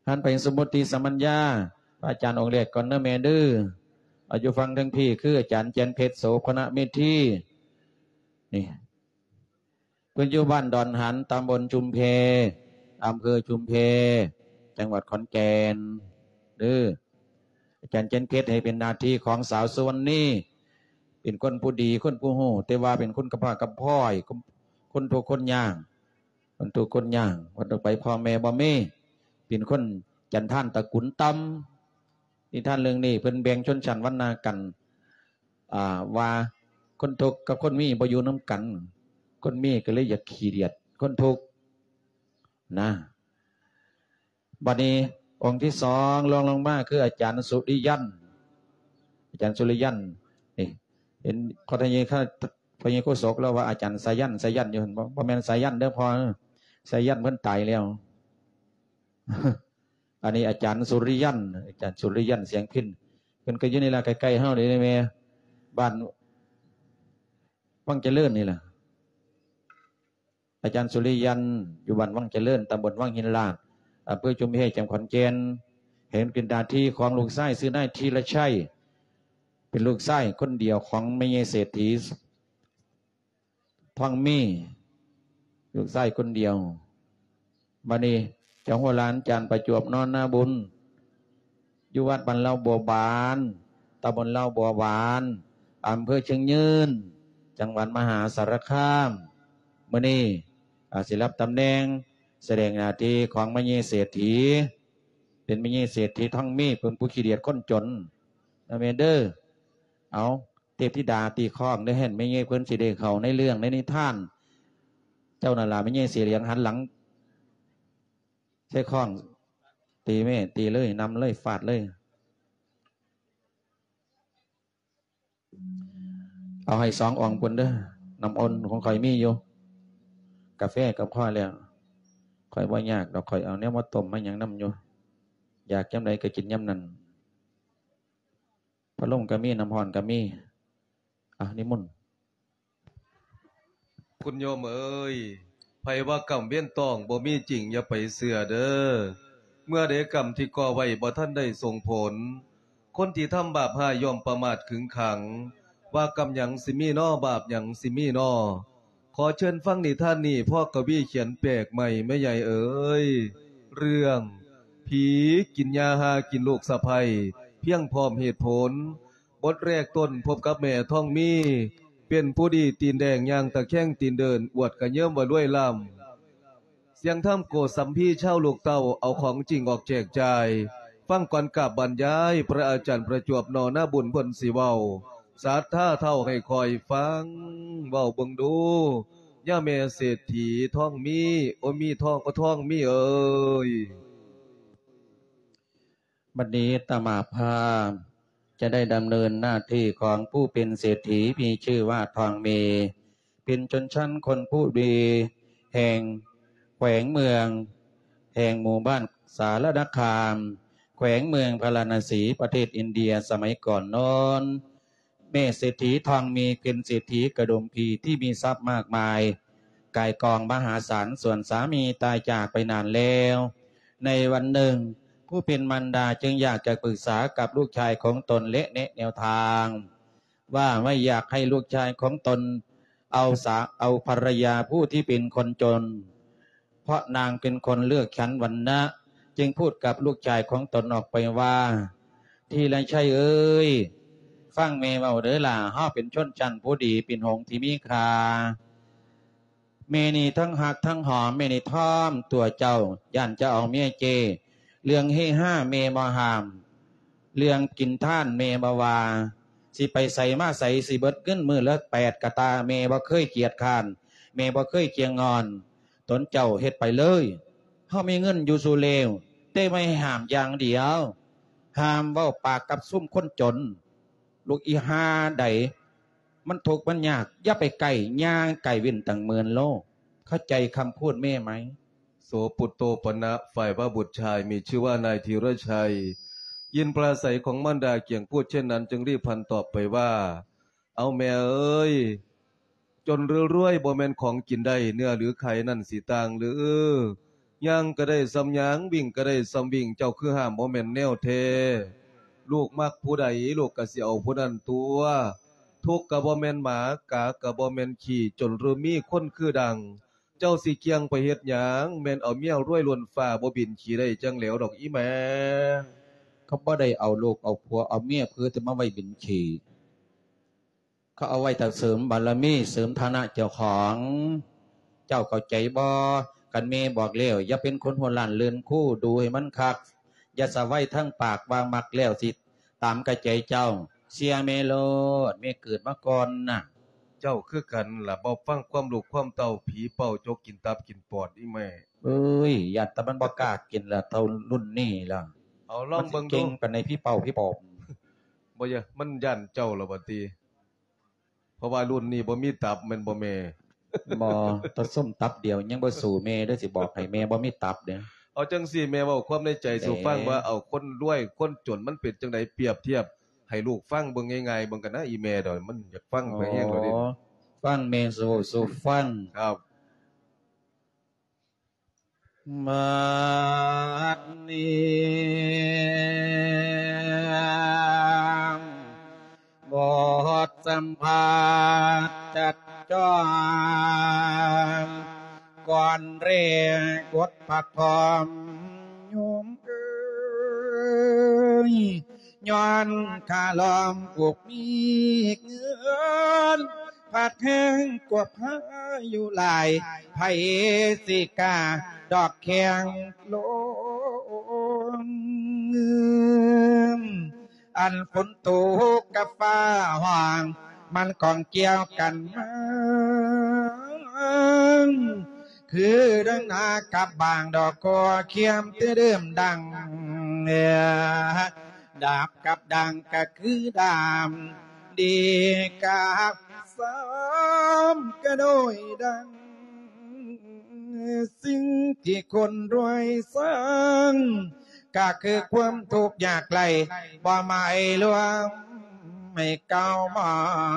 ท่านไปสมุติสัมมัญญาอาจารย์องค์เล็กก่อนเนอแม่ดื้ออายุฟังทั้งพี่คืออาจารย์เจนเพชรโสพณเมธีนี่ปัจจุบันดอนหันตำบลชุมเพอำเภอชุมเพจังหวัดขอนแก่นอาจารย์เจนเพชรให้เป็นหน้าที่ของสาวสุวรรณีเป็นคนผู้ดีคนผู้หูแต่ว่าเป็นคนกระพากระพ้อยคนทุกคนย่างคนทุกคนย่างวันต่อไปพ่อแม่บ่มีเป็นคนจันท่านตะกุนตำที่ท่านเรื่องนี้เพิ่นแบ่งชนชั้นวรรณะกันว่าคนทุกข์กับคนมีบ่อยู่น้ำกันคนมีก็เลยอยากขี้เดียดคนทุกข์นะบัดนี้องค์ที่สองลงมาคืออาจารย์สุริยันอาจารย์สุริยันนี่เห็นข้อทยีข้าพญโคศกแล้วว่าอาจารย์สายันอยู่เห็นบ่แม่นสายันเด้อพอสายันเพิ่นตายแล้วอันนี้อาจารย์สุริยันเสียงพินเพิ่นก็อยู่นี่ล่ะใกล้ๆเฮาเลยแม่บ้านวังเจริญนี่ล่ะอาจารย์สุริยันอยู่บ้านวังเจริญตำบลวังหินลาดอำเภอชุมเพจังหวัดขอนแก่นเห็นเป็นหน้าที่ของลูกชายชื่อนายธีรชัยเป็นลูกชายคนเดียวของแม่เศรษฐีทองมีลูกชายคนเดียวบัดนี้เจ้าหัวหลานจานประจวบนอนนาบุญอยู่วัดบ้านเล่าบัวบานตำบลเล่าบัวบานอำเภอเชียงยืนจังหวัดมหาสารคามมื้อนี้สิรับตำแหน่งแสดงหน้าที่ของมเหเศรษฐีเป็นมเหเศรษฐีทองมีเป็นผู้ขี้เดียดคนจนนะเมเดอร์เอาเทพธิดาตีข้องได้เห็นมเหเพิ่นสิได้เข้าในเรื่องในนิทานเจ้านั่นล่ะมเหเสียเหลียงหันหลังใช้ข้องตีแม่ตีเลยนำเลยฟาดเลยเอาให้สองอ่องปุ่นเด้อนำอ้นของข่อยมีอยู่กาแฟกับข้อแล้วข่อยว่ายากดอกข่อยเอาเนี้ยมาต้มมาอย่างน้ำอยู่อยากย้ำใดก็กินย้ำนั้นพระล่มก็มีน้ำหอนก็มีนิมนต์คุณโยมเอ้ยไผว่ากรรมเวียนตองบ่มีจริงอย่าไปเชื่อเด้อเมื่อใดกรรมที่ก่อไว้บ่ทันได้ส่งผลคนที่ทำบาปหาย่อมประมาทขึงขังว่ากรรมหยังสิมีน้อบาปหยังสิมีน้อขอเชิญฟังนิทานนี้พ่อกวีเขียนแปลกใหม่แม่ใหญ่เอ๋ยเรื่องผีกินยาหากินลูกสะใภ้เพียงพร้อมเหตุผลบทแรกต้นพบกับแม่ท่องมีเป็นผู้ดีตีนแดงย่างตะแคงตีนเดินอวดกระเยิ่มว่าด้วยลำเสียงถ้ำโกสัมพีเช่าลูกเต้าเอาของจริงออกแจกจ่ายฟังก่อนกับบรรยายพระอาจารย์ประจวบนอหน้าบุญพลสีเว้าสาท่าเท่าให้คอยฟังเว้าเบิ่งดูย่าแม่เศรษฐีท่องมีโอมีท่องก็ท่องมีเอ้ยบัดนี้ตมาภาจะได้ดำเนินหน้าที่ของผู้เป็นเศรษฐีมีชื่อว่าทองเมเป็นชนชั้นคนผู้ดีแห่งแขวงเมืองแห่งหมู่บ้านสารนคามแขวงเมืองพาราณสีประเทศอินเดียสมัยก่อนโน้นแม่เศรษฐีทองมีเป็นเศรษฐีกระดุมพีที่มีทรัพย์มากมายกายกองมหาศาลส่วนสามีตายจากไปนานแล้วในวันหนึ่งผู้เป็นมารดาจึงอยากจะปรึกษากับลูกชายของตนและแนะแนวทางว่าไม่อยากให้ลูกชายของตนเอาภรรยาผู้ที่เป็นคนจนเพราะนางเป็นคนเลือกชั้นวรรณะจึงพูดกับลูกชายของตนออกไปว่าที่ไรใช่เอ้ยฟังแม่เว้าเด้อล่ะเฮาเป็นชนชั้นผู้ดีเป็นหงที่มีค่าแม่นี่ทั้งหักทั้งหอมแม่นี่ท่อมตัวเจ้าย่านจะเอาเมียเจเรื่องเฮห้าเมบ่ห้ามเรื่องกินท่านเมบ่ว่าสิไปใส่มาใส่สิเบิดขึ้นมือละ8กะตาเมบ่เคยเกียจข้านเมบ่เคยเกียงงอนตนเจ้าเฮ็ดไปเลยเฮามีเงินอยู่สู่เลวแต่ไม่ห้ามอย่างเดียวห้ามเว้าปากกับซุ่มคนจนลูกอีหาใดมันทุกข์มันยากอย่าไปไก่ย่างไก่วินตั้ง10,000 โลเข้าใจคำพูดแม่ไหมโสปุตโตปนะฝ่ายพระบุตรชายมีชื่อว่านายธีรชัยยินปราศัยของมารดาเกี่ยงพูดเช่นนั้นจึงรีบพันตอบไปว่าเอาแม่เอ้ยจนรวยบ่แม่นของกินได้เนื้อหรือไข่นั่นสิต่างหรือย่างก็ได้สำยางวิ่งก็ได้สำวิ่งเจ้าคือห้ามบ่แม่นแนวเทลูกมักผู้ใดลูกก็สิเอาผู้นั้นตัวทุกข์ก็บ่แม่นหมากาก็บ่แม่นขี้จนรือมีคนคือดังเจ้าสิเกียงไปเฮ็ดหยังแม่นเอาเมียรวยล้นฟ้าบ่บินขี่ได้จังแหล้วดอกอีแม่เขาบ่ได้เอาลูกเอาผัวเอาเมียเพื่อจะมาไว้บินขี่เขาเอาไว้แต่เสริมบารมีเสริมฐานะเจ้าของเจ้าเข้าใจบ่กันเมบอกแล้วอย่าเป็นคนหัวล้านเลือนคู่ดูให้มันคักอย่าสะไว้ทั้งปากวางมักแล้วสิตามกระใจเจ้าเสียเมโลดเมเกิดมาก่อนน่ะเจ้าคือกันล่ะบ่ฟังความลูกความเต้าผีเป่าจกกินตับกินปอดอีแม่เอ้ยญาติแต่มันบ่กล้ากินละเท่ารุ่นนี้ล่ะเอาลองเบิ่งดูเก่งปานในพี่เป่าพี่ปอบบ่อย่ามันย่านเจ้าล่ะบัดนี้เพราะว่ารุ่นนี้บ่มีตับแม่นบ่แม่บ่ตะส้มตับเดียวยังบ่สู่แม่เด้อสิบอกให้แม่บ่มีตับเด้อเอาจังซี่แม่เว้าความในใจสู่ฟังว่าเอาคนรวยคนจนมันเป็นจังไดเปรียบเทียบให้ลูกฟังเบิ่งง่ายๆเบิ่งกันนะอีแม่ดอกมันอยากฟังไปแฮงแล้วดิฟังแม่สู่ฟังครับมานี้บทสัมภาษณ์จัดจ้องก่อนเรียกกดผักพร้อมโยมเอ้ยย้อนข้าล้อมปลูกมีเงินผัดแห้งกว่าพาอยู่หลายไผสิกาดอกแข็งลงอันฝนตกกับฟ้าห่างมันกองเกี่ยวกันมาคือดังนากับบางดอกกอเขียมตื้อเดิมดังดาบกับดังก็คือดามดีกับซ้ำก็โดยดังสิ่งที่คนรวยสร้างก็คือความทุกข์ยากไกลบ่ไม่ลวงไม่เก้ามา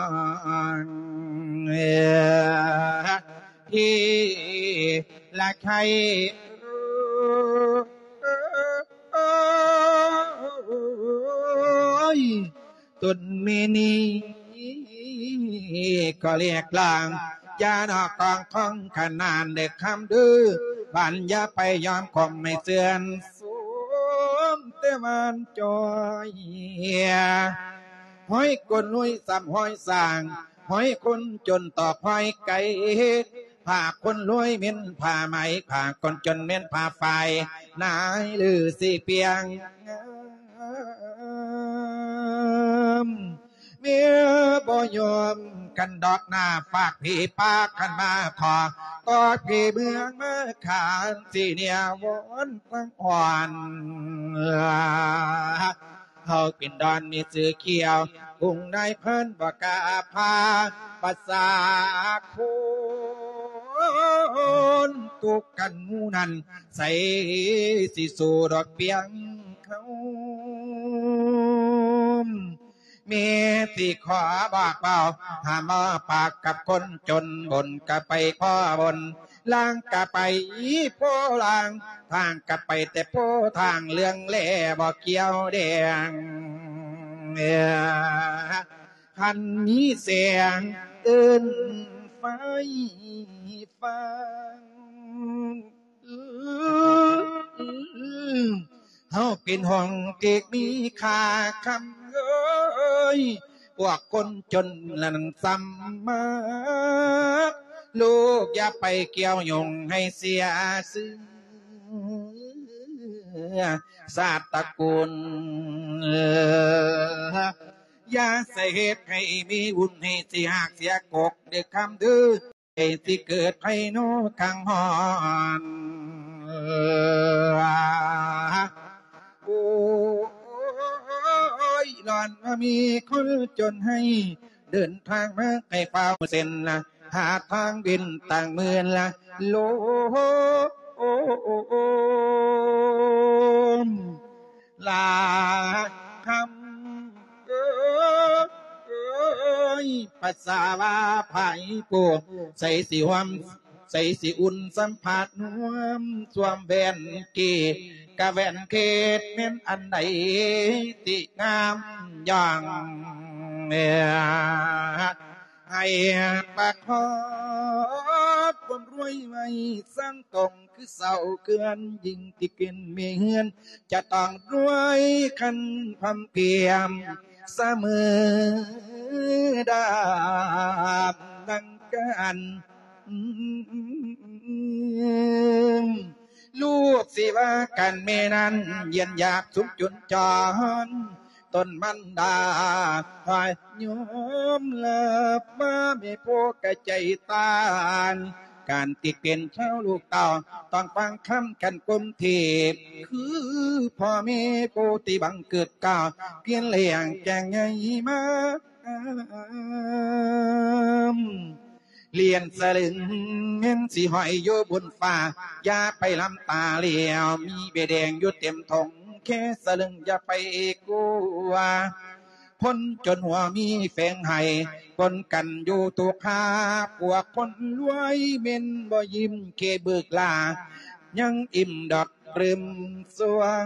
ที่ละใครตุนมีนีก็เรียกลางยานอกกองท้องขนานเด็กคำดื้อบันยาไปยอมคมไม่เสื่อนสูงเตมันจอยห้อยคนลุยซ้ำห้อยสร้างห้อยคนจนต่อห้อยไก่ผ้าคนรวยเม้นผ้าไหมผ้าคนจนเม้นผ้าไฟนายหรือสีเปียงเมียบ่ยอมกันดอกหน้าฝากพี่ปากกันมาขอกอดพี่เมืองมาขานสีเนียวอนตั้งอ่อนเขาเป็นดอนมีสื่อเขียวกุ้งนายเพิ่นบอกกาพาภาษาคนตุกกันมูนันใส่สิสู่ดอกเปียงเขาเมีสิขอบอกเบาหามาปากกับคนจนบนกับไปพ่อบนล่างกับไปโพล่างทางกับไปแต่โพทางเรื่องแหล่บอกเกี่ยวแดงคันนี้เสียงตื่นไฟฟังเฮาเป็นห้องเก็กมีค่าคำเอ้ยพวกคนจนนั่นซ้ำมาลูกอย่าไปเกี่ยวยงให้เสียซื่อศาสตร์ตระกูลอย่าใส่เหตุให้มีบุญให้เสียหักเสียกกเด็กคำดื้อให้สิเกิดไพโนกังหอนโอ้ยหลอนมีคนจนให้เดินทางมาให้เฝ้าเส้นละหาทางบินต่างเมือนละโลมลาคำเอ้ยภาษาว่าไผ่ปวกใส่สีหวมใส่สิอุ่นสัมผัสนวมสวมแว่นเกกะแว่นเกตเม่นอันใดติงามอย่างให้ประคอบความรวยไว้สร้างตรงคือเสาเกือนยิ่งที่กินเมียนจะต้องรวยขันพำเพียมเสมอดาบดังกันลูกสิว่ากันเมนั้นเย็นอยากสุขจนจอนต้นมันดาหายโยมเลิบมาไม่พวกกะใจตานการติดเป็นเช่าลูกเต่าต้องฟังคำกันกลมเทพคือพ่อแม่โปติบังเกิดก่าวเพียนเลี้ยงแจงใหญ่มาเลียนสลึงเงินสีหอยโยบนฟ้าอย่าไปลำตาเลี้ยวมีเบแดงอยู่เต็มทงแค่สลึงอย่าไปกลัวพ้นจนหัวมีแฝงไห้ปนกันอยู่ตัวคาพวกคนรวยเม่นบ่ยิ้มเคเบิกลายังอิ่มดอกปริมสวง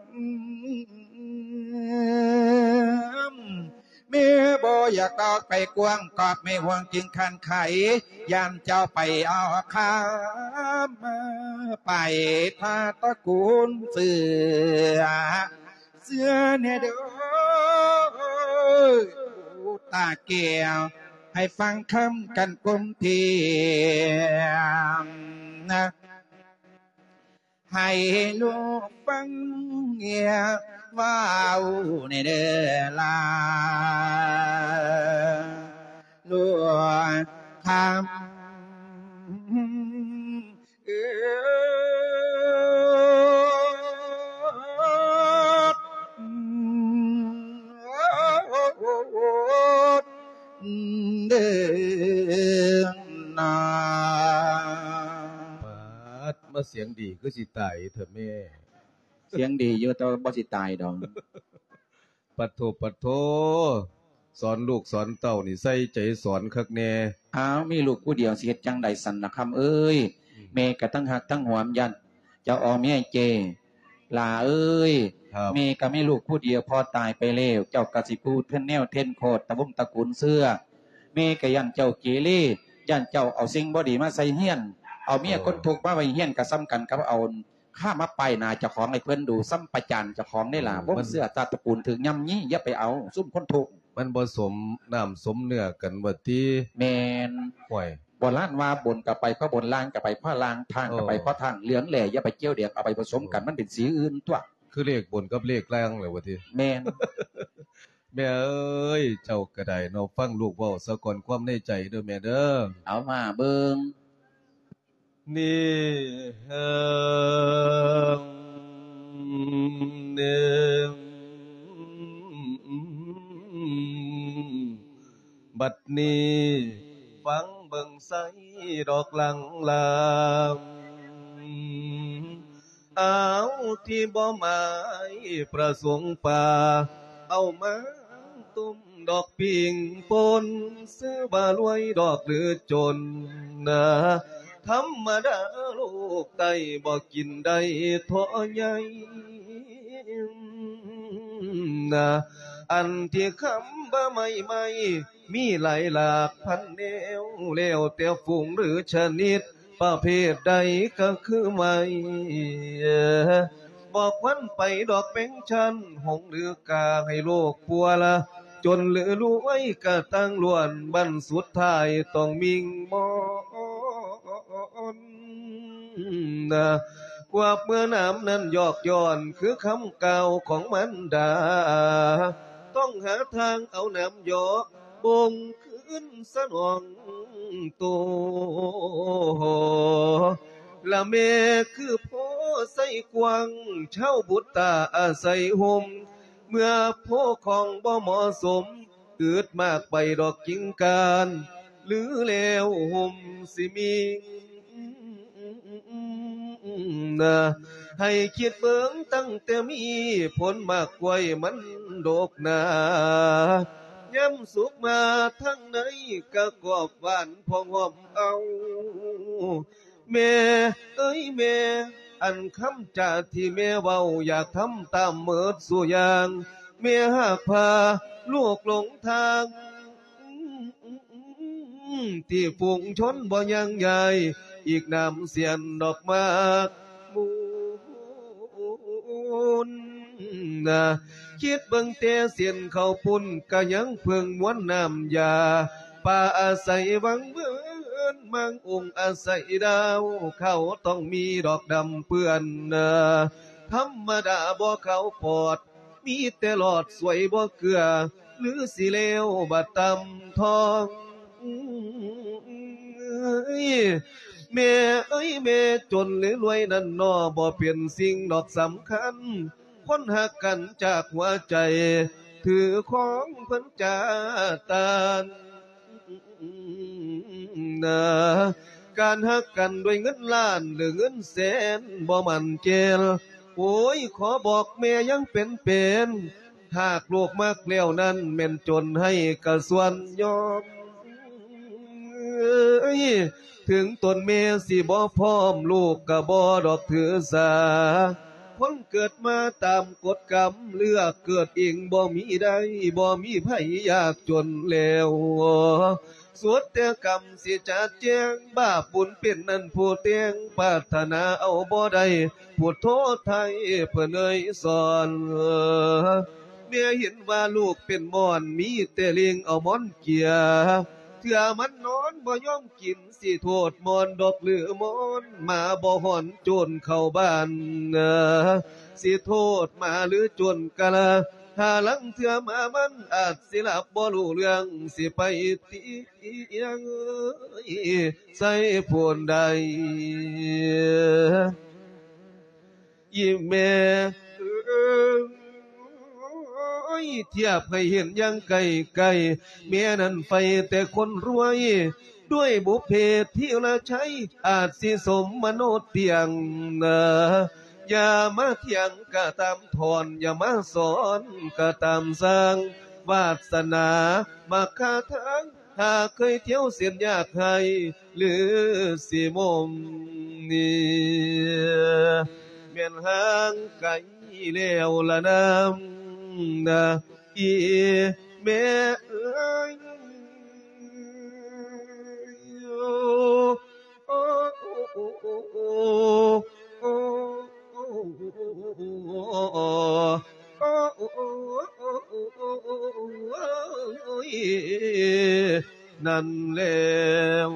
เมื่อบ่อยากตอกไปกวางกอบไม่ห่วงจึงคันไขยามเจ้าไปเอาข้ามาไปพาตะกูลเสือเนี่ยเด้อตาแก้วให้ฟังคำกันกลมเทียมนะให้ลูกฟังเงียว้าวในเด้อลาลูกคำเเด้อนาปัดมาเสียงดีคือสิตายเถอะแม่เสียงดีอยู่แต่บ่สิตายดอกปัดโทสอนลูกสอนเต้านี่ใส่ใจสอนคักแน่อ้าวมีลูกผู้เดียวสิเฮ็ดจังใดสั่นนะคำเอ้ยแม่ก็ตั้งหักตั้งหวมยันเจ้าออแม่เจลาเอ้ยแม่ก็ไม่ลูกผู้เดียวพอตายไปแล้วเจ้ากสิพูดเพิ่นแนวเทนโคตรตะวงตระกูลเสื้อแม่ก็ยันเจ้าเกเรยันเจ้าเอาสิ่งบ่ดีมาใส่เฮียนเอาเมียคนทุกข์มาไว้เฮียนก็ซ้ำกันกับเอาข้ามาไปนาเจ้าของให้เพิ่นดูซ้ำประจันเจ้าของได้ล่ะวงเสื้อตาตระกูลถึงย่ำยี่อย่าไปเอาซุ่มคนทุกข์มันผสมน้ำสมเนื้อกันว่าที่แม่นห่วยโบราณว่าบนกับไปเพราะบนล่างกับไปเพราะล่างทางกับไปเพราะทางเหลืองแหล่อย่าไปเกี่ยวเดียกเอาไปผสมกันมันเป็นสีอื่นตัวคือเลขบนกับเลขล่างเลยว่าที่แม่นแม่เอ้ยเจ้าก็ได้เนาะฟังลูกเว้าซะก่อนความในใจเด้อแม่เด้อเอามาเบิ่งนี่เนึงบัดนี้ฟังเบิ่งใสดอกหลังลามเอาที่บ่หมายประสงค์ป่าเอามาตุ้มดอกปิ่งปนซื้อบารวยดอกหรือจนนะธรรมดาลูกไต้บ่กินได้ท้อใหญ่นะอันที่คำบ่ไม่มีหลายหลากพันแนวแล้วแต่ฝูงหรือชนิดประเภทใดก็คือไม่บอกวันไปดอกเป็นชันหงหรือกาให้โลกปัวละจนเหลือรวยก็ตั้งล้วนบันสุดท้ายต้องมิงมอนนะกว่าเมื่อน้ำนั้นยอกย้อนคือคำเก่าของมันดาต้องหาทางเอาน้ำยอกบงขึ้นสนองตัวละเมคือโพใส่กวางเช่าบุตตาอาศัยห่มเมื่อโพของบ่เหมาะสมเกิดมากไปดอกกิ่งการหรือแล้วห่มสิมีนะให้คิดเบิ่งตั้งแต่มีผลมากไว้มันโดกนาย้ำสุขมาทั้งในกะกอบหวานพองหอมเอาแม่เอ้ยแม่อันคำจาที่แม่เว้าอยากทำตามเมิดสู่อย่างแม่หากพาลูกหลงทางที่ฝูงชนบ่ยังใหญ่อีกนำเสียนดอกมากมูลนะคิดเบิ่งแต่เสียนเขาปุ่นก็ยังเพิ่งม้วนน้ำยาป่าอาศัยวังเวินมังองค์อาศัยดาวเขาต้องมีดอกดำเปื้อนธรรมดาบ่เขาปอดมีแต่หลอดสวยบ่เกลือหรือสิเลวบัดตำทองแม่เอ้ยแม่จนหรือรวยนั่นนอบ่เปลี่ยนสิ่งดอกสำคัญคนหักกันจากหัวใจถือของเพิ่นจาตานนะการหักกันด้วยเงินล้านหรือเงินแสนบ่มันเจลโอ้ยขอบอกแม่ยังเป็นหากลูกมากแล้วนั้นแม่นจนให้กระส่วนยอมถึงตนแม่สิบ่พร้อมลูกก็บ่ดอกถือสาคนเกิดมาตามกฎกรรมเลือกเกิดเองบ่มีได้บ่มีไผยากจนแล้วสวดแต่กรรมสิจัดแจงบาปบุญเป็นนั่นผู้เตียงปรารถนาเอาบ่ได้ผู้โทษไทยเพิ่นเอ่ยสอนเมียเห็นว่าลูกเป็นม่อนมีแต่เลี้ยงเอาม่อนเกียเถื่อมันนอนบ่ยอมกินสิโทษมอนดอกหรือมอนมาบ่หอนโจรเข้าบ้านสิโทษมาหรือโจรกะละหาลังเถื่อมามันอาจสิหลับบ่รู้เรื่องสิไปตียังใส่พวนใดยิ้มแม่เทียบให้เห็นยังไกลไกลเมียนั้นไฟแต่คนรวยด้วยบุพเพที่ละใช้อาจสิสมมโนเตียงอย่ามาเถียงก็ตามทอนอย่ามาสอนก็ตามสร้างวาสนามาคาทางหากเคยเที่ยวเสียนยากให้หรือสิมมนี่เมียนห่างไกลแล้วละน้ำนะอีแม่เอ้ยนั่นแล้ว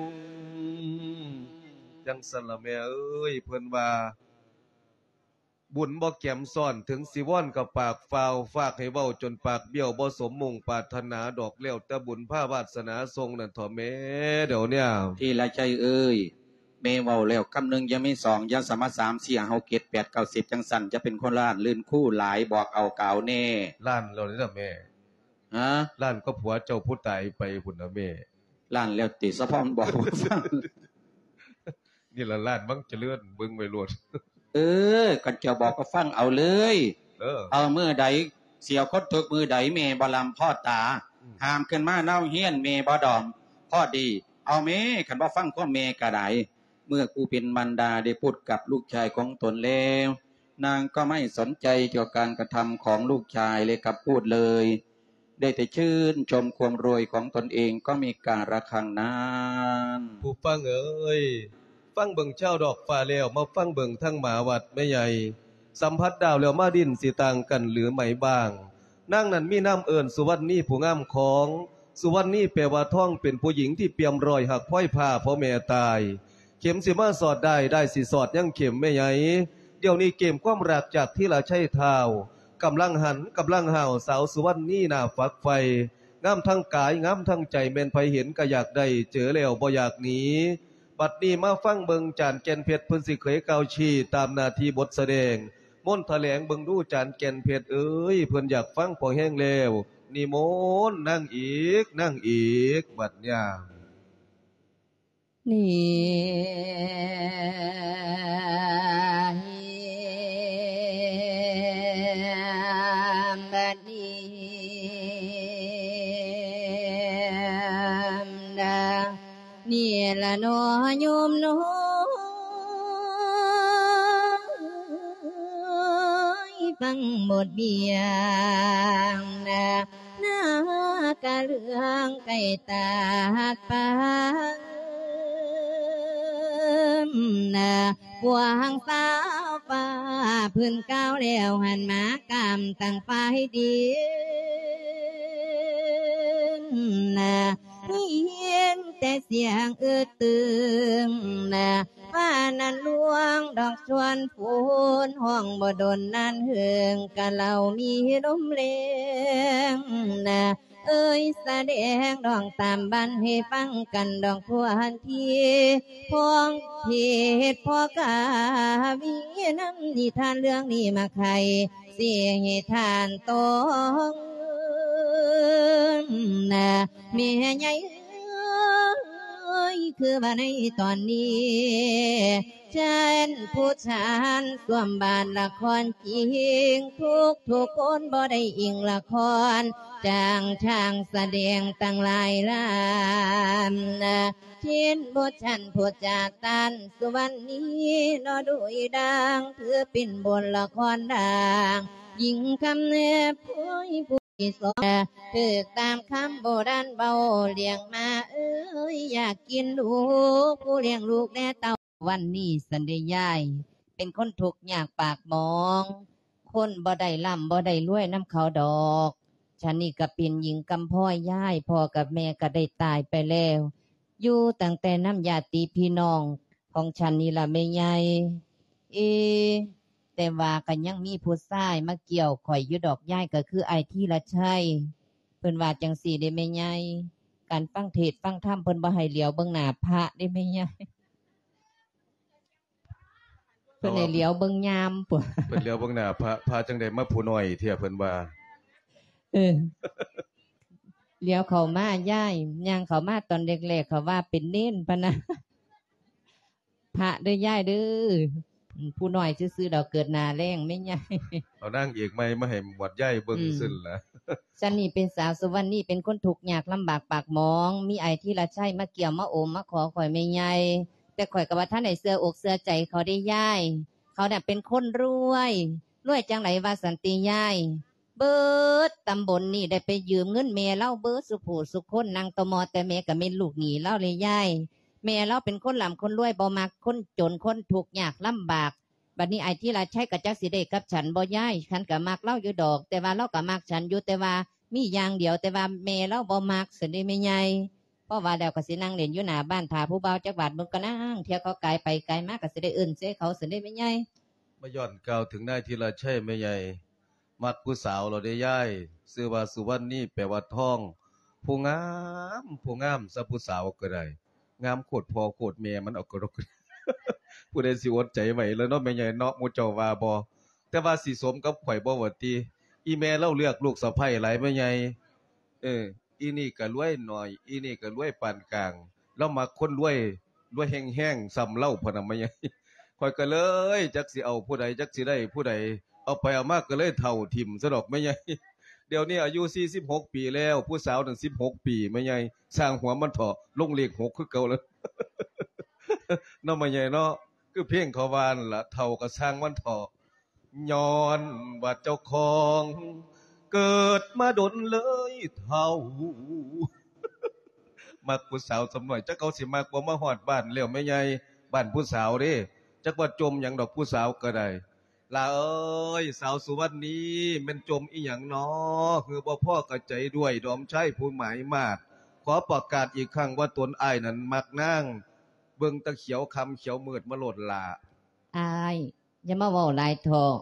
จังสันละแม่เอ้ยเพิ่นว่าบุญบ่แก้มซ่อนถึงสิว่อนกับปากฟาวฝากให้เว้าจนปากเบี้ยวบ่สมมุ่งปรารถนาดอกแล้วแต่บุญพาวาสนาทรงนั่นเถาะแม่เดี๋ยวเนี่ยที่ละใจเอ้ยแม่เว้าแล้วคำหนึ่งยังไม่สองยังสามารถ3 4 5 6 7 8 9 10จังสันจะเป็นคนล้านลื่นคู่หลายบอกเอาเก่าแน่ล้านแล้วนี่ล่ะแม่ฮะล้านก็ผัวเจ้าผู้ตายไปพุ่นน่ะแม่ล้านแล้วติสะพอนบอกฟังนี่ละล้านบังเจริญเบิ่งไว้โลดก็จะบอกก็ฟังเอาเลยเอามือใดเสียวคนทุกมือใดเมบลำพ่อตาห้ามขึ้นมาเน่าเฮี้ยนเมบดอมพ่อดีเอาเมขันว่าฟังก็เมกระไดเมื่อกูเป็นมันดาได้พูดกับลูกชายของตนแล้วนางก็ไม่สนใจเกี่ยวกับการกระทำของลูกชายเลยกับพูดเลยได้แต่ชื่นชมความรวยของตนเองก็มีการระคังนั้นผู้ฟังเอ้ยฟังเบิ่งเจ้าดอกฟ้าแล้วมาฟังเบิ่งทั้งหมาวัดแม่ใหญ่สัมผัสดาวแล้วมาดินสิต่างกันหรือไม่บ้างนางนั้นมีน้ำเอิญสุวรรณีผู้งามของสุวรรณีแปลว่าท้องเป็นผู้หญิงที่เปี่ยมรอยหักพ้อยผ้าเพราะแม่ตายเข็มสิมาสอดได้สิสอดยังเข็มแม่ใหญ่เดี๋ยวนี้เกมความรักจากที่ละใช้เท้ากำลังหันกำลังห่าวสาวสุวรรณีหน้าฝักไฟงามทั้งกายงามทั้งใจแม่นไผเห็นก็อยากได้เจอแล้วบ่อยากหนีบัดนี้มาฟังเบิงจานแก่นเพชรเพิ่นสิเขยเกาชี้ตามหน้าที่บทแสดงมนต์แถลงเบิงดูจานแก่นเพชรเอ้ยเพิ่นอยากฟังพอแห้งแล้วนิมนต์นั่งอีกบัดเนี่ยบัดนี้ฟังหมดเบียงหน้ากะเลืองไก่ตาดปางบวงสาวฟ้าพื้นก้าวแล้วหันมากำตั้งไฟดินเห็นแต่เสียงตึงฟ้านั้นลวงดอกชวนฟูนห้องบ่ดนนั้นเฮืองกะเรามีลมเลงเอ้ยแสดงดองตามบันให้ฟังกันดองทั่วหันทีพองเพศพอกาวีน้ำนิทานเรื่องนี้มาใครเสียให้ทานต้องแม่ใหญ่คือว่าในตอนนี้ฉันผู้ชานสวมบานละครจริงทุกคนบ่ได้อิงละครจางช่างแสดงตั้งหลายล้านเช่นบทฉันผู้จากตันสุวรรณนี้นอดุยดังถือเป็นบทละครดังยิ่งคำเนบผู้สอนถือตามคำโบราณเบาเลี้ยงมาเอ้ยอยากกินลูกผู้เลี้ยงลูกแน่เต่าวันนี้สันเดยายเป็นคนทุกข์ยากปากมองคนบ่ได้ล่ำบ่ได้รวยน้ำเขาดอกฉันนี่ก็เป็นหญิงกำพร้อยย่ายพ่อกับแม่ก็ได้ตายไปแล้วอยู่ตั้งแต่น้ำญาติพี่น้องของฉันนี่ล่ะแม่ใหญ่แต่ว่ากันยังมีผู้ชายมาเกี่ยวข่อยอยู่ดอกย่ายก็คือไอ้ที่ละชัยเพิ่นว่าจังสี่ได้แม่ใหญ่การฟังเทศน์ฟังธรรมเพิ่นบ่ให้เหลียวเบิ่งหน้าพระได้แม่ใหญ่เพิ่นให้เหลียวเบิ่งยามปุ่นเพิ่นเหลียวเบิ่งหน้าพระจังได๋มาผู้น้อยเที่ยเพิ่นว่าเหลียวเข้ามาย่ายย่างเข้ามาตอนแรกๆเขาว่าเป็นเน้นพะนะพระเด้อย่ายเด้อผู้น้อยซื่อๆดอกเกิดหน้าแรงไม่ใหญ่เอานางเอกใหม่มาให้หมวดใหญ่เบิ่งซื่นล่ะฉันนี่เป็นสาวสุวรรณนี่เป็นคนทุกข์ยากลำบากปากหมองมีไอ้ที่ละใช่มาเกี่ยวมาโอมมาขอข่อยไม่ใหญ่แต่ข่อยก็ว่าท่านได้เสื้ออกเสื้อใจเขาได้ย่ายเขาเนี่ยเป็นคนรวยจังไหนว่าสันติย่ายเบิดตำบลนี่ได้ไปยืมเงินแม่เล่าเบิดสุผู้สุคนนางตมอแต่แม่ก็เป็นลูกหนีเล่าเลยย่ายแม่เราเป็นคนหล่ำคนรวยบ่มักคนจนคนทุกข์ยากลำบากบัดนี้ไอ้ที่ละใช้กับจักสิได้กับฉันบ่ย้ายฉันก็มักเล่าอยู่ดอกแต่ว่าเราก็มักฉันอยู่แต่ว่ามีอย่างเดียวแต่ว่าแม่เราบ่มักสิได้ไม่ใหญ่เพราะว่าแล้วก็สินั่งเล่นอยู่หน้าบ้านถ้าผู้เบาจักบาดมึงก็นั่งเที่ยวเขาไกลไปไกลมากก็สิได้เอิ้นเสเขาสิได้ไม่ใหญ่มาย้อนกล่าวถึงนายธีรชัยแม่ใหญ่มักผู้สาวเราได้ย้ายชื่อว่าสุวรรณนี่แปลว่าทองผู้งามซะผู้สาวก็ได้งามโคตรพ่อโคตรแม่มันเอากระดกผู้ใดสิอดใจไหวแล้วเนาะแม่ใหญ่เนาะหมู่เจ้าว่าบ่แต่ว่าสิสมกับข่อยบ่ว่าติอีแม่เราเลือกลูกสะใภ้หลายแม่ใหญ่อีนี่ก็รวยหน่อยอีนี่ก็รวยปานกลางเรามักคนรวยแห้งๆซ้ำเล่าพะนะแม่ใหญ่ข่อยก็เลยจักสิเอาผู้ใดจักสิได้ผู้ใดเอาไปเอามาก็เลยเฒ่าทิ่มซะดอกแม่ใหญ่เดี๋ยวนี้อายุ46ปีแล้วผู้สาวถึง16ปีแม่ใหญ่สร้างหัวมันเถาะลงเลข6คือเก่าแล้วเนาะแม่ใหญ่เนาะคือเพลงเขาว่านั่นล่ะเฒ่าก็สร้างมันเถาะย้อนว่าเจ้าของเกิดมาดนเลยเฒ่ามักผู้สาวสำหน่อยจักเขาสิมักบ่มาฮอดบ้านแล้วแม่ใหญ่บ้านผู้สาวเด้จักว่าจมหยังดอกผู้สาวก็ได้ล่ะเอ้ยสาวสุวรรณนี้แม่นจมอีหยังน้อคือบ่พอกับใจด้วยดอมชัยผู้หมายมาดขอประกาศอีกครั้งว่าตนอ้ายนั้นมักนางเบิ่งตะเขียวคำเขียวมืดมาโลดล่ะอ้ายอย่ามาเว้าหลายทอ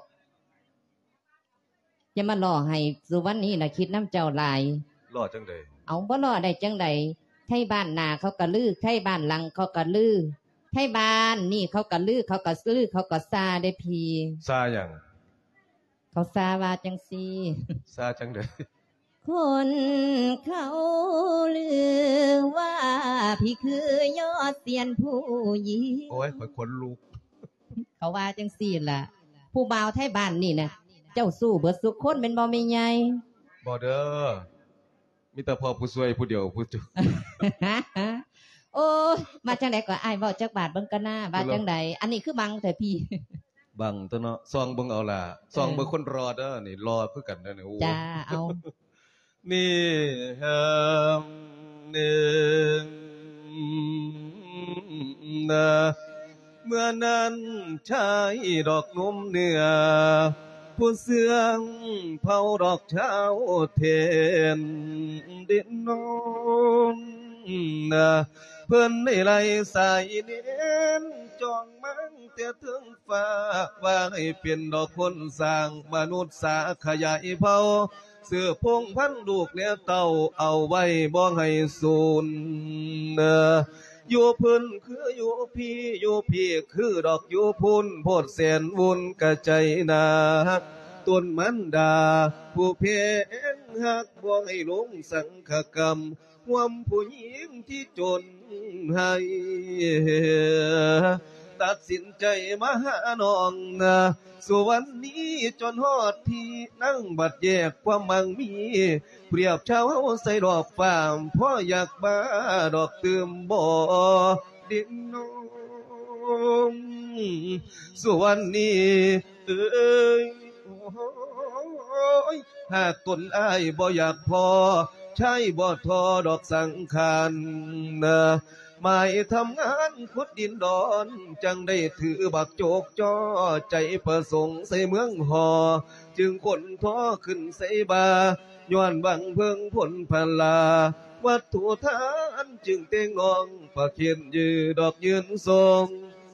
อย่ามาล่อให้สุวรรณนี่น่ะคิดน้ำเจ้าหลายล่อจังได๋เอาบ่ล่อได้จังได๋ไทบ้านหน้าเขาก็ลือไทบ้านหลังเขาก็ลือไทบ้านนี่เขาก็ลือเขาก็ซื้อเขาก็ซาได้พี่ซาหยังเขาซาว่าจังซี่ซาจังได๋คนเขาลือว่าพี่คือยอดเซียนผู้หญิงโอ้ยข่อยขนลุกเขาว่าจังซี่ล่ะผู้บ่าวไทบ้านนี่นะเจ้าสู้เบิดสุคนเป็นบ่แม่ใหญ่บ่เด้อมีแต่พ่อผู้ช่วยผู้เดียวผู้จุโอ้มาจังได๋ก็อ้ายเว้าจักบาทเบิ่งกันหน้าบาทจังได๋อันนี้คือบังแต่พี่เบังตัวเนาะซองเบิ่งเอาล่ะซองเบิ่งคนรอเด้อนี่รอคือกันเด้อนี่โอ้จ้าเอานี่หนึ่งนะเมื่อนั้นชายดอกนมเนื้อผู้เสื่องเผาดอกเช้าเทนดินนมนะเพิ่นได้ไล่สายเน้นจองมังแต่ถึงฟ้าว่าให้เป็นดอกคนสร้างมนุษย์สาขยายเผาเสื้อพงพันลูกและเต่าเอาไว้บ่ให้สูญอยู่พื้นคืออยู่พี่คือดอกอยู่พุ่นโพดแสนวุ่นกระใจนาต้นมันดาผู้เพงหักบ่ให้ลงสังฆกรรมห่วมผู้หญิงที่จนให้ตัดสินใจมาหาน้องนะส่วนนี้จนฮอดที่นั่งบัดแยกความมั่งมีเปรียบชาวใส่ดอกฟามพ่ออยากบ้าดอกเติมบ่อดินน้องส่วนนี้หากตนอ้ายบ่อยากพอใช่บ่ทอดอกสังขารหมายทำงานขุดดินดอนจังได้ถือบักโจกจ่อใจประสงค์ใส่เมืองหอจึงคนท้อขึ้นใส่บาย้อนบังเพิงผลพลาวัตถุทานจึงเต่งนองประเคียนยือดอกยืนทรง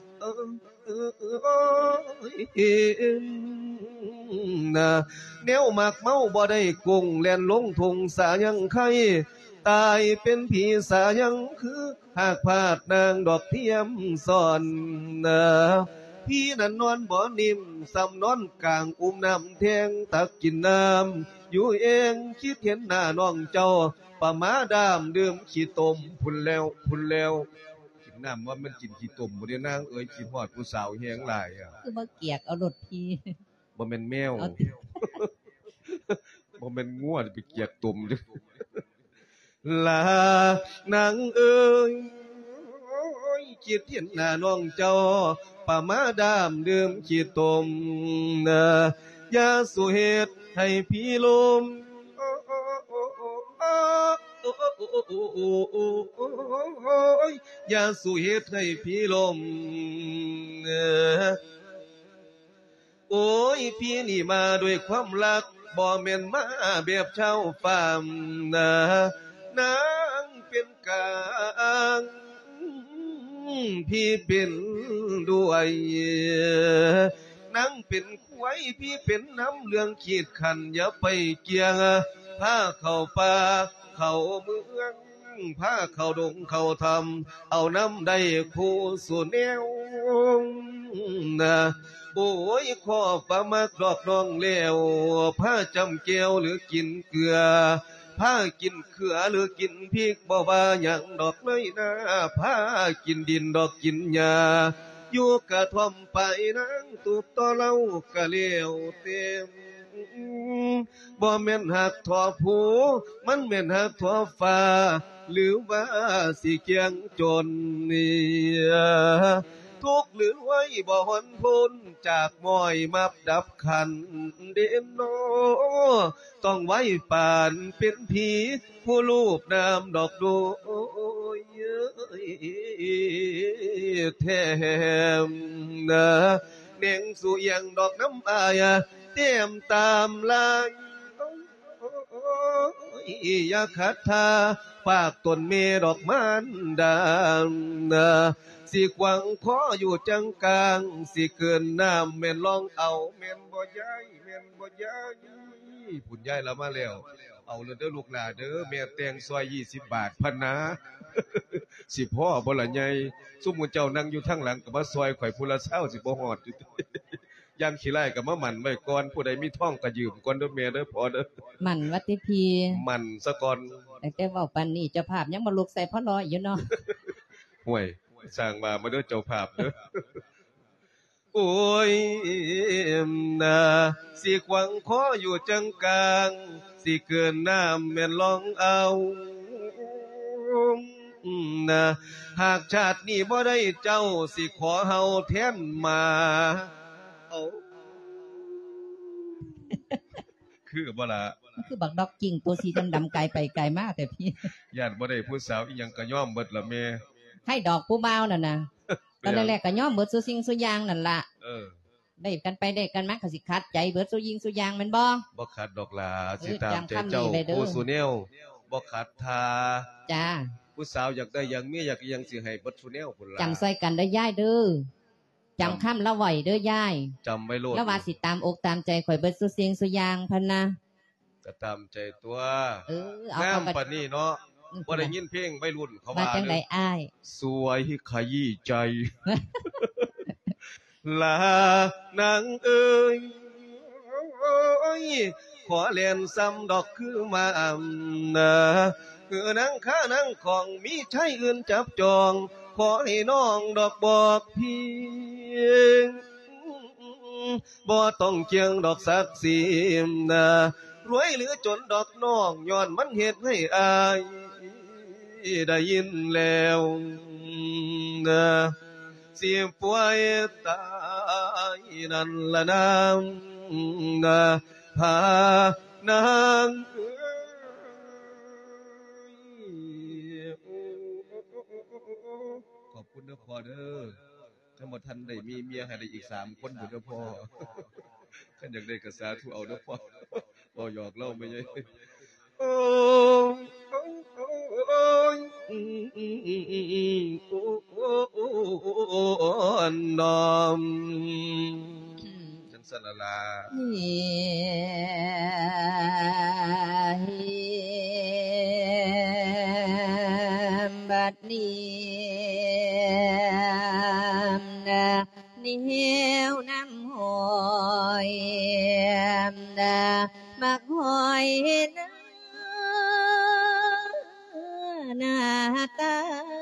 นะแนวหมากเมาบ่ได้กุ้งแล่นลงทงสายังไข่ตายเป็นผีสายังคือหากพาดนางดอกเทียมซ่อนพี่นั้นนอนบ่นิ่มซ้ำนอนกลางอุ้มน้ำแทงตักกินน้ำอยู่เองคิดเห็นหน้าน้องเจ้าปะมาดามดื่มขี้ตมพุ่นแล้วกินน้ำว่ามันกินขี้ตมบ่ได้นางเอ้ยขี้ฮอดผู้สาวแฮงหลายอ่ะคือบ่เกียกเอารถพี่บ่แม่นแมวบ่แม่นงัวไปเกียกตมเด้อลานางเอ้ยคิดเห็นหน้าน้องเจ้าปะมาดามดื่มขี้ตมอย่าสู่เหตุให้พี่ลมอย่าสู่เหตุให้พี่ลมโอ้ยพี่นี่มาด้วยความรักบ่แม่นมาแบบชาวฟาร์มนางเป็นกลางพี่เป็นด้วยนางเป็นควายพี่เป็นน้ำเรื่องขีดขันอย่าไปเกี่ยงพาเข้าป่าเข้าเมืองพาเข้าดงเข้าทำเอาน้ำได้คู่สู่แนวโอ้ยข้อประมาดดอกน้องแล้วผ้าจำเกลียวหรือกินเกลือผ้ากินเขือหรือกินพริกบ่ว่าอย่างดอกเลยนะผ้ากินดินดอกกินหญ้าอยู่กระท่อมไปนั่งตูบต่อเล่ากะเลี้ยวเต็มบ่แม่นหักทอผู้มันแม่นหักทอฟ้าหรือว่าสิเกียงจนนี่ทุกหรือไว้บ่หนพ้นจากม้อยมับดับขันเด่นโนต้องไว้ป่านเป็นผีผู้ลูบน้ำดอกดูแทมเน่งสู่ยังดอกน้ำอายเต็มตามลายอย่าขัดทาฝากต้นเมดอกมันดามสิกวังขออยู่จังกลางสิเกินน้ำแม่นลองเอาแม่นบ่ย้ายแม่นบ่ย้ายพุ่นย้ายแล้วมาแล้วเอาเลยเด้อลูกหลานเด้อแม่แต่งซอย20 บาทพันนะสิพ่อบ่ล่ะใหญ่ซุมมื้อเจ้านั่งอยู่ทางหลังก็มาซอยข่อยผู้ละ20สิบ่ฮอดย่านขี้ไล่ก็มาหมั่นไว้ก่อนผู้ใดมีท่องก็ยืมก่อนเด้อแม่เด้อพ่อเด้อหมั่นวัติพีหมั่นซะก่อนแต่เว้าปานนี้เจ้าภาพยังบ่ลุกใส่พ่อรออยู่เนาะห่วยสร้างมาเด้อเจ้าภาพเด้อโอ้ยสิขวังขออยู่จังกลางสิเกินน้ำแม่นลองเอาหากชาตินี้บ่ได้เจ้าสิขอเฮาแทนมาเอาคือบ่ล่ะคือบักดอกกิ่งตัวสีดำๆไกลไปไกลมากแต่พี่ญาติบ่ได้ผู้สาวอีหยังก็ยอมเบิดละแม่ให้ดอกผู้บ่าวนั่นน่ะตอนแรกๆก็ยอมเบิดซุสิ่งซุอย่างนั่นล่ะได้กันไปได้กันมาก็สิคัดใจเบิดซุยิงซุอย่างแม่นบ่ขัดดอกล่ะสิตามใจเจ้าผู้สุแนวบ่ขัดทาจ้าผู้สาวอยากได้อย่างเมียอยากอีหยังสิให้เบิดสุแนวพุ่นล่ะจำใส่กันเด้อย่ายเด้อจำคำละไว้เด้อย่ายจำไว้โลดแล้วว่าสิตามอกตามใจข่อยเบิดซุสิ่งซุอย่างพันนะก็ตามใจตัวงามปานนี้เนาะบ่ได้ยินเพลงวัยรุ่นเขาว่าจังได๋อ้ายสวยขยี้ใจลานางเอ้ยขอเล่นซ้ำดอกคือมานางข้านางของมีชายอื่นจับจองขอให้น้องดอกบอกพี่บ่ต้องเจียงดอกสักสีรวยหรือจนดอกน้องย้อนมันเฮ็ดให้อายได้ยินแล้วเสียป่วยตายนั่นละนางพานางขอบคุณเด้อพ่อเด้อถ้าหมดทันได้มีเมียให้ได้อีก3 คนอยู่เด้อพ่อขันอยากได้กระสาธุเอาเด้อพ่อบ่หยอกเล่าไม่ใช่โอ้น้อมจังสันลาบัดนี้นิ้วน้ำหอยบักหอยหน้าตา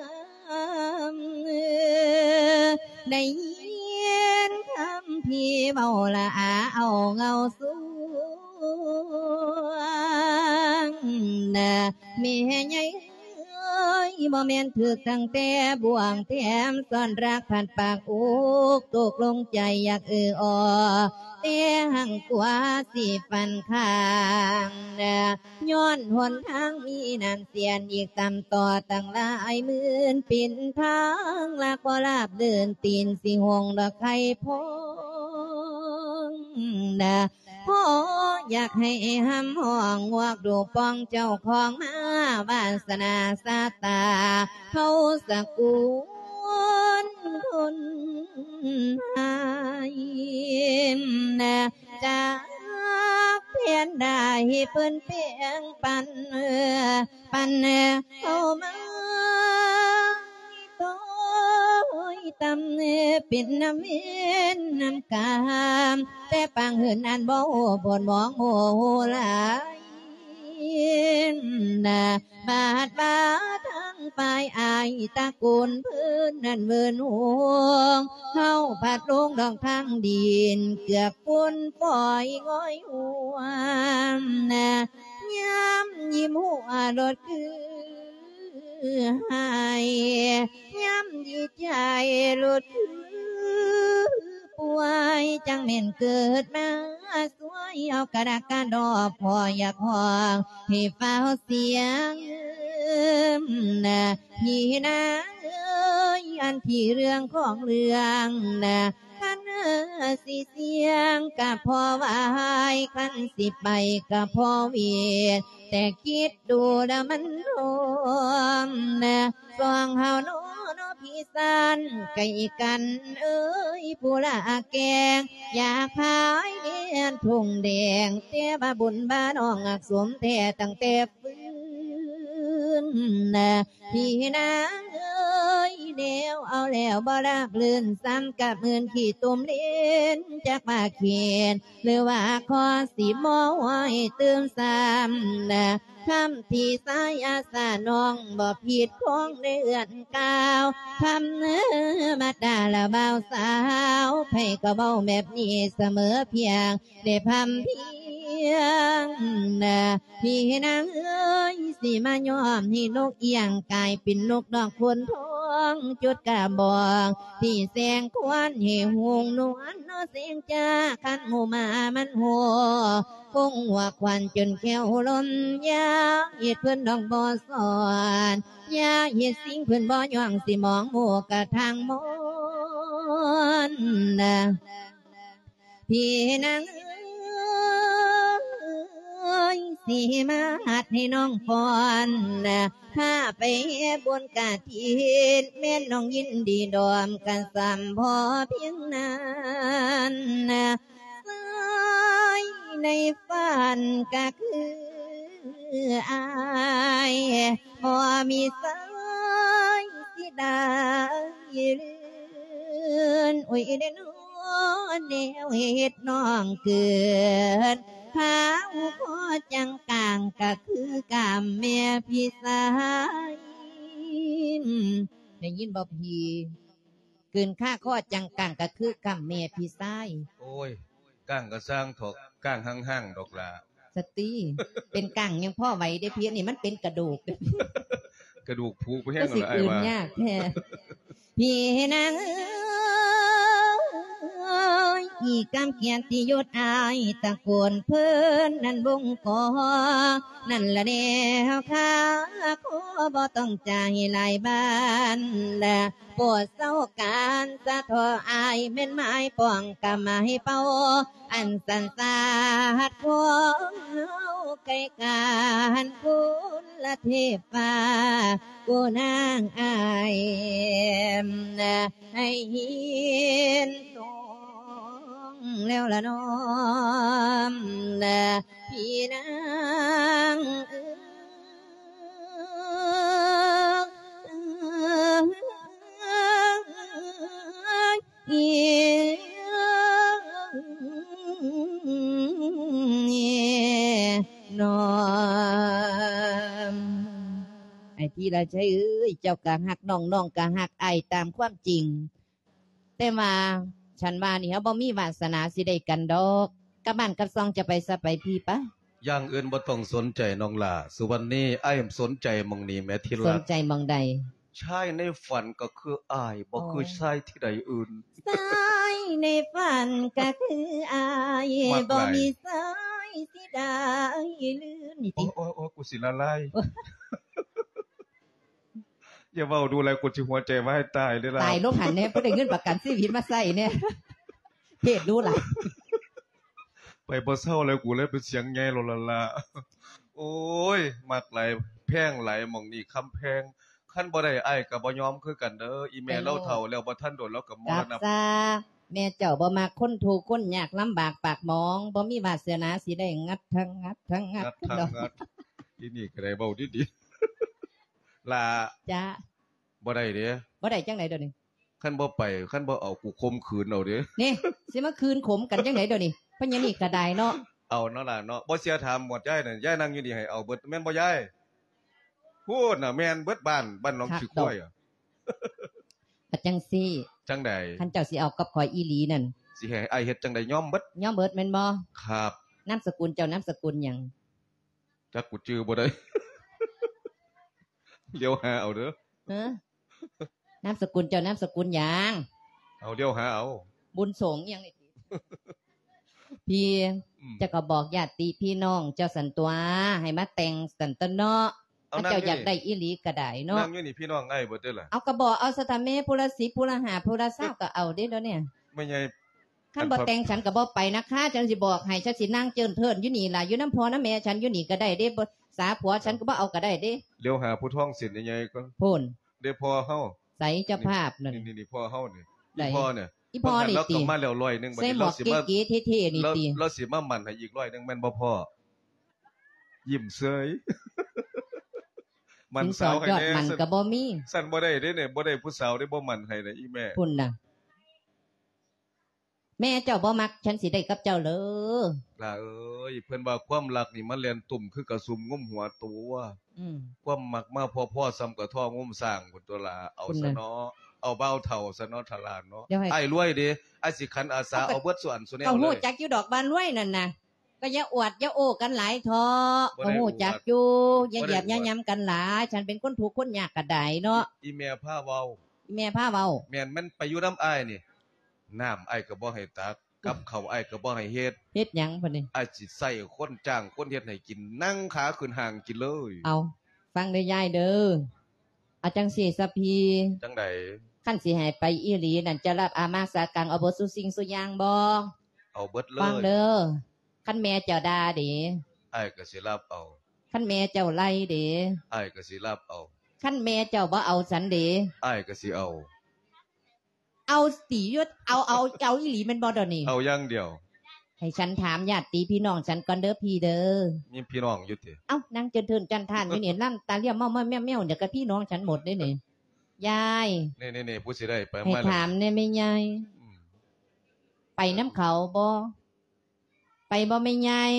ได้ยินคำพี่เบาละเอาเงาสูงแม่ใหญ่บ่แม่นถึกตั้งแต่บ่วงแถมซ่อนรักผ่านปากอกตกลงใจอยากอแต่หังกว่าสิฟันข้างย้อนหนทางมีน้ำเสียนอีกตำต่อตั้งหลายหมื่นปิ่นทางลากบ่ลาบเดินตีนสิห่วงดอกไข่พงพ่ออยากให้ห้ำห้องวกดูปองเจ้าของมาวาสนาสาตาเขาสกุลคนหายจากเพียนได้เพิ่นเพียงปันเข้ามาตำเป็นน้ำเม็นน้ำกามแต่ปังเหินอันบ่บนมองโหหลายบาดทั้งฝ่ายอายตะกุนพื้นนั่นเวินห่วงเข้าผัดลงดอกทางดินเกือบฝุ่นปล่อยง้อยหัวย้ำยิ้มหัวรถคือให้ย้ำดีใจหลุดป่วยจังเม่นเกิดมาสวยเอากระดาษกระดอพออยากห้องให้เฝ้าเสียงพี่นะอันที่เรื่องของเรื่องคันสิเสียงกับพ่อวายคันสิไปกับพ่อเวียนแต่คิดดูแล้วมันรวมสว่างเฮาโนพี่สันไก่กันผู้ละแกงอยากพายเดียนทุ่งแดงเตี้ยบาบุญบ้าน้องอักสวมแท้ตั้งแต่ฟื้นพี่นางเดียวเอาแล้วบ่ราบลื่นซ้ำกับเงินขี่ตุ่มเล่นจากมาเขียนหรือว่าขอสีมอไว้เติมซ้ำคำที่สายอาสาน้องบ่ผิดของเดือนเก้าคำมาด่าละเบาสาวไผก็เบาแบบนี้เสมอเพียงได้พำเพียยงพี่นางเอ้ยสิมายอมให้นกเอียงกลายเป็นนกดอกคนทองจุดกระบอกที่แสงควันให้หงนวลเนาะเสียงจ้าคันหูมามันหัวคงหัวควันจนแก้วลมยาเหตุเพื่อนดอกบ่สอนยาเหตุสิ่งเพื่อนบ่ย่องสิมองหมู่กะทางมนพี่นางสิมาหัดให้น้องพรถ้าไปบนกาทินแม่น้องยินดีดอมกันสัมพอเพียงนั้นสายในฝันก็คืออายพอมีสายสิได้ลื่นอุ้ยเด่นแนวเหตุน้องเกิดพาอุพอจังกลางก็คือกามแม่พี่สายได้ยินบ่พี่เกินค่าข้อจังกลางก็คือกามแม่พี่สายโอ้ยก้างก็สร้างถกก้างหั่งๆดอกล่ะสตีเป็นกลางยังพ่อไหวได้เพียงนี่มันเป็นกระดูกกระดูกผูกไปแห้งแล้วไอ้ว่าก็สิคืนยากแท้พี่นางอีกำเกียรติยศอายตะโกนเพิ่นนั่นบงกอนั่นละแนวข้าขอบ่ต้องจ่ายหลายบ้านและปวดเศร้าการสะทออายแม่นไม้ป้องกำมาให้เป่าอันสันสาดของเฮาไกลการคุณละเทพฟ้ากูนางอายให้เห็นแล้วละน้อมพี่นางน้อมไอ้ที่เราใช้เจ้ากะหักน้องกะหักไอ้ตามความจริงแต่มาฉันว่านี่เขาบ่มีวาสนาสิได้กันดอกกับบ้านกับซองจะไปซะไปพี่ปะอย่างอื่นบ่ต้องสนใจน้องล่ะสุวรรณนี่อ้ายสนใจมองนี่แม่ที่รักสนใจมองใดชายในฝันก็คืออ้ายบ่คือชายที่ใดอื่นชายในฝันก็คืออ้ายบ่มีชายที่ใดลืมนี่ติโอ้กูสิละลายอย่าเว้าดูแลกูสิหัวใจมาให้ตายเด้อล่ะตายลงหันแน่บ่ได้เงินประกันชีวิตมาใช้แน่เพศดูล่ะไปบ่เซาแล้วกูเลยเป็นเสียงใหญ่โลละโอ้ยมักหลายแพงหลายหม่องนี้คำแพงคันบ่ได้อ้ายก็บ่ยอมคือกันเด้ออีแม่เราเฒ่าแล้วบ่ทันโดนเราก็มรณภาพแม่เจ้าบ่มักคนทุกข์คนยากลำบากปากหมองบ่มีวาสนาสิได้งัดทั้งงัดอีนี่ก็ได้เว้าดีๆล่ะจ้าบ่ได้เด้บ่ได้จังได๋เดี๋ยวนี้คันบ่ไปคันบ่เอากูข่มขืนเอาเด้นี่สิมาคืนข่มกันจังได๋เดี๋ยวนี้เพิ่นยังนี่ก็ได้เนาะเอาเนาะล่ะเนาะบ่เสียถามหมดยายนั่นยายนั่งอยู่นี่ให้เอาเบิดแม่นบ่ยายพูดน่ะแม่นเบิดบ้านน้องขี้ข้อยอ่ะจังซี่จังได๋คันเจ้าสิเอากับข่อยอีหลีนั่นสิให้อ้ายเฮ็ดจังได๋ยอมเบิดแม่นบ่ครับนามสกุลเจ้านามสกุลหยังจักกูชื่อบ่ได้เลี้ยวหาเอาเด้อนามสกุลเจ้านามสกุลหยังเอาเลี้ยวหาเอาบุญสงหยังนี่พี่จะก็บอกญาติพี่น้องเจ้าสันตัวให้มาแต่งสันตเนาะถ้าเจ้าอยากได้อีหลีก็ได้เนาะนั่งอยู่นี่พี่น้องไอ้เบิดเด้อล่ะเอาก็บอกเอาสถาเมผู้ละ10ผู้ละ5ผู้ละ20ก็เอาเด้อเนี่ยไม่ใช่คันบ่แต่งฉันก็บ่ไปนะคะฉันสิบอกให้ฉันสินั่งเจินเทินอยู่นี่ล่ะอยู่นำพ่อนำแม่ฉันอยู่นี่ก็ได้เด้บ่สาผัวฉันก็บ่เอาก็ได้เด้เดี๋ยวหาผู้ท้องสินใหญ่ๆก่อนพุ่นเด้พ่อเฮาใส่เจ้าภาพนั่นนี่พ่อเฮานี่พ่อเนี่ยอีพ่อนี่ติมาแล้ว100นึงบัดนี้เราสิมาเก๋ๆเท่ๆนี่ติเราสิมามั่นให้อีก100นึงแม่นบ่พ่อยิ้มเสยมันสาวให้แน่มันก็บ่มีสั่นบ่ได้เด้เนี่ยบ่ได้ผู้สาวได้บ่มั่นให้นะอีแม่พุ่นน่ะแม่เจ้าบ่มักฉันสิได้กับเจ้าเลยล่ะเอ้ยเพิ่นว่าความรักนี่มันแล่นตุ่มคือกระสุมงุ้มหัวตัวความมักมาพ่อๆซ้ำกระท่องุ้มสร้างพุ่นตัวล่ะเอาซะเนาะเอาเบ้าเฒ่าซะเนาะทลานเนาะไอ้รวยเด้ไอ้สิขันอาสาเอาเบิดส่วนสุแนวเลยก็ฮู้จักอยู่ดอกบ้านรวยนั่นน่ะก็อย่าอวดอย่าโอ้กันหลายทอก็หูจักอยู่อย่าเหยียบอย่าย้ำกันหลายฉันเป็นคนถูกคนยากกระไดเนาะอีแม่ผ้าเว้าแม่พาเว้าแม่นมันไปอยู่น้ำอ้ายนี่น้ำอ้ายก็บ่ให้ตักกับข้าวอ้ายก็บ่ให้เฮ็ดหยังพุ่นนี่อ้ายสิใส่คนจ้างคนเฮ็ดให้กินนั่งขาขึ้นห่างกินเลยเอาฟังได้ยายเด้ออาจังสิสะพีจังได๋คันสิให้ไปอีหลีนั่นจะรับอามาสากังเอาบ่ซุสิ่งซุอย่างบ่เอาเบิดเลยฟังเด้อคันแม่เจ้าด่าเด้อ้ายก็สิรับเอาคันแม่เจ้าไล่เด้อ้ายก็สิรับเอาคันแม่เจ้าบ่เอาสันเด้อ้ายก็สิเอาตียศเอาอีหลีแม่นบ่ดอกนี่เอาอย่างเดียวให้ฉันถามญาติพี่น้องฉันก่อนเด้อพี่เด้อมีพี่น้องอยู่ติเอ้านั่งเทินจันทานอยู่นี่นั่งตาเลี่ยมเมาแม่วเดี๋ยวก็พี่น้องฉันหมดได้นี่ยายนี่ๆๆผู้สิได้ไปมาให้ถามแน่แม่ยายไปน้ำเขาบ่ไปบ่แม่ยาย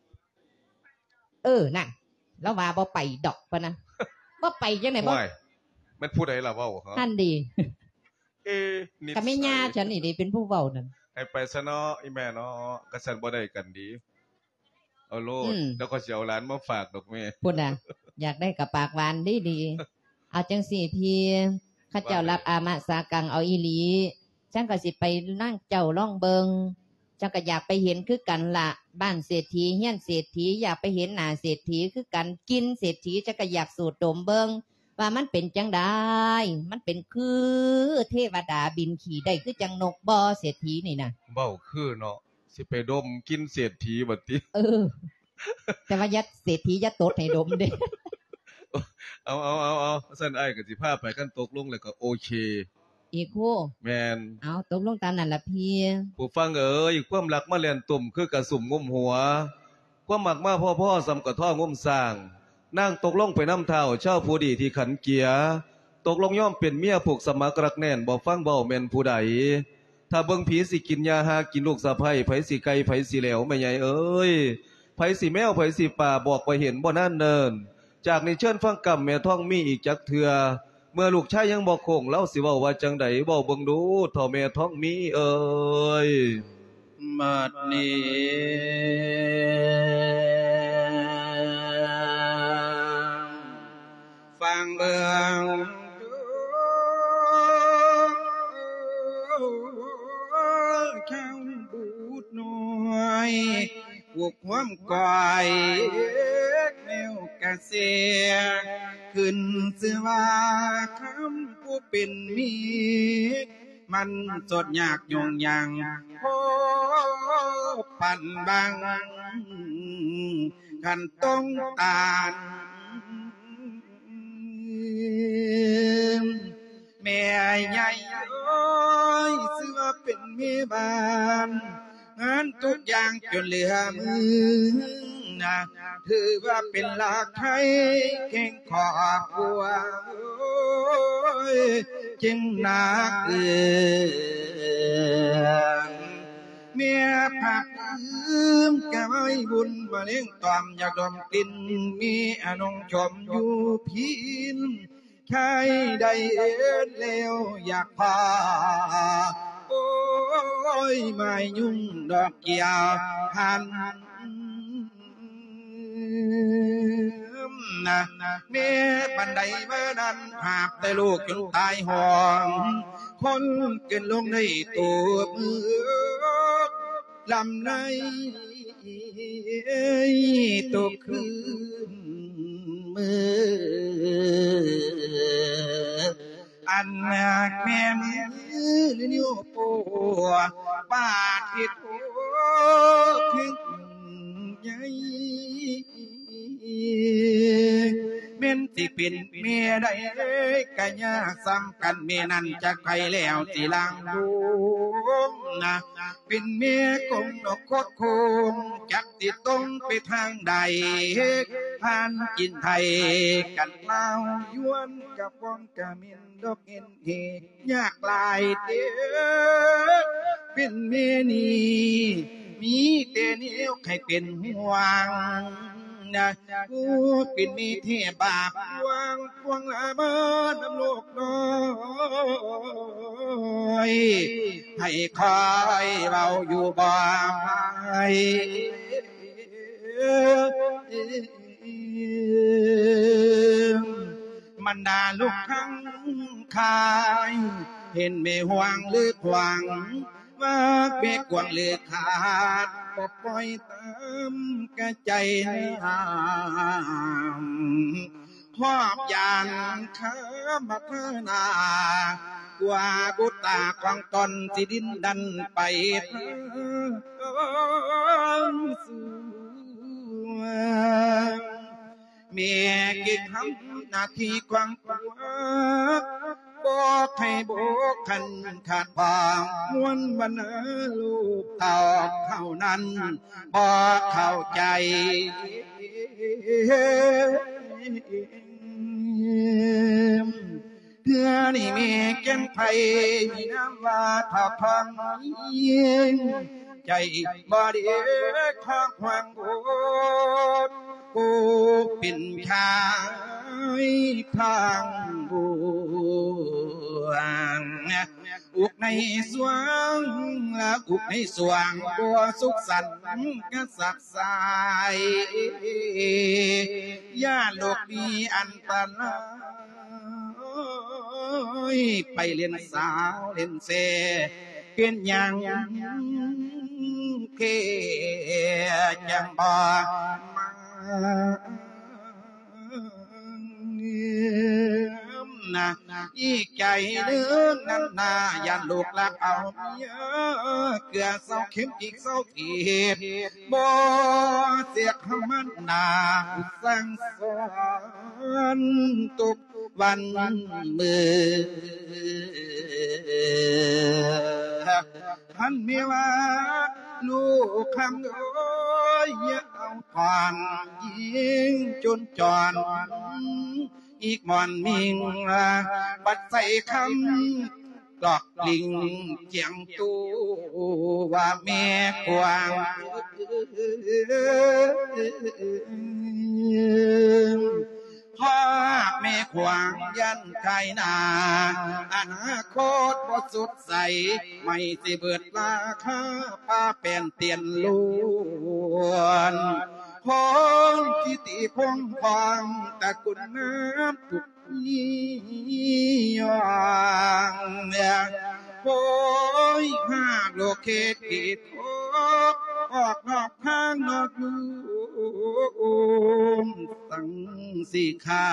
น่ะแล้วว่าบ่ไปดอกปะนะบ่ไปจังได๋บ่มันผู้ใดล่ะเว้าฮะนั่นดีนี่ก็แม่ย่าฉันนี่ดิเป็นผู้เว้านั่นให้ไปซะเนาะอีแม่เนาะก็ซั่นบ่ได้กันดีเอาโลดแล้วก็สิเอาหลานมาฝากดอกแม่พุ่นน่ะอยากได้กับปากหวานดีๆเอาจังซี่พี่ข้าเจ้ารับอามาสากังเอาอีหลีฉันก็สิไปนั่งเจ้าล่องเบิงฉันก็อยากไปเห็นคือกันละบ้านเศรษฐีเฮียนเศรษฐีอยากไปเห็นหน้าเศรษฐีคือกันกินเศรษฐีฉันก็อยากสูดดมเบิงว่ามันเป็นจังได้มันเป็นคือเทวดาบินขี่ได้คือจังนกบ่เศรษฐีนี่น่ะเว้าคือเนาะสิไปดมกินเศรษฐีบัดติแต่ว่ายัดเศรษฐียัดตดให้ดมเด้เอาซั่นอ้ายก็สิพาไปกันตกลงแล้วก็โอเคอีกโคแม่นเอาตกลงตามนั้นล่ะพี่ผู้ฟังเอ้ยความรักมาแล่นตุ่มคือกระสุ่มงุมหัวความมักมาพ่อๆสำกะท่องุมสร้างนางตกลงไปน้ำเท้าเช่าผู้ดีที่ขันเกียตกลงย่อมเป็นเมียผูกสมัครรักแน่นบ่ฟังเบาแม่นผู้ใดถ้าเบิ่งผีสิกินยาหากินลูกสะใภ้ไผสิไก่ไผสิแหลวแม่ใหญ่เอ้ยไผสิแมวไผสิป่าบอกไปเห็นบ่นั่นเนินจากนี้เชิญฟังกำแม่ท่องมีอีกจักเทื่อเมื่อลูกชายยังบ่คงเล่าสิเว้าว่าจังได๋เว้าเบิ่งดูเฒ่าแม่ท่องมีเอ้ยบัดนี้ฟังเบิ่งข้าวบูดน้อยพวกความก่อยแนวกะเสียขึ้นชื่อว่าคำผู้เป็นมีมันสดยากยุ่งยากพอปั่นบางขันต้องตานแม่ใหญ่ชื่อว่าเป็นแม่บ้านงานทุกอย่างจนเหลือมือนะถือว่าเป็นหลักไทยเก่งขอบบัวจึงนักเมียผักกะไว้บุญบะเลี้ยงตอมอยากดมกลิ่นมีอนงชมอยู่พินใครได้เอ็นแล้วอยากพาโอ้ยไม่ยุ่งดอกเกี่ยวหันนะเมียปันใดเมื่อนั้นหาบแต่ลูกจนตายห่วงคนเกินลงในตัวมือลำในตกคืนมืออันนักแม่มือนิ้วปัวบาดผิดหัวขึ้นใหญ่เม่นสิเป็นเมียใดกะยากซ้ำกันเมียนั้นจากใครแล้วสิลังดูนะเป็นเมียคงดอกโคตรคงจักติดตรงไปทางใดผ่านกินไทยกันเล่ายวนกับวงกะเมียนดอกเอ็นเหตุยากลายเด้อเป็นเมียนี้มีแต่นิ้วใครเป็นห่วงนะกูเป็นมีเทบาปวางพวงละเมิดน้ำโลกน้อยให้คอยเราอยู่บ่อยรดาลูกทั้งขายเห็นไม่ห่วงหรือขวางว่าเบกวงหรือขาดปปล่อยตามกระใจน้ำหอบยานขาบักนากว่ากุตาของตนสิดินดันไปสู่เมียกิทำหน้าที่กวางตัวบอกให้บอกขันขาดความมวนวันลูกเต่าเท่านั้นบอกเข้าใจเพื่อนี่มีแก่นไผ่มีน้ำว่าถ้าพังใจบ่ดีของควางโกดกูเป็นชายทางบัวอุกในสวงอุกในสวงบัวสุขสันต์กษับสายย่าโลกดีอันตรายไปเล่นสาวเล่นเสเป็นอย่างเกยังบ่มานะอีกใจเดือนนั้นนายันลูกลักเอาเมียเกลือเศร้าเข็มจิกเศร้าขีดบ่เสียคำมันนาสั่งสอนตุกวันมือท่านมีว่าลูกคำโอ้ยเอาผ่านยิงจนจอนอีกมอนมิงบัดใส่คำกอกลิงเจียงตูว่าแม่กวางพ่อแม่ขวางยันไกนาอนาคตบ่สดใสไม่สิเบิดราคาป้าเป็นเตียนล้วนพงทิติพงพองตะกุนน้ำทุกยี่างโอ้ยหากโลกเขตกิดออกนอกทางนอกอยู่สังสิขา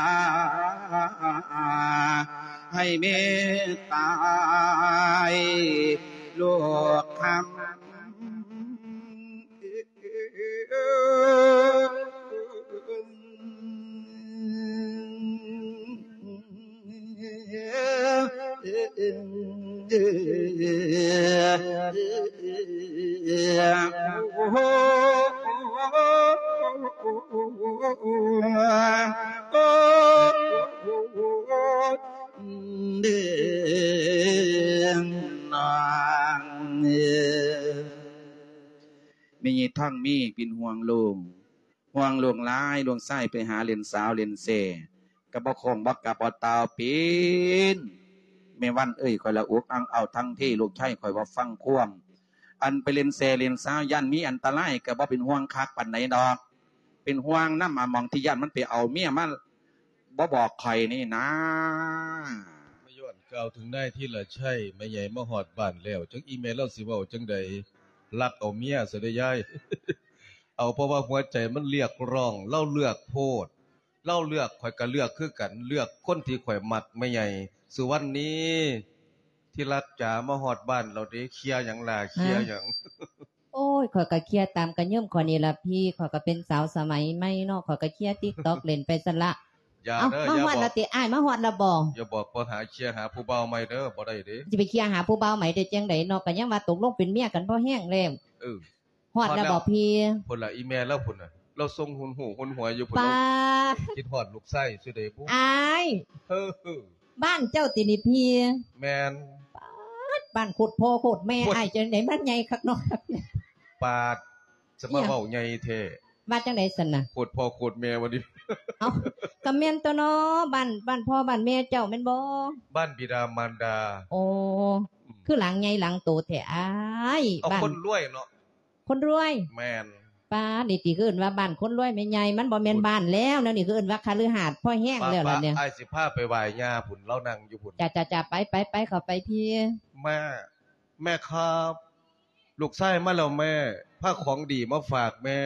ให้เมตตายโลกคำมีท่องมีเป็นห่วงลวงร้ายลวงไส้ไปหาเล่นสาวเล่นเสกระบอกคงบักกระปอตาวปีนเมวันเอ้ยคอยละอุกอังเอาทั้งที่ลูกชายคอยว่าฟังควมอันไปเล่นเสเล่นสาวยันมีอันตรายกระบอกเป็นห่วงคักปันไหนดอกเป็นห่วงน้ำมามองที่ยันมันไปเอาเมียมันบ่บอกใครนี่นะไม่ย้อนกล่าวถึงได้ที่ละใช่ไม่ใหญ่มาหอดบ้านแล้วจังอีเมลเล่าสิเว้าจังใดลักเอาเมียซะได้ยาย เอาเพราะว่าหัวใจมันเรียกร้องเล่าเลือกโพดเล่าเลือกข่อยก็เลือกคือกันเลือกคนที่ข่อยมักไม่ใหญ่สุวรรณนี้ที่รักจ๋ามาหอดบ้านเราได้เคลียร์หยังล่ะเคลียร์หยังโอ้ยข่อยก็เคลียร์ตามกันเยิ่มข่อยนี่ล่ะพี่ข่อยก็เป็นสาวสมัยใหม่เนาะข่อยก็เคลียร์ TikTok เล่นไปซะละอย่าเด้อมาฮอดละติอ้ายมาฮอดละบ่อย่าบอกบ่หาเคลียร์หาผู้บ่าวใหม่เด้อบ่ได้เด้สิไปเคลียร์หาผู้บ่าวใหม่ได้จังได๋เนาะก็ยังว่าตกลงเป็นเมียกันพอแห้งแล้วฮอดละบ่พี่พุ่นล่ะอีแม่แล้วพุ่นน่ะเราส่งหุ่นหูหุ่นหัวอยู่พุ่นคิดฮอดลูกไส้สิได้บ่อ้ายบ้านเจ้าตินี่พี่แม่นบ้านโคตรพ่อโคตรแม่อ้ายจังได๋บ้านใหญ่คักเนาะปาดจะมาเว้าใหญ่แท้ว่าจังได๋ซั่นน่ะโคตรพ่อโคตรแม่ว่าดิเอ้าก็แม่นตัวเนาะบ้านพ่อบ้านแม่เจ้าแม่นบ่บ้านบิดามารดาโอ้คือหลังใหญ่หลังโตแท้อ้ายเอาคนรวยเนาะคนรวยแม่นป้านี่ติคือเอิ้นว่าบ้านคนรวยแม่ใหญ่มันบ่แม่นบ้านแล้วนะนี่คือเอิ้นว่าคฤหาสน์พ่อแห้งแล้วล่ะเนี่ยไอ้สิพาไปไหว้ย่าพุ่นเรานั่งอยู่พุ่นจ้าไปเข้าไปพี่แม่ครับลูกชายมาแล้วแม่พาของดีมาฝากแม่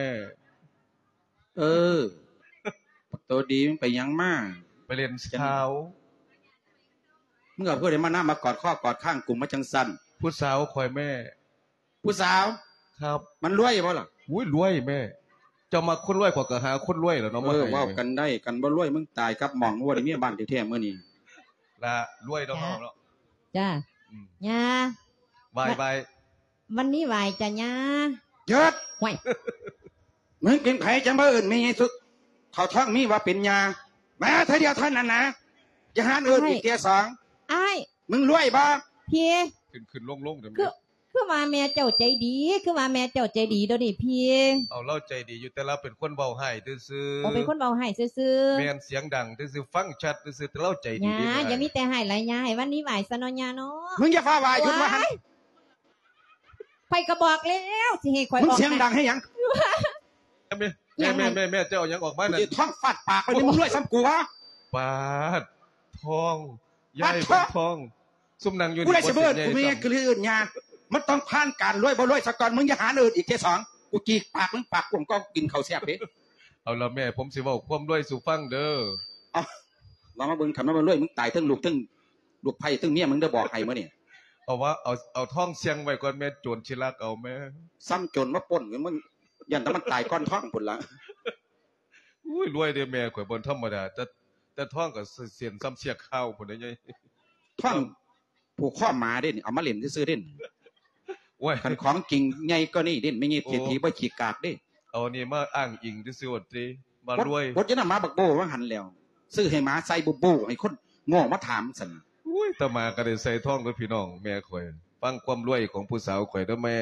ตัวดีมันไปยังมาไปเล่นเช้ามึงเอาเพื่อนมาหน้ามากอดข้อกอดข้างกลุ่มมาจังสันผู้สาวคอยแม่ผู้สาวครับมันรวยบ่ล่ะอุ้ยรวยแม่จะมาคนรวยกว่าก็หาคนรวยแล้วเนาะว่ากันได้กันบ่รวยมึงตายกับหม่องว่าได้มีบ้านแท้ๆมื้อนี้ละรวยดอกเนาะจ้าย่าบายวันนี้ไหวจ้ะย่าเยิดห่วยมึงเป็นไผจังบ่อื่นมีสุดเขาท้องมีว่าเป็นยาแม้เท่าเดียวเท่านั้นนะอย่าหาอื่นอีกเตียสองอ้ายมึงรวยบ่พี่ขึ้นลงเดี๋ยวคือว่าแม่เจ้าใจดีคือว่าแม่เจ้าใจดีเดี๋ยวนี้พี่เอาเล่าใจดีอยู่แต่เราเป็นคนเบาให้ซื่อๆเป็นคนเบาให้ซื่อๆแม่นเสียงดังซื่อๆฟังชัดซื่อๆแต่เล่าใจดีอย่ามีแต่ให้หลายย่าให้วันนี้ไหวซะเนาะย่าเนาะมึงอย่าฟ้าไหวหยุดว่าหั่นไปก็บอกแล้วสิให้ข่อยออกมึงเสียงดังให้หยังแม่เจ้ายังออกมานั่นท้องฟาดปากไปนี่มึงรวยซ้ำกูวะปาดทองยายเป็นทองซุ่มนางอยู่กูได้เสบิดกูมีคืออื่นยามันต้องผ่านการรวยบ่รวยสักก่อนมึงอย่าหาอื่นอีกแค่สองกูจีกปากมึงปากกูก็กินข้าวแซ่บเด้เอาละแม่ผมสิเว้าความรวยสู่ฟังเด้อเอาว่ามาเบิ่งทำมาบ่รวยมึงตายทั้งลูกไผ่ทั้งเมียมึงได้บอกให้มื้อนี่เอาท้องเสียงไว้ก่อนแม่โจรชิลักเอาแม่ซ้ำโจรมาป่นมึงยันแต่มันตายก้อนท้องพุ่นละอุ้ยรวยเด้แม่ข่อยบ่ธรรมดาแต่ท้องก็เสียนซ้ำเสียข้าวพุ่นได้ไงท้องผูกข้อหมาเด่นเอามาเล่นซื้อเด่นคันของจริงไงก็นี่เด่นไม่งี้เศรษฐีบ่ขี้กากเด้เอานี่มาอ้างอิงซื่อๆติมารวยบ่จะนำมาบักโบว่าหันแล้วซื้อให้หมาใส่บุบให้คนโง่มาถามซั่นอุ้ยตามาก็ได้ใส่ท้องด้วยพี่น้องแม่ข่อยฟังความรวยของผู้สาวข่อยเด้อแม่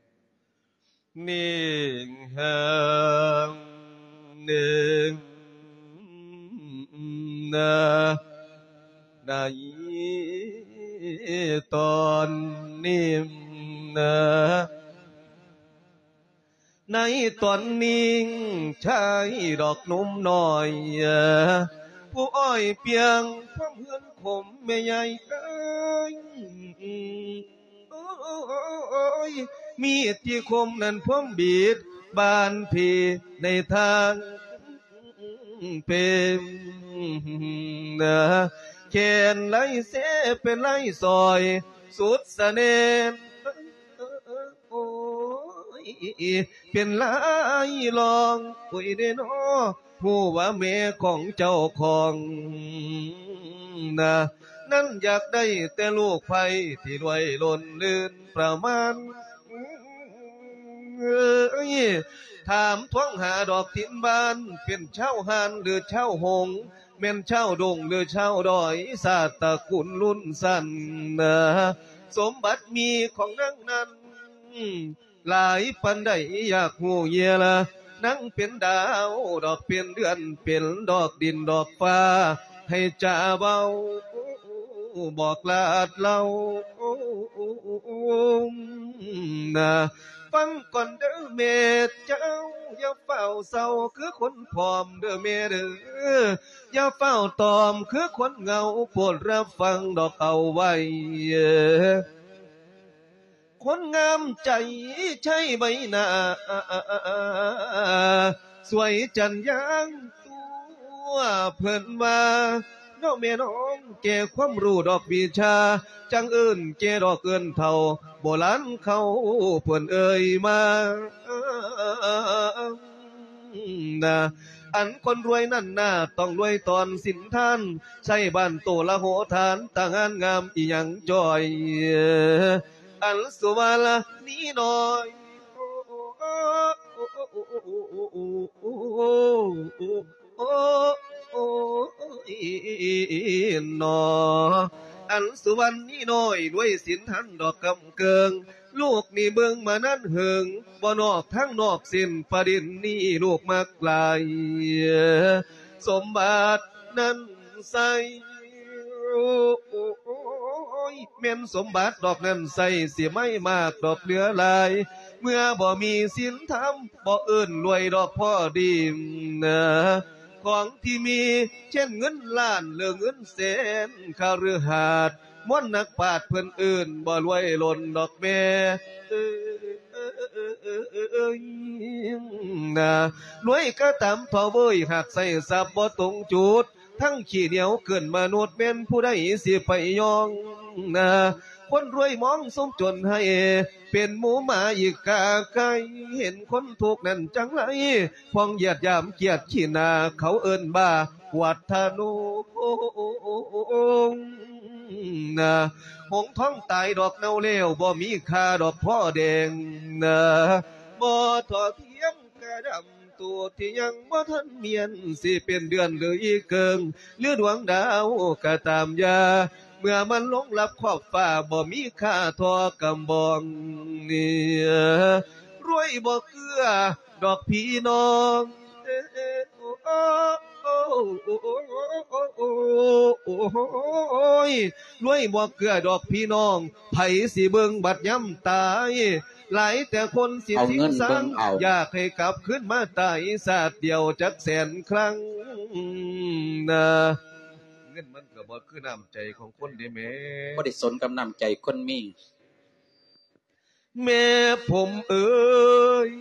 นิ่งห่างหนึ่งในตอนนิ่มในตอนนิ่งชายดอกนุ่มน้อยผู้อ้อยเปียงความเฮือนขมแม่ใหญ่เอ้ยมีดที่คมนั้นพร้อมบีดบานพี่ในทางเป็นแขนไหลเสเป็นไหลซอยสุดเสน่ห์โอ้ยเป็นไหลลองโอ้ยเด้อผู้ว่าแม่ของเจ้าของนั่นอยากได้แต่ลูกไผ่ที่รวยล้นลื่นประมาณถามท้องหาดอกทินบานเป็นเช่าหานหรือเช่าหงแม่นเช่าดงหรือเช่าดอยศาสตระกุลรุ่นสั้นสมบัติมีของนางนั้นหลายปันใดอยากหูเยละนั่งเป็นดาวดอกเป็นเดือนเป็นดอกดินดอกฟ้าให้จ่าเบาบอกลาดเล่าฟังก่อนเด้อเมตเจ้าอย่าเฝ้าเศร้าคือคนผอมเด้อเมเด้ออย่าเฝ้าตอมคือคนเหงาโปรดรับฟังดอกเอาไว้คนงามใจใช่ใบหน้าสวยจันยางตัวเพิ่นมาน้องแม่น้องแก่ความรู้ดอกวิชาจังเอิ้นแก่ดอกเอิ้นเท่าโบราณเขาเพิ่นเอ่ยมาอันคนรวยนั่นน่าต้องรวยตอนสินท่านใช้บ้านโตละโหฐานต่างงานงามอีหยังจ้อยอันสุวาลานี้หน่อยนออันสุวรรณนี่น้อยด้วยสินทันดอกกำเกิงลูกนี่เบิ่งมานั่นเหิงบ่นอกทั้งนอกสิ้นประดินนี่ลูกมักลายสมบัตินั้นใส่เม่นสมบัติดอกนั้นใส่เสียไม่มากดอกเหลือลายเมื่อบ่มีศีลธรรมบ่เอิ้นรวยดอกพ่อดีนะของที่มีเช่นเงินล้านหรือเงินแสนคฤหัสถ์ม่วนนักปราชญ์เพิ่นเอิ้นบ่รวยล้นดอกแม่นะรวยก็ตามเผาเว้ยหากใส่ทรัพย์บ่ตรงจุดทั้งขี้เหนียวเกินมนุษย์แม่นผู้ใดสิไปยองนะคนรวยมองสมจนให้เป็นหมูหมาอีกกาไก่เห็นคนถูกนั่นจังไรพองเหยียดยามเกียดขี้นาเขาเอิ้นบ้าวัฒนุนะหงท้องตายดอกเน่าเลี้ยวบ่มีค่าดอกพ่อแดงนะบ่ทอเทียมกระดำตัวที่ยังบ่ทันเมียนสิเป็นเดือนหรืออีเกิงหรือดวงดาวก็ตามยาเมื่อมันลงลับขอบฟ้าบ่มีค่าทอกำบองเนี่ยรวยบ่เกื้อดอกพี่น้องรวยบ่เกื้อดอกพี่น้องไผสิเบิ่งบัดย่ำตายหลายแต่คนสิทิ้งสังอยากให้กลับขึ้นมาตายศาสตร์เดียวจักแสนครั้งนะเงินมันก็บ่คือน้ำใจของคนเด้แม่บ่ได้สนกับน้ำใจคนมีแม่ผมเอ้ย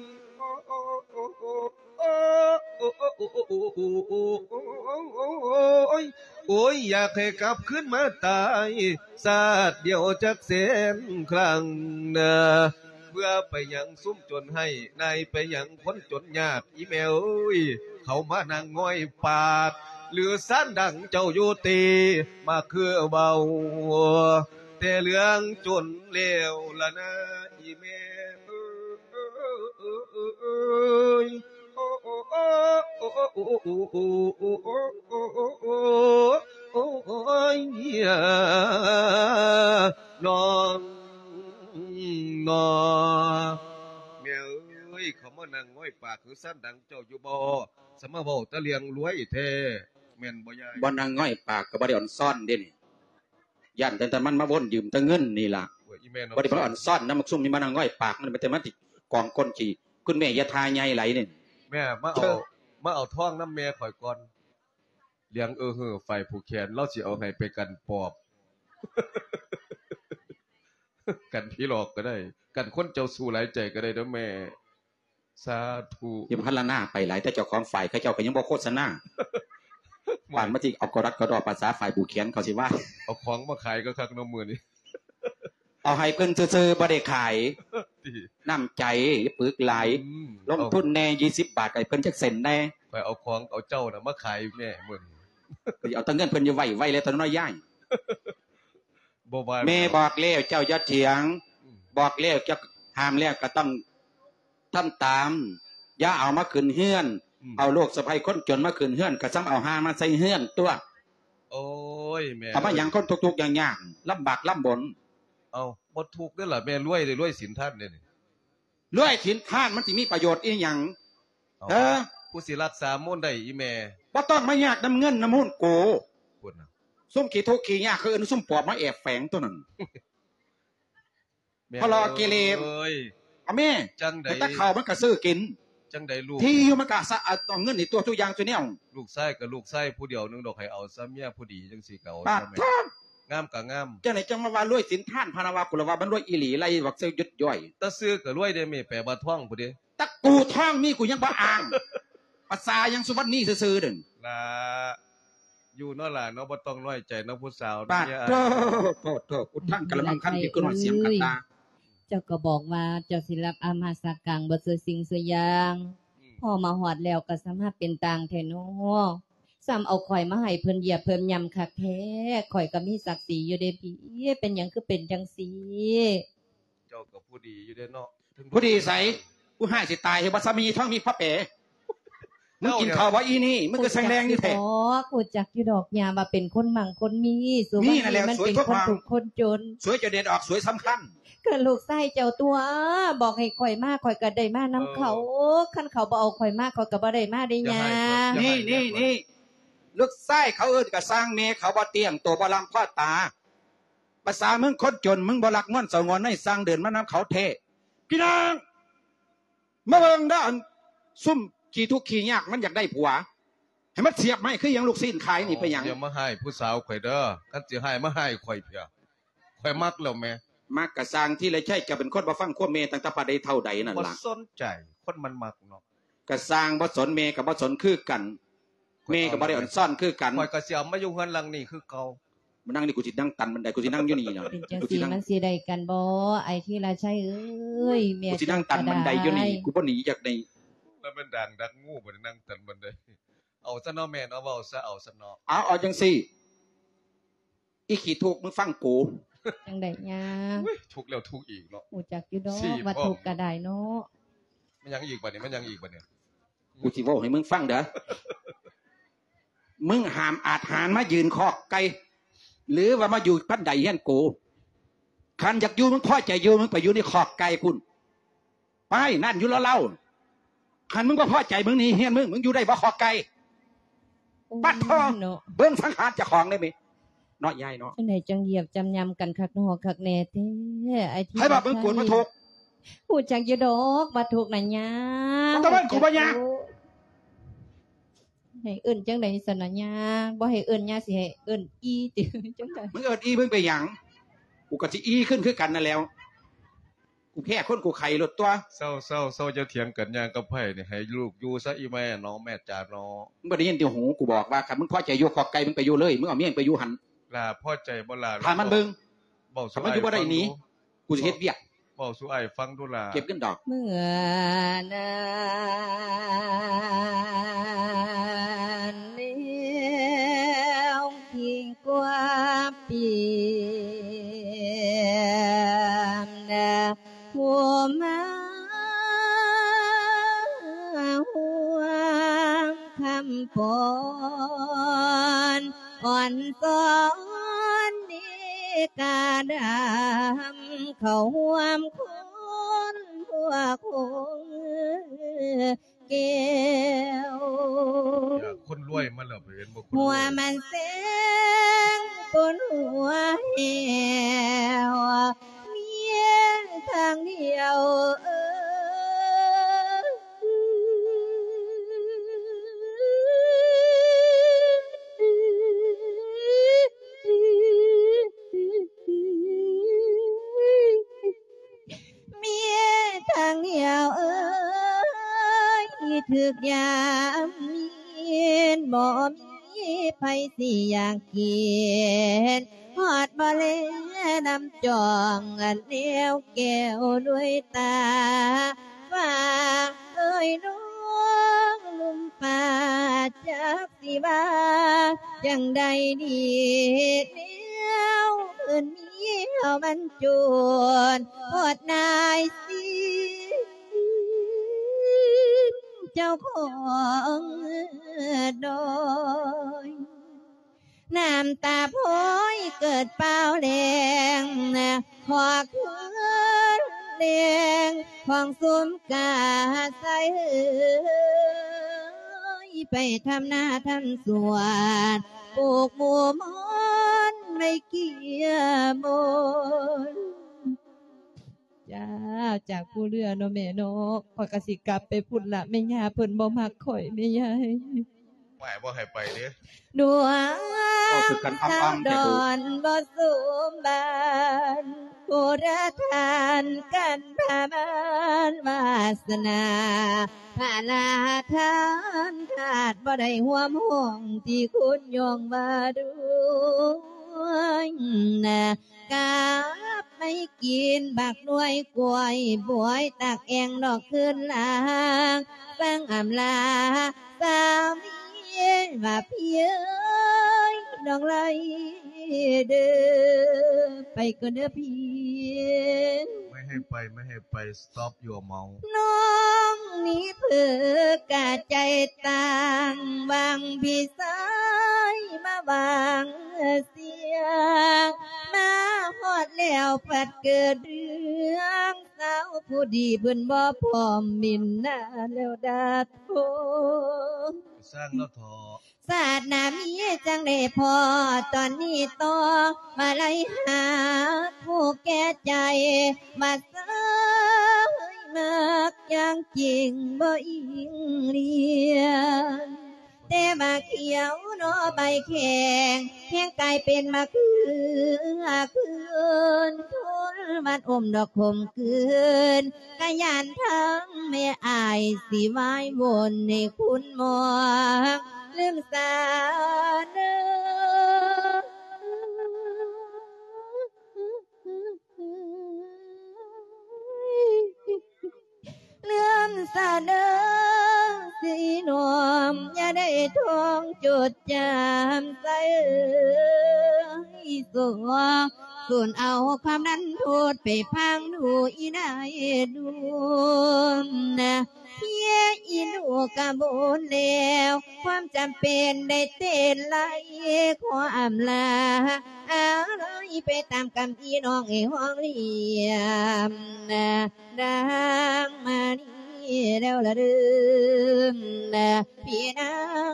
โอ้ยอยากให้กลับขึ้นมาตายศาสตร์เดียวจักแสนครั้งนะเพื่อไปยังซุ้มจนให้นายไปยังคนจนยากอีแมวเอ้ยเขามานั่งง่อยปาดหรือสั้นดังเจ้าอยู่ตีมาคือเบาแต่เรื่องจนเลวละนะอีแม่น้องนอแม่เอ้ยเขามานั่งง่อยปากคือสั้นดังเจ้าอยู่บ่สมาบ่ตะเลียงรวยแท้แม่นบ่ยายบ่นั่งง่อยปากก็บ่ได้อ่อนซ่อนเด้นี่ย่านแต่มันมาวนยืมแต่เงินนี่ล่ะบ่ได้บ่อ่อนซ่อนนำมักซุ่มนี่มานั่งง่อยปากมันเป็นแต่มันติกองก้นขี้คุณแม่อย่าทาใหญ่ไหลนี่แม่มาเอาท้องน้ำแม่ข่อยก่อนเลี้ยงไฟผูกแขนเราสิเอาให้ไปกันปอบกันพี่หลอกก็ได้กันคนเจ้าสู้หลายใจก็ได้เด้อแม่สาธุอย่าพัฒนาไปหลายแต่เจ้าของฝ่ายเขาเจ้าก็ยังบ่โฆษณาป่านมาสิเอากอรัดกอดอภาษาฝ่ายผูกแขนเขาสิว่าเอาของมาขายก็คักน้ำมือนี่เอาให้เพิ่นซื่อๆบ่ได้ขายน้ำใจปึกหลายลงทุนแน่20 บาทให้เพิ่นจักเซ็นแน่ไปเอาของเอาเจ้าน่ะมาขายแม่มื้อนี้เอาตั้งเงินเพิ่นอยู่ไว้แล้วตอนน้อยย่ายบ่ว่าแม่บอกแล้วเจ้าอย่าเถียงบอกแล้วจะห้ามแล้วก็ต้องทำตามอย่าเอามาขึ้นเฮือนเอาโลกสะใภ้คนจนมาขึ้นเฮือนก็ซ้ำเอาหามาใส่เฮือนตัวโอ้ยแม่เอามาหยังคนทุกๆอย่างยากลำบากลำบนเอาบ่ทุกข์เด้อล่ะแม่รวยได้รวยศีลท่านเด้นี่รวยศีลท่านมันสิมีประโยชน์อีหยังผู้สิรักษามนต์ได้อีแม่บ่ต้องมายากน้ำเงินน้ำมูลโกพุ่นน่ะซุ่มขี้ทุกข์ขี้ยากคือซุ่มปอบมาแอบแฝงตัวนั้นพอรอกิเลสเอาแม่จังได๋แต่ข้าวมันก็ซื้อกินจังได๋ลูกที่มันก็ต้องเงินนี่ตัวทุกอย่างตัวแนวลูกชายก็ลูกชายผู้เดียวนึงดอกให้เอาซะเมียผู้ดีจังสิเก่าใช่มั้ยงามก็งามจังไหนจังมาว่ารวยศีลท่านพานาวากุลว่ามันรวยอีหลีไล่บักเซยุดย่อยตะซื้อก็รวยได้แม่แปลว่าท่องผู้เด้ตะกูท่องมีกูยังบ่อ่างภาษายังสุวรรณนี่ซื่อๆเด้อล่ะอยู่เนาะล่ะเนาะบ่ต้องน้อยใจเนาะผู้สาวเนี่ยโทษกูทั้งกะละมังคันที่กูน้อยเสียงกันตาเจ้าก็บอกว่าเจ้าสิรับอามาสักกังบ่ซื้อสิ่งซื้ออย่างพอมาฮอดแล้วก็สามารถเป็นต่างแท้เนาะซ้ำเอาข่อยมาให้เพิ่นเหยียบเพิ่นยำคักแท้ข่อยก็มีศักดิ์ศรีอยู่เด้พี่เป็นหยังคือเป็นจังซี่เจ้าก็ผู้ดีอยู่เด้เนาะผู้ดีไสกูให้สิตายให้บ่ซะมีท้องมีพระเป๋มึงกินข้าวบ่อีนี่มึงก็แสงแรงนี่แท้อ๋อกูจักอยู่ดอกยามว่าเป็นคนมั่งคนมีสุวรรณมันเป็นคนถูกคนจนสวยจะเด่นออกสวยสำคัญก็ลูกไส้เจ้าตัวบอกให้ข่อยมาข่อยก็ได้มานํเขาคันเขาบ่เอาข่อยมาข่อยก็บ่ได้มาได้หยังนี่ลูกไส้เขาเอิ้นก็สร้างเมเขาบ่เตียงตัวบ่ลำพ่อตาภาษามึงคนจนมึงบ่รักม่วนสงวนให้สร้างเดินมานํเขาเทพี่น้องมาเบิ่งด้านซุ่มขี้ทุกข์ขี้ยากมันอยากได้ผัวให้มันเสียบไม่คือยังลูกศิษย์ขายนี่ไปยังอย่ามาให้ผู้สาวข่อยเด้อคันสิให้มาให้ข่อยเพียข่อยมักแล้วแม่มักกะสร้างที่ไรใช่จะเป็นคนบ่ฟังความเมตั้งแต่ปานใดเท่าใดนั่นล่ะบ่สนใจคนมันมักเนาะกะสร้างบ่สนเมกับบ่สนคือกันเมกับบ่ได้อ่อนซ่อนคือกันข่อยก็สิเอามาอยู่เฮือนหลังนี้คือเก่ามานั่งนี่กูสินั่งตันบันไดกูสินั่งอยู่นี่เนาะเป็นจังซี่มันสิได้กันบ่ไอ้ที่ละใช่เอ้ยแม่กูสินั่งตันบันไดอยู่นี่กูบ่หนีจากในแล้วมันด่างดักงูบ่ได้นั่งตันบันไดเอาซะเนาะแม่เนาะเว้าซะเอาซะเนาะเอาจังซี่อีขี้ทุกมึงฟังกูจังได๋ยาทุกแล้วทุกอีกเนาะฮู้จักอยู่ดอกว่าทุกก็ได้เนาะมันยังอีกบัดนี้มันยังอีกบัดนี้กูสิเว้าให้มึงฟังเด้อมึงห้ามอาจหารมายืนคอกไก่หรือว่ามาอยู่พันใดเฮียนกูคันอยากอยู่มึงพ่อใจอยู่มึงไปอยู่ในคอกไก่คุณไปนั่นอยู่แล้วเล่าคันมึงว่าพ่อใจมึงนี่เฮียนมึงอยู่ได้บ่คอกไก่ปัดทองเบิ่งสังขารเจ้าของได้มั้ยเนาะยายเนาะจังได๋จังเหยียบจำยำกันคักเนาะคักแน่แท้ไอ้ที่ให้บอกมึงกวนมาถูกฮู้จักอยู่ดอกบ่ถูกน่ะยาตะวันกูบ่ยากให้เอิ้นจังได๋ซั่นน่ะยาบ่ให้เอิ้นยาสิให้เอิ้นอีติจังได๋มึงเอิ้นอีมึงไปหยังกูก็สิอีขึ้นคือกันนั่นแล้วกูแค่คนกูไข่รถตัวเศร้าจะเถียงกันย่างกับไผนี่ให้ลูกอยู่ซะอีแม่เนาะแม่จ๋าเนาะมึงบ่ได้ยินที่หูกูบอกว่าคันมึงพอใจอยู่คอกไก่มึงไปอยู่เลยมึงเอาเมียไปอยู่หั่นล่ะพอใจบ่ล่ะถ้ามันเบิ่งบ่สู้มันอยู่บ่ได้หนีกูสิเฮ็ดเวียกบ่สู้อ้ายฟังดูล่ะเก็บเงินดอกเมื่อนั้นแล้วที่กว่าปีนะหัวมาห่วงคำพรอ่อนซ้อนดีกาดำเขาห่วมคนหัวคงเกี่ยวคนรวยมันเหรอเห็นบ่หัวมันเสียงบนหัวเหี่ยวเมียทางเดียวถึกยามมีนบ่มีไผสิอยากกินฮอดบ่แลน้ำจองอันเลี้ยวแก้วด้วยตาฟ้าเอ้ยน้องลุ่มป่าจักสิว่าจังใดดีเลี้ยวเพิ่นมีเฮาบรรจวนฮอดนายสิเจ้าของดอยน้ำตาพอยเกิดเปล่าแดงขอคืนแดงของสุมกาใส่ไปทำหน้าทำสวนปลูกหมู่มอนไม่เกี่ยมนจ้าจากผู้เรือเนาะแม่เนาะข่อยก็สิกลับไปพุ่นละแม่ย่าเพิ่นบ่มักข่อยแม่ยายบ่ให้ไปเด้ดวงดอนบ่สูมบานผู้รักทานกันพามานวาสนาพาลาทานขาดบ่ได้ห่วมห่วงที่คุณยองมาด้วยนะกาบไม่กินบักด้วยกล้วยบวยตักแองดอกคืนลางฟังอำลาสามีว่าพี่เอ้ยน้องไล่เด้อไปก็เด้อพี่ไม่ให้ไป stop your mouth น้องนี่เพื่อกะใจต่างบางพี่สายมาบางเสียงมาฮอดแล้วพัดเกิดเรื่องสาวผู้ดีเพิ่นบ่พร้อมมินหน้าแล้วดาโทสร้างแล้วทอศาสตร์นามีจังได้พอตอนนี้ต่อมาไล่หาผู้แก่ใจมาเสยมักอย่างจริงบ่อิงเลียนแต่มาเขียวหนอใบแข็งแข็งกลายเป็นมาคืนทุนมันอมดอกคมคืนกะยานทั้งแม่อายสิไว้วนในคุณมองลืมสาเนเลื่อมสาเดิมสีนวมอย่าได้ทวงจดจำใจสัวส่วนเอาความนั้นพูดไปพังดูอีนายดูนะเพียอีนูกะบุญแล้วความจำเป็นได้เต้นไล่ความลาอะไรไปตามกรรมอีน้องห้องเรียมนะดังมานี่แล้วละเดิมนะพี่นาง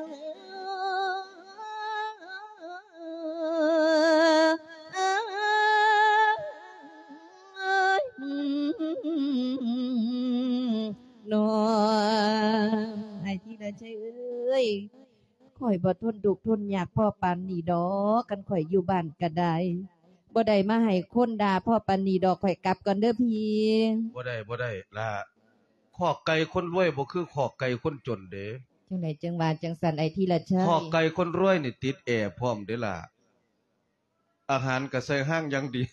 นอไอ้ที่ละใช่เอ้ยข่อยบ่ทนดุทนอยากพ่อปานนี่ดอกกันข่อยอยู่บ้านก็ได้บ่ได้มาให้คนด่าพ่อปานนี่ดอกข่อยกลับก่อนเด้อพี่บ่ได้ล่ะขอกไก่คนรวยบ่คือขอกไก่คนจนเด้จังได๋จังว่าจังสันไอ้ที่ละใช่ขอกไก่คนรวยนี่ติดแอร์พร้อมเด้ล่ะอาหารก็ใส่ห้างอย่างดี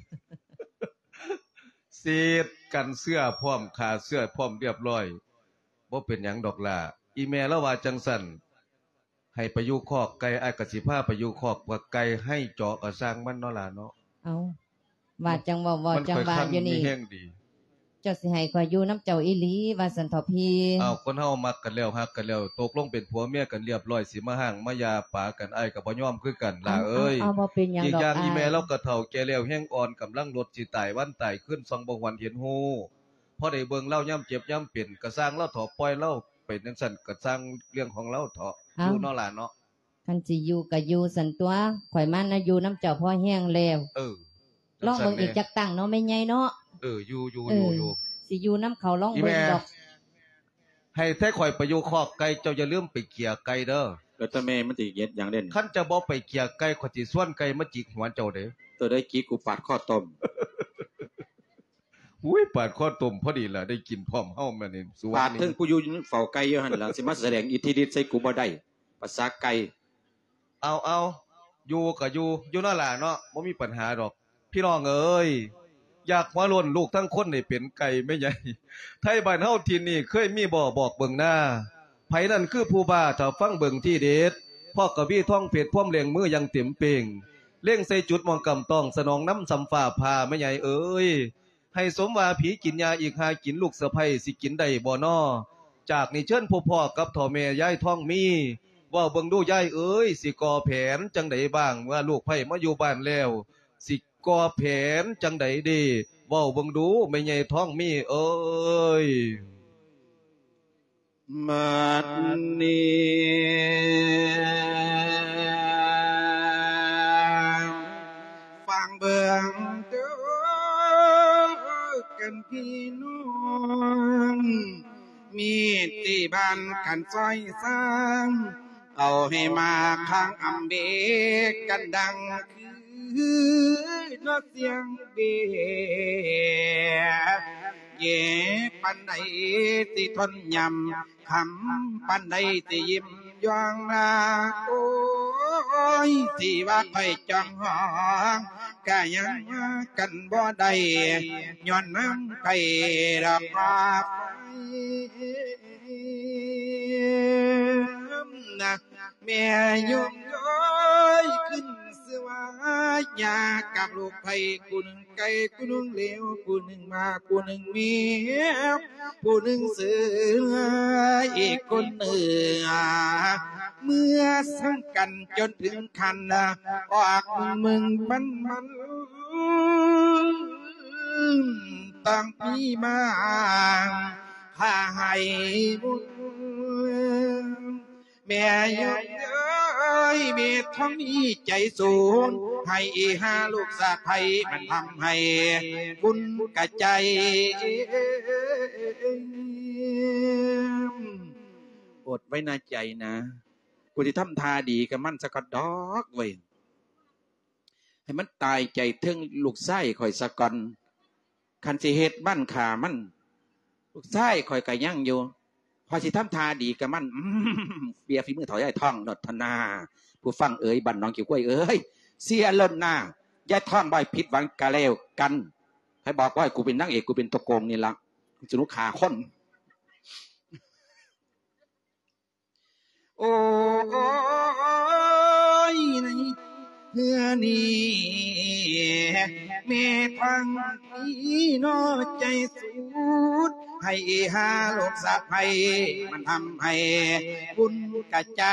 เศษกันเสื้อพร้อมขาเสื้อพร้อมเรียบร้อยบ่เป็นหยังดอกล่ะอีแม่ละว่าจังสั่นให้ไปอยู่คอกไก่อ้ายก็สิพาไปอยู่คอกว่าไก่ให้เจาะก็สร้างมันเนาะล่ะเนาะเอาว่าจังว่าจังว่าอยู่นี่เจ้าสิให้ข่อยอยู่น้ำเจ้าอีหลีว่าสันทอพี่เอาคนเฮามักกันแล้วฮักกันแล้วตกลงเป็นผัวเมียกันเรียบร้อยสิมาห่างมายาปากันอ้ายก็บ่ยอมคือกันล่ะเอ้ยเอาบ่เป็นหยังดอกอีกอย่างอีแม่เราก็เฒ่าแก่แล้วแฮงอ่อนกำลังลดสิตายวันตายขึ้นส่องบ่วันเห็นฮู้พอได้เบิ่งเล่ายามเจ็บยามเป็นก็สร้างเราเถาะปล่อยเราไปจังซั่นก็สร้างเรื่องของเราเถาะอยู่เนาะล่ะเนาะคันสิอยู่ก็อยู่ซั่นตัวข่อยมันน่ะอยู่น้ำเจ้าพอแห้งแล้วลองเบิ่งอีกจักตั้งเนาะแม่ใหญ่เนาะอยู่สิอยู่น้ำเขาลองเบิ่งดอกให้แท้ข่อยไปอยู่คอกไก่เจ้าอย่าลืมไปเกี่ยไก่เด้อแล้วถ้าแม่มันสิเฮ็ดหยังเด่นคันจะบ่ไปเกี่ยไก่ข่อยสิส่วนไก่มาจิกหัวเจ้าเด้ตัวได้กี้กูปาดข้อต้มอุ้ยปาดข้อต้มพอดีล่ะได้กินพร้อมเฮาแม่นี่สวนปาดถึงกูอยู่เฝ้าไก่อยู่หั่นล่ะสิมาแสดงอิทธิฤทธิ์ใส่กูบ่ได้ภาษาไก่เอาอยู่ก็อยู่นั่นล่ะเนาะบ่มีปัญหาดอกพี่น้องเอ้ยอยากหัวล้นลูกทั้งคนนี่เป็นไก่ไม่ใหญ่ไทยบ้านเฮาที่นี่เคยมีบ่บอกเบิ่งหน้าไผนั่นคือผู้บ้าถ้าฟังเบิ่งที่เด็ดพ่อกะบี้ท่องเพชรพ่อมเลี้ยงมือยังเต็มเป่งเล่งใส่จุดมองกำต้องสนองน้ำสำฟ้าพาไม่ใหญ่เอ้ยให้สมว่าผีกินยาอีกหากินลูกสะใภ้สิกินได้บ่น้อจากนี้เชิญพ่อกับพ่อแม่ยายท่องมีว่าเบิ่งดูยายเอ้ยสิก่อแผนจังไดบ้างว่าลูกไผมาอยู่บ้านแล้วสิก่อแผนจังไดดีเว้าเบิ่งดูแม่ใหญ่ท้องมีเอ้ยมัดนี้ฟังเบิ่งเด้อกันพี่น้องมีที่บ้านกันซอยสร้างเอาให้มาข้างอำเบกันดังนอเสียงเบียเย่ปันใดที่ทนยำคำปันใดที่ยิ้มย่องนาโอ้ยที่ว่าคอยจังห้องกะยังกันบ่ได้ย้อนน้ำไก่ดับมาไฟนะแม่ยุ่งย้อยขึ้นสวายากับลูกไผ่กูหนึ่งไก่กูหนึ่งเหลวกูหนึ่งมากูหนึ่งเมียกูหนึ่งเสืออีกคนเหนือเมื่อสังกันจนถึงคันละออกมึงมันตั้งพี่มาข้าให้บุญแม่ยกเย้ยเมตท้องนี้ใจสูงให้หาลูกสะใภ้มันทำให้บุญกระใจอดไว้ในใจนะกูที่ทำทาดีกับมันสะกดดอกเว้ยให้มันตายใจถึงลูกไส้ข่อยสะกอนคันสิเฮ็ดบ้านขามันลูกไส้ข่อยกะยั่งอยู่พอสิทำทาดีกับมันเปียฝีมือถอยไอ้ท่องนดธนาผู้ฟังเอ๋ยบันน้องกิ้วกล้วยเอ๋ยเสียล้นหน้ายายท่องใบผิดหวังกะแล้วกันให้บอกว่ากูเป็นนางเอกกูเป็นตัวโกงนี่ละสนุกขาคนโอ้ยเพื่อนี่เมทังที่นอใจสุดให้หาโลกสะใภ้มันทำให้บุญกระใจ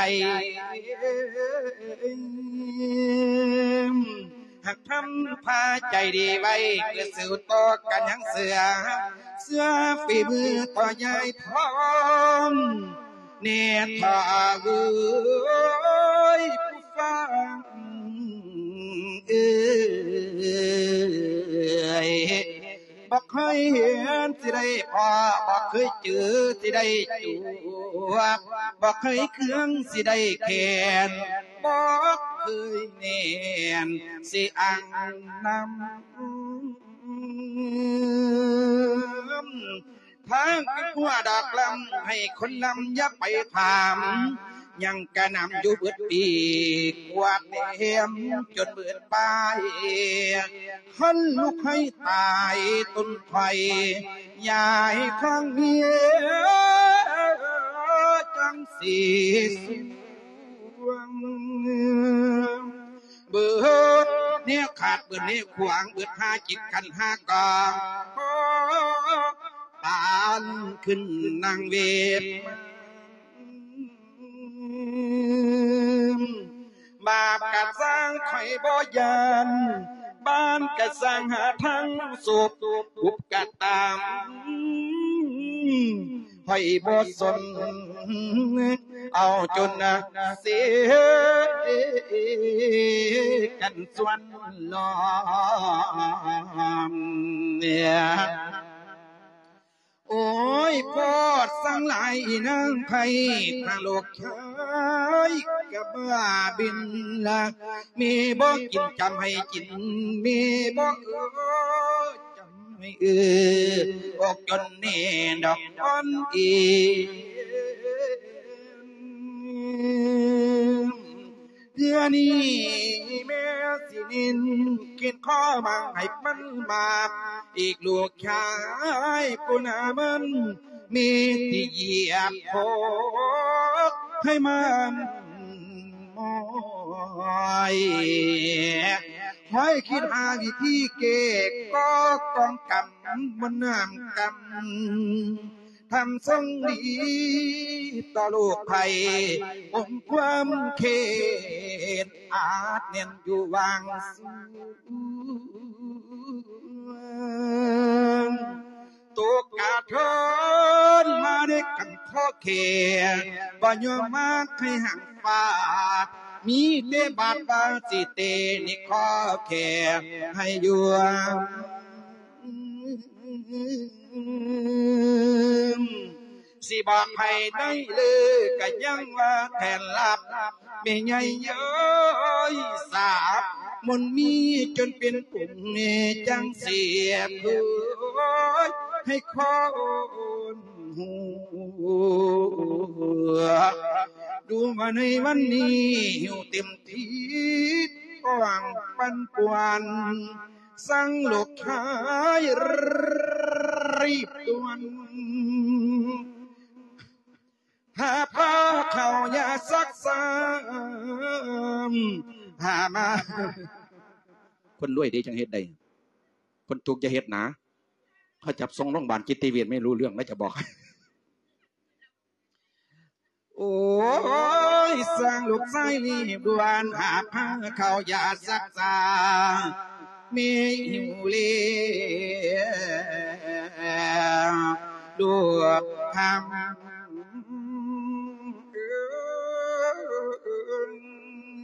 หากทำพาใจดีไว้เพื่อสู่ต่อกันยังเสือฝีมือต่อยายทองเนตรเว้ยผู้ฟังเอ้ยบอกเคยเห็นสิได้พอบอกเคยเจอสิได้จูบบอกเคยเครื่องสิได้แขนบอกเคยเนียนสิอ่างน้ำทางกัวดอกลำให้คนลำอย่าไปถามยังกระนำอยู่เบิดปีกวาดเหียมจนเบิดปลายหันลุกให้ตายต้นไผ่ยายครั้งเฮียจังสีสวงเบิดเนี่ยขาดเบิดเนี่ยขวางเบิดหาจิตกันหากองตานขึ้นนางเวทบาปกะสร้างข่อยบ่ยานบ้านกะสร้างหาทั้งสุบบุบกะตามข่อยบ่สนเอาจนเสียกันส่วนลอมเนี่ยโอ้ยพอดสังหลายนางไผ่ทางโลกชายกับบ้าบินละมีบ่กินจำให้กินมีบ่จำให้อกจนเน่ดอกอ่อนอีเดือนนี้แม่สินินกินข้อมังให้มันมาอีกลูกชายปุนามันมีที่เหยียบโคกให้มันมอยห้อยคิดหาวิธีเกกก็กองกำบนน้ำกำทำทรงดีต่อลูกไผ่องความเขตอาจเนียนอยู่วางสูงตัวกาเทินมาได้กันข้อเขตบ่ยอมมาให้ห่างฟาดมีเตบาดบาสิเตนิข้อเขตให้อยู่สิบอกให้ได้เลยก็ยังว่าแทนลับไม่ใหญ่เย้ยสาบมนมีจนเป็นปุ่มจังเสียบให้คนหูดูมาในวันนี้หิวเต็มที่กว้างปันป่วนสั่งลูกชายรีบด่วนหาผ้าเขาอย่าซักซ้ำหามาคนรวยดีจังเฮ็ดได้คนทุกข์จะเฮ็ดหนาเขาจับส่งโรงพยาบาลจิตเวชไม่รู้เรื่องแล้วจะบอกโอ้ยสร้างลูกไส้รีบด่วนหาผ้าเขาอย่าซักซ้ำมีหิวเลี้ยดูทำ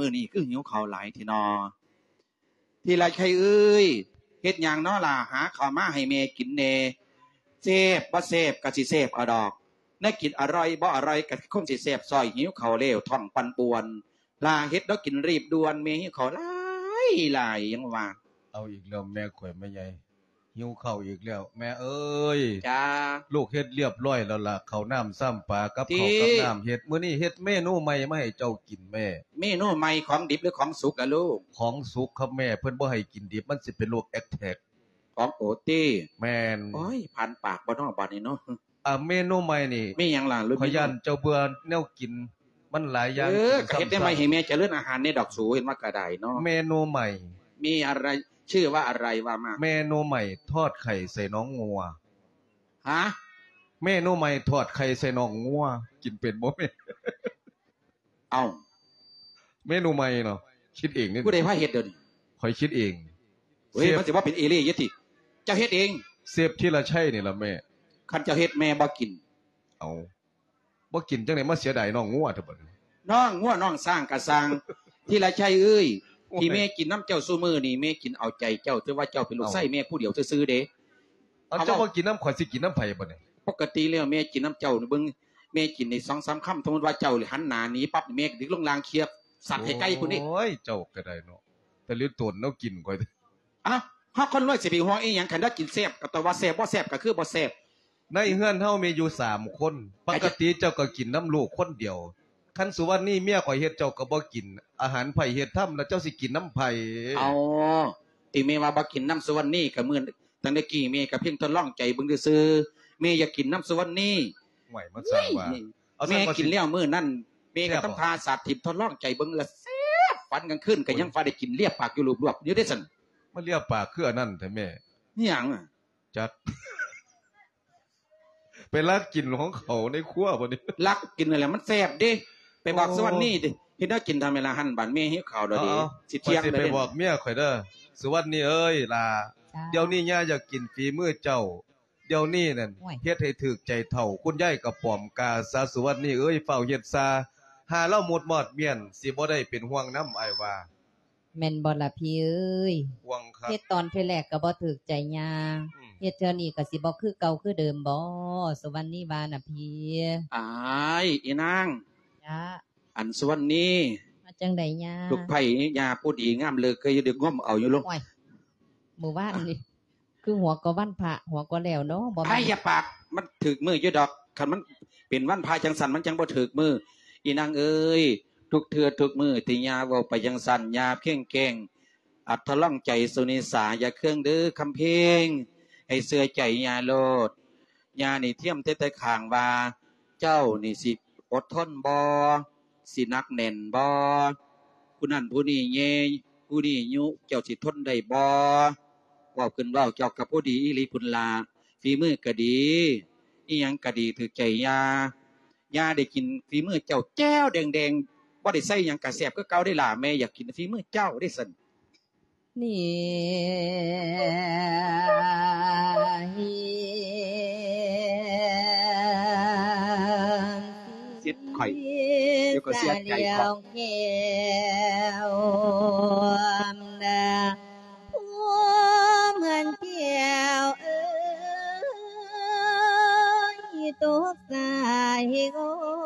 มื้อนี้คือหิวข้าวหลายที่นอที่ไรใครเอ้ยเฮ็ดหยังน้อล่ะหาข้าวมาให้แม่กินแน่เสพบ่เสพก็สิเสพเอาดอกได้กินอร่อยบ่อร่อยก็คงสิเสพซอยหิวข้าวเลวท้องปั่นป่วนลาเฮ็ดแล้วกินรีบด่วนแม่หิวข้าวหลายยังว่าเอาอีกแล้วแม่ข่อยแม่ใหญ่หิวข้าวอีกแล้วแม่เอ้ยจ้าลูกเฮ็ดเรียบร้อยแล้วล่ะข้าวน้ำซ้ำปลากับข้าวกับน้ำเฮ็ดมื้อนี้เฮ็ดเมนูใหม่มาให้เจ้ากินแม่เมนูใหม่ของดิบหรือของสุกล่ะลูกของสุกครับแม่เพิ่นบ่ให้กินดิบมันสิเป็นโรคแอคแทกของโอตี้แม่นโอ้ยผ่านปากบ่น้อบัดนี้เนาะเมนูใหม่นี่มีหยังล่ะลูกขยันเจ้าเบื่อแนวกินมันหลายอย่างเฮ็ดได้ใหม่ให้แม่เจริญอาหารในดอกสูเห็นว่ากระไดเนาะเมนูใหม่มีอะไรชื่อว่าอะไรว่ามาเมนูใหม่ทอดไข่ใส่น้องงัวฮะเมนูใหม่ทอดไข่ใส่น้องงัวกินเป็นบ่แม่เอ้าเมนูใหม่เนาะคิดเองนี่ผู้ใดพาเฮ็ดเด้อนี่ข่อยคิดเองเฮ้ยมันสิว่าเป็นเอเลี่ยติเจ้าเฮ็ดเองเซฟที่ละใช่นี่ล่ะแม่คันเจ้าเฮ็ดแม่บ่กินเอาบ่กินจังได๋มาเสียดายน้องงัวเถอะบัดน้องงัวน้องสร้างกะสร้างที่ละใช่เอ้ยที่แม่กินน้ำเจ้าซุมื้อนี่แม่กินเอาใจเจ้าถือว่าเจ้าเป็นลูกไส้แม่ผู้เดียวซื่อๆเด้เอาเจ้าบ่กินน้ำข่อยสิกินน้ำไผบ่เนี่ยปกติแล้วแม่กินน้ำเจ้าเบิ่งแม่กินใน 2-3 คำสมมุติว่าเจ้าหันหน้าหนีปั๊บแม่ดึกลงลางเคียบสัตว์ให้ไกลพุ่นนี่โอ้ยเจ้าก็ได้เนาะแต่ลือตนเนาะกินข่อยอ้าวเฮาคนรวยสิไปห่วงอีหยังคันได้กินแซ่บก็ต้องว่าแซ่บบ่แซ่บก็คือบ่แซ่บในเฮือนเฮามีอยู่3คนปกติเจ้าก็กินน้ำลูกคนเดียวคันสุวรรณนี่เมียข่อยเฮ็ดเจ้าก็บ่กินอาหารไผเฮ็ดทำแล้วเจ้าสิกินน้ำไผอ๋อที่แม่ว่าบ่กินน้ำสุวรรณนี่ก็มื้อตั้งแต่กี้แม่ก็เพียงทดลองใจเบิ่งซื่อแม่อยากกินน้ำสุวรรณนี่ห่วยมันสร้างว่าแม่กินแล้วมื้อนั้นแม่ก็ต้องพาสาธิตทดลองใจเบิ่งละแซ่บฟันกลางคืนก็ยังฟ้าได้กินเลียปากอยู่ลวกๆอยู่ได้ซั่นมันเลียปากคืออันนั้นแท้แม่นี่หยังอ่ะจักไปลักกินของเขาในครัวบ่นี่ลักกินนั่นแหละมันแซ่บเด้ไปบอกสุวรรณนี่ดิเฮ็ดได้กินทำเวลาหั่นบานแม่หิวข้าวดอกดิสิเที่ยงเลยไปบอกเมียข่อยเด้อสุวรรณนี่เอ้ยล่ะเดี๋ยวนี้ย่าอยากกินฝีมือเจ้าเดี๋ยวนี้นั่นเฮ็ดให้ถูกใจเฒ่าคุณยายกับป้อมกาซาสุวรรณนี่เอ้ยเฝ้าเฮ็ดซาหาเล่าหมดหมอดเมียนสิบ่ได้เป็นห่วงน้ำอ้ายว่าแม่นบ่ล่ะพี่เอ้ยห่วงครับเฮ็ดตอนแรกก็บ่ถูกใจย่าเฮ็ดเทื่อนี้ก็สิบ่คือเก่าคือเดิมบ่สุวรรณนี่ว่าน่ะพี่อ้ายอีนางจ้าอันสุวรรณนี่มาจังได๋ย่าลูกไผ่ย่าผู้ดีงามเลยเคยดึกง้อมเอาอยู่ลงโอ้ยหมู่บ้านนี่คือหัวก็วันพระหัวก็แล้วเนาะบ่ไผอย่าปากมันถึกมืออยู่ดอกคันมันเป็นวันพระจังซั่นมันจังบ่ถึกมืออีนางเอ้ยทุกเทื่อทุกมื้อที่ย่าเว้าไปจังซั่นย่าเพียงแกล้งอัดทะล่องใจสุนิสาอย่าเครื่องเด้อคำเพลงให้เสื้อใจย่าโลดย่านี่เทียมแต่ข้างว่าเจ้านี่สิอดทนบ่สินักแน่นบ่ผู้นั้นผู้นี้แย่ผู้นี้ยุเจ้าสิทนได้บ่เว้าขึ้นเว้าเจ้ากับผู้ดีอีหลีพุ่นลาฝีมือก็ดีอีหยังก็ดีถูกใจย่าได้กินฝีมือเจ้าแจ้วแดงๆบ่ได้ใส่หยังก็แซ่บคือเก่าได้ล่ะแม่อยากกินฝีมือเจ้าได้ซั่นนี่เสียดข่อยเดี๋ยวก็เสียใจข่อยเหมือนเกี่ยวตกสายง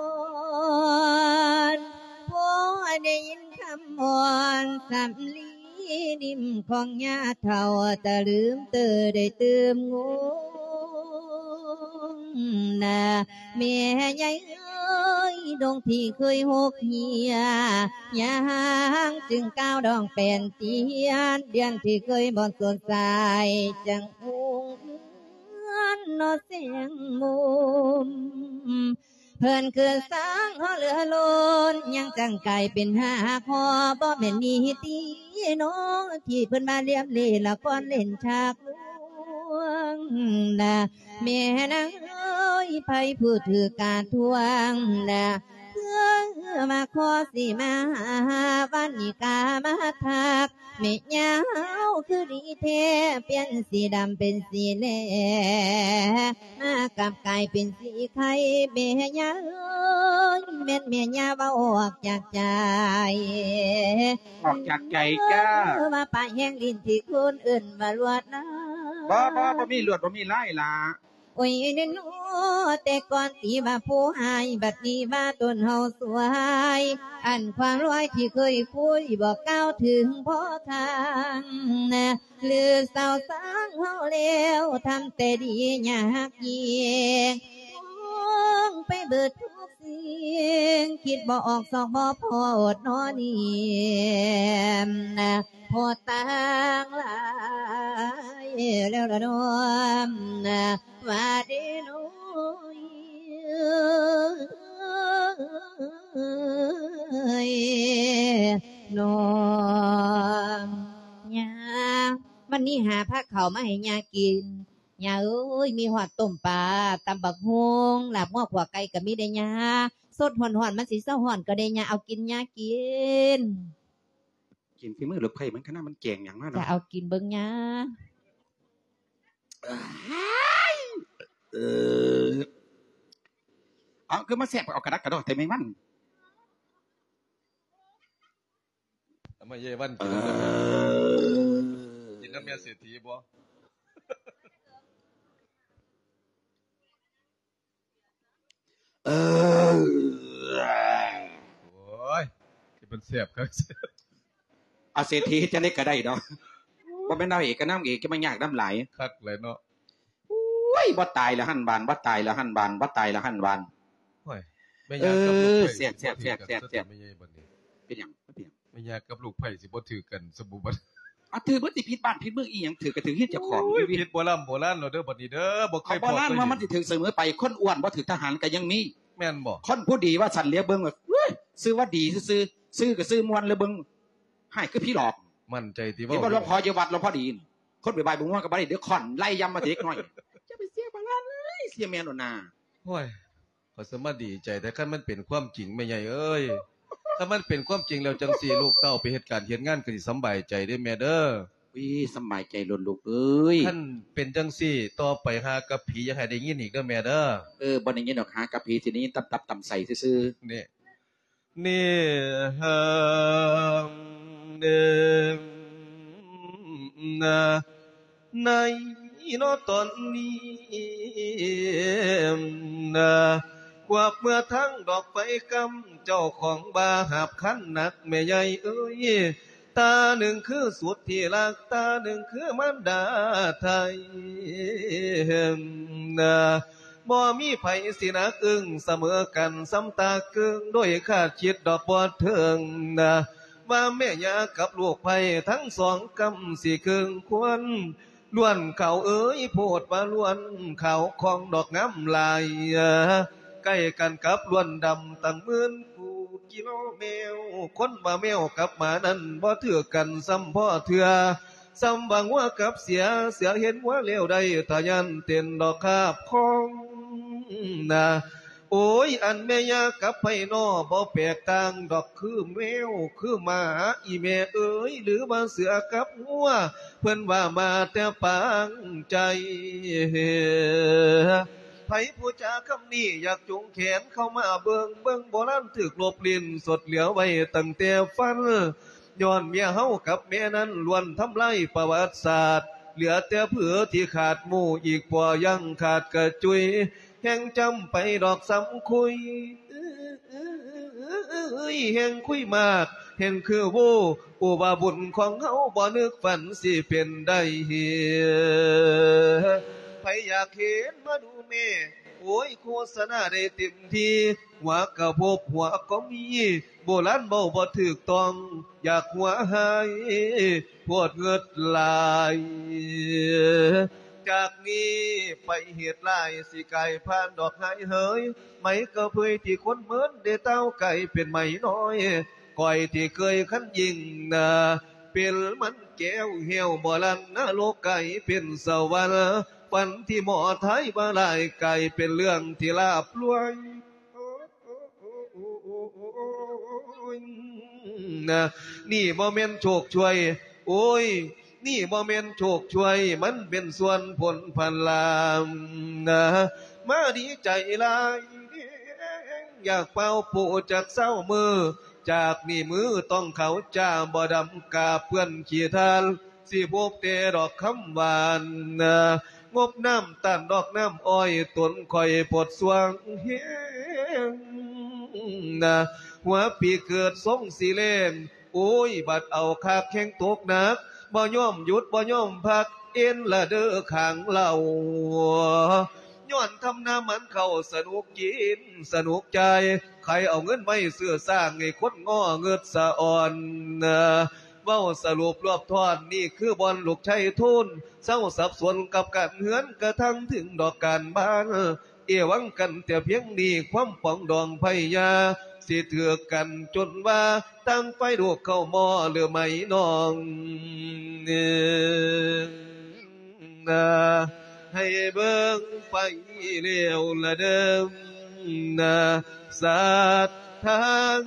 อนพอได้ยินคำอ่อนสำลีนิ่มของยาเท่าแต่ลืมเตอได้เติมงงนะแม่ใหญ่เอ้ยดงที่เคยหกเหียยังจึงก้าวดองเป็นเตียนเดือนที่เคยบ่สดใสจังนอเสียงมุมเพิ่นคือสร้างหอเหลือล้นยังจังไก่เป็นหาคอบ่แม่นมีตีน้องที่เพิ่นมาเลียมเล่ละครเล่นฉากลวงนะแม่นางเอ้ยไผผู้ถือการทวงนะเพื่อมาขอสิมาวันนี้กามาทักเมียเฮาคือดีแท้เปลี่ยนสีดำเป็นสีแหลมากับกลายเป็นสีไข่เมียเอ้ยแม่นเมียเว้าออกจากใจออกจากใจจ้าว่าปลาแห้งลิ้นที่คุณอื่นว่าลวดนะบ่มีลวดบ่มีไล่ล่ะโอ้ยเนโนแต่ก่อนตีว่าผู้หายบัดนี้ว่าต้นเฮาสวยอันความร้อยที่เคยคุยบอกก้าวถึงพ่อทางนะหรือสาวสางเฮาแล้วทำแต่ดีอยากเยียงมองไปเบิดทุกสิ่งคิดบ่ออกสองบ่พออดนอนนี่นะพอต่างหลายแล้วละน้อมนะว่าเดโนน้อมยาวันนี้หาผ้าเขามาให้ยากินยาเอ้ยมีหอดต้มปลาตำบักฮวงหลับง้อขวาไก่ก็มีได้ยาสดหอนมันสิเศร้าหอนก็ได้ยาเอากินยากินฝีมือลูกไผ่มันขนาดมันแกงอย่างนั้นจะเอากินเบิ่งยาเอาคือมาแสบเอากระดักกระดอกแต่ไม่มันมาเยวันกินน้ำเมียเศรษฐีบ่โอ้ยที่มันเสียบครับเอาเศรษฐีจะได้กระได้ดอกบ่เป็นเอาเอกก็น้ำเอกจะมายากน้ำไหลคักเลยเนาะโอ้ยบ่ตายละหั่นบานบ่ตายละหั่นบานบ่ตายละหั่นบานโอ้ยไม่ยากกับลูกไผ่เสียบไม่ใช่บัดนี้เป็นหยังไม่ยากกับลูกไผ่สิบ่ถือกันสบู่บัดถือบ่สิผิดบ้านผิดเมืองอีหยังถือก็ถือเฮ็ดเจ้าของผิดโบราณเนาะเด้อบัดนี้เด้อบ่เคยพอโบราณว่ามันสิถึงเสมอไปคนอ้วนบ่ถือทหารก็ยังมีแม่นบ่คนผู้ดีว่าสันเลียเบิ่งว่าซื้อว่าดีซื้อก็ซื้อมวนเลยเบิ่งให้คือพี่หลอกมั่นใจที่ว่าหลวงพ่ออยู่วัดหลวงพ่อดีคนไปบายบุญว่าก็บ่ได้เดี๋ยวค่อนไล่ยำมาเด็กหน่อยจะไปเสียบางานเลยเสียแม่นโน่นาโอ้ยขอสมาดีใจแต่คันมันเป็นความจริงแม่ใหญ่เอ้ยถ้ามันเป็นความจริงแล้วจังซี่ลูกเต้าไปเฮ็ดการเฮ็ดงานก็สิสำบายใจได้แม่เด้อสำบายใจล้นลูกเอ้ยท่านเป็นจังซี่ต่อไปหากับผีอย่าให้ได้ยินอีกเด้อแม่เด้อบ่ได้ยินดอกหากับผีสิได้ยินตับต่ำใส่ซื่อๆนี่ฮะในนอตอนนี้กว่าเมื่อทั้งดอกไฟกำเจ้าของบาหาบคันหนักแม่ใหญ่เอ้ยตาหนึ่งคือสุดที่รักตาหนึ่งคือมันดาไทยบ่มีไผสินักอึ้งเสมอกันซ้ำตากึ่งด้วยขาดจิตดอกบอดเถิงว่าแม่ยากับลูกไผทั้งสองกำสิครึ่งควรล้วนเขาเอ้ยโพดว่าล้วนเขาของดอกงามลายใกล้กันกับล้วนดำตั้งหมื่นกูกิโลแมวคนว่าแมวกับหมานั้นบ่เถือกันซ้ำพ่อเถื่อซ้ำบางว่ากับเสียเห็นว่าเลวใดทะยันเต้นดอกคาบของโอ้ยอันแม่ยากับไผนอบ่แปลกต่างดอกคือแมวคือหมาอีแม่เอ๋ยหรือว่าเสือกับงัวเพิ่นว่ามาแต่ปังใจไผผู้จาคำนี้อยากจุงแขนเข้ามาเบิ่งโบราณถึกลบลิ้นสดเหลียวไว้ตั้งแต่ฟันย้อนเมียเฮากับแม่นั้นล้วนทำลายประวัติศาสตร์เหลือแต่เผือที่ขาดหมู่อีกบ่ยังขาดกระจุยแห่งจำไปดอกสำคุยแห่งคุยมากเห็นคือโวอุบาบุญของเฮาบ่นึกฝันสิเป็นได้ใครอยากเห็นมาดูแม่โอ้ยโฆษณาได้เต็มทีหัวกระพบหัวก็มีโบราณเบาบ่ถูกต้องอยากหัวหายปวดเงิดลายจากนี้ไปเหตุลายสิไก่ผ่านดอกหายเฮยไหมก็เพื่อที่คนเหมือนได้เต้าไก่เป็นไหมน้อยก่อยที่เคยขันยิงเป็นมันแก้วเหี่ยวบ่ลันนะโลกไก่เป็นสวรรค์ฝันที่หมอไทยบาลายไก่เป็นเรื่องที่ลาบลวยนี่บ่แม่นโชคช่วยโโอ้ยนี่บ่แม่นโชคช่วยมันเป็นส่วนผลพันลามนะมาดีใจหลายอยากเป่าปูจากเศร้ามือจากนี่มือต้องเขาจ้าบ่ดำกาเพื่อนขี้ทานสิพบเตดอกคำหวานนะงบน้ำตันดอกน้ำอ้อยตนคอยปวดสวงเฮียงนะหัวปีเกิดทรงสีเลนโอ้ยบัดเอาคาบแข้งตกหนักบ่ย่อมหยุดบ่ย่อมพักเอ็นละเด้อข้างเล่าย้อนทำน้ำมันเข้าสนุกกินสนุกใจใครเอาเงินไว้เสื้อสร้างให้คนง้อเงิดสะอ่อนเว้าสรุปรวบทอนนี่คือบอลลูกชัยทุนเศร้าสับสนกับการเหือนกระทั่งถึงดอกการบ้านเอวังกันแต่เพียงนี้ความปองดองไพยาสิเถือกันจนว่าตั้งไฟลูกเข้าหม้อหรือไม่น้องให้เบิ่งไฟเลี้ยวละเดิมสัตว์ทาง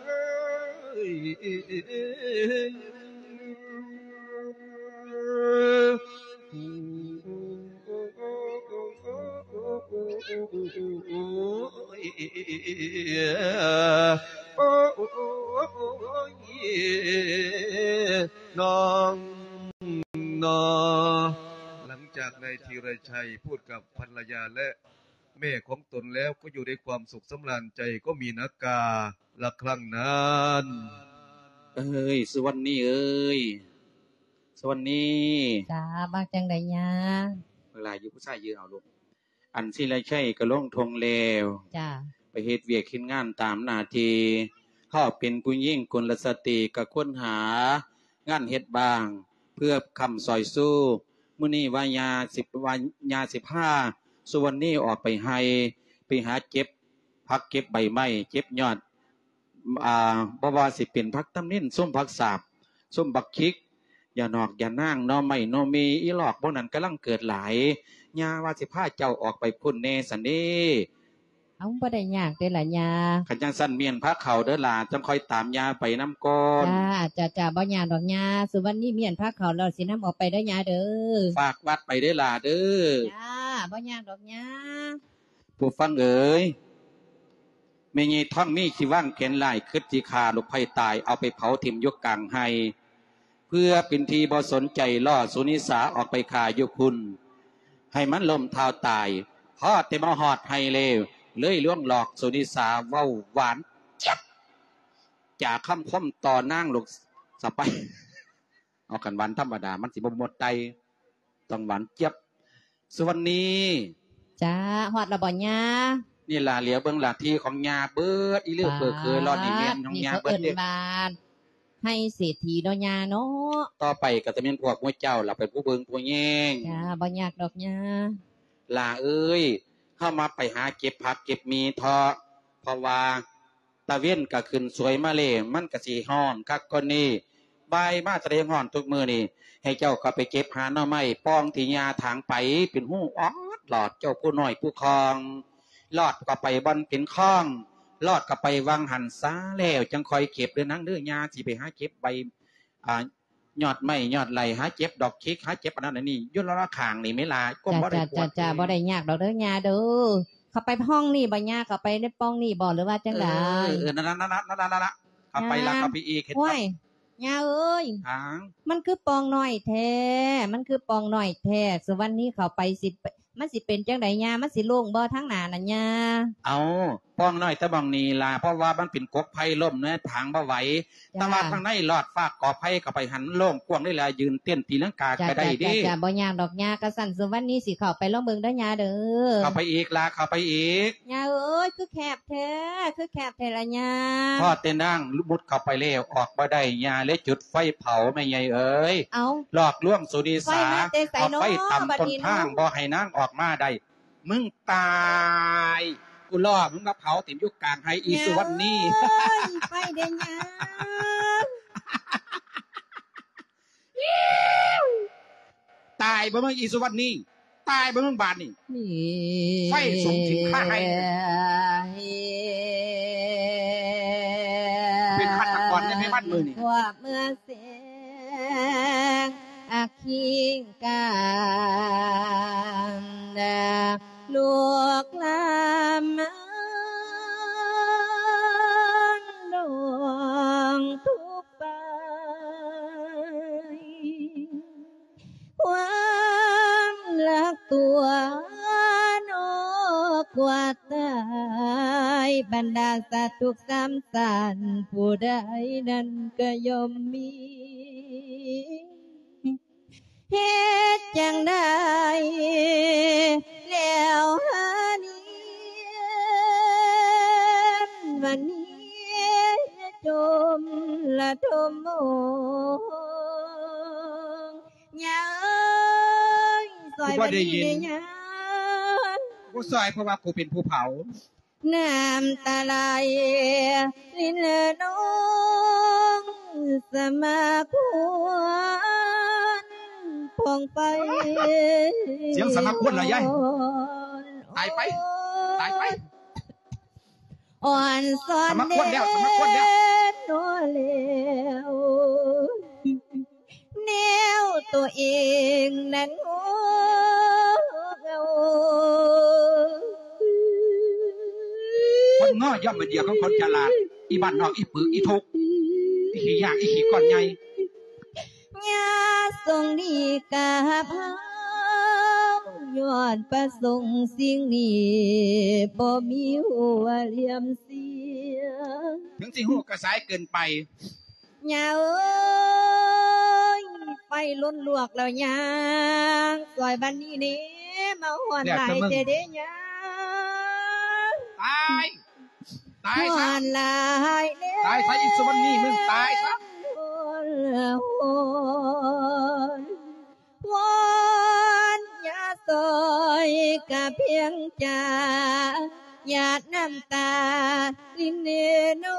น้องหลังจากนายธีรชัยพูดกับภรรยาและแม่ของตนแล้วก็อยู่ในความสุขสำราญใจก็มีนักกาละครั้งนั้นเอ้ยสุวรรณนี่เอ้ยสุวรรณนี่จ้าบักจังได๋ยาเวลาอยู่ผู้ชายยืนเอาลูกอันสิไรใช่ก็ลงทงแล้วจ้าไปเฮ็ดเวียกเฮ็ดงานตามหน้าที่เขาเป็นผู้หญิงกุลสตรีก็ค้นหางานเฮ็ดบ้างเพื่อคำซอยสู้มื้อนี้ว่ายา15สุวรรณนี่ออกไปให้ไปหาเก็บผักเก็บใบไม้เก็บยอดบ่ว่าสิเป็นผักตำนินส้มผักสาบส้มบักคิกอย่านอกอย่านางนอไม้นอมีอีหลอกพวกนั้นกำลังเกิดหลายยาว่าสิพาเจ้าออกไปพุ่นแน่สันเด้เอาบ่ได้ยากเด้ล่ะยาคันจังสั่นเมียนพาเข้าเด้อล่ะจังค่อยตามยาไปนำก่อนจ้าบ่ยากดอกยาสุวรรณนี่เมียนพาเข้าแล้วสินำออกไปเด้อยาเด้อฝากวัดไปเด้อล่ะเด้อจ้าบ่ยากดอกยาผู้ฟังเอ๋ยแม่ใหญ่ท่องมีขี้ว่างแขนลายคิดสิฆ่าลูกไผตายเอาไปเผาถิ่มยกกลางให้เพื่อเป็นทีบ่สนใจล่อสุนิสาออกไปฆ่าอยู่คุณให้มันล้มเท้าตายพอแต่มาฮอดให้เลวเลยล่วงหลอกสุนิสาเว้าหวานจับจากคำคมต่อนางลูกสะไปเอากันหวานธรรมดามันสิบ่หมดใจต้องหวานเจี๊ยบสุวรรณนี้จ้าฮอดละบ่ยานี่ล่ะเหลียวเบิ่งล่ะที่ของยาเบิดอีเลือกเปิดเคยรอดนี่แม่นของยาเบิดเด้ให้เศรษฐีดอกยาเนาะต่อไปก็จะเป็นพวกมวยเจ้าล่ะเป็นผู้เบิ่งผู้แย่งจ้าบ่ยากดอกยาล่ะเอ้ยเข้ามาไปหาเก็บผักเก็บมีทอเพราะว่าตะเว้นก็ขึ้นสวยมาเลยมันก็สิฮ้อนคักคนนี้ใบมาแสดงฮ้อนทุกมื้อนี่ให้เจ้าก็ไปเก็บหาหน่อไม้ป้องที่ยาถางไปเป็นหู้ออดหลอดเจ้าผู้น้อยผู้คองลอดก็ไปบ่อนเป็นข้องลอดก็ไปวังหันซาแล้วจังคอยเก็บเด้อนังเด้อยาสิไปหาเก็บใบยอดไม้ยอดไหลหาเก็บดอกคิกหาเก็บอันนั้นอันนี้ยุ่นละข้างนี่ไม่ลาก็บ่ได้ปวดจ้าบ่ได้ยากดอกเด้อยาเด้อเข้าไปห้องนี่บ่ยากเข้าไปในป้องนี่บ่หรือว่าจังได๋นั่นเข้าไปละเข้าไปอีกเฮ็ดครับยาเอ้ยมันคือปองน้อยแท้มันคือปองน้อยแท้สวรรค์นี้เข้าไปสิมันสิเป็นจังได๋ยามันสิโล่งบ่ทั้งหน้านั่นยาเอาป้องน้อยตะบังนี่ล่ะเพราะว่ามันเป็นกกไผ่ล่มเนื้อทางบ่ไหวแต่ว่าทางในลอดฟากกอไผ่เข้าไปหันโล่งกว้างได้ล่ะยืนเต้นตีลังกาก็ได้ดิจ้าบ่ยากดอกยากระสั่นสวรรค์นี้สิเข้าไปลองเบิ่งเด้อยาเด้อเข้าไปอีกล่ะเข้าไปอีกยาเอ้ยคือแคบแท้ล่ะยาพอเต้นนั่งมุดเข้าไปแล้วออกบ่ได้ยาเลยจุดไฟเผาแม่ใหญ่เอ้ยหลอกลวงสุนิสาเอาไฟตำต้นทางบ่ให้นางออกมาได้มึงตายกูล่อมึงมาเผาติ่มยุกกลางให้อีสุวรรณนี่ไปเด้ยาตายบ่มึงอีสุวรรณนี่ตายบ่มึงบาดนี่ไฟส่งถึงข้าให้เป็นฆาตกรในบ้านมือนี่ว่าเมื่อเสอาคิงการลูกลามดวงทุกไปความรักตัวนกว่าตายบรรดาสัตว์ทุกสามสันผู้ใดนั้นก็ย่อมมีเฮ็ดจังได้แล้วหานี้วันนี้จมละทมมองยังซอยวันนี้ยังกูซอยเพราะว่ากูเป็นผู้เผาน้ำตาไหลลิ้นน้องสมาควรพองไปเสียงสมาควรเหรอยายตายไปตายไปอ่อนสอนเด่นนัวเลวแนวตัวเองนั้นโง่คนง้อย่อมเป็นเหยื่อของคนฉลาดอีบ้านนอกอีปึกอีทุกอีขี้ยากอีขี้ก้อนใหญ่ยาทรงดีกาพายอดประสงค์สิ่งนี้บ่มีหัวเหลี่ยมเสียถึงสิหัวกระสายเกินไปยาเอ้ยไฟล้นลวกแล้วยาซอยบันนี้นี่มาหอนหลายเจเดยาตายซะตายซะอีสวรรค์นี่มึงตายซะวอนอย่าซอยกะเพียงจาหยาดน้ำตาลิ้นเนโน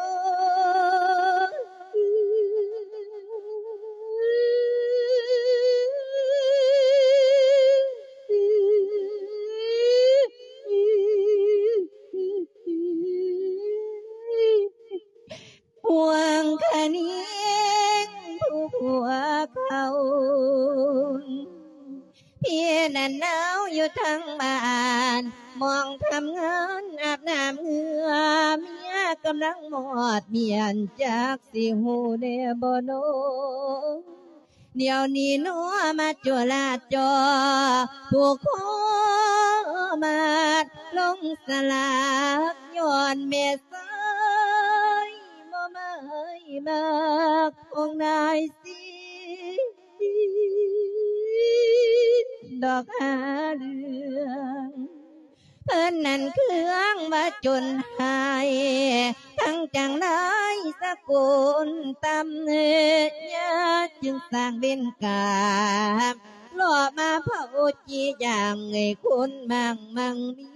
ห่วงคะนิ้งผู้ผัวเขาพี่นั่นหนาวอยู่ทั้งบ้านมองทำงานอาบน้ำเหงื่อเมียกำลังหมดเมียนจากสิหูเดบโนเดี๋ยวนี้นัวมาจัวลาจอผูกคอมาลงสลากย้อนเมษายบ่ไม่มากองนายสิดอกหาเรื่องเพิ่นนั่นเครื่องว่าจนหายทั้งจังได้สกุลตำเนยจึงสร้างเวรกรรมหลอกมาเผาจีอย่างไงคุณมั่งมี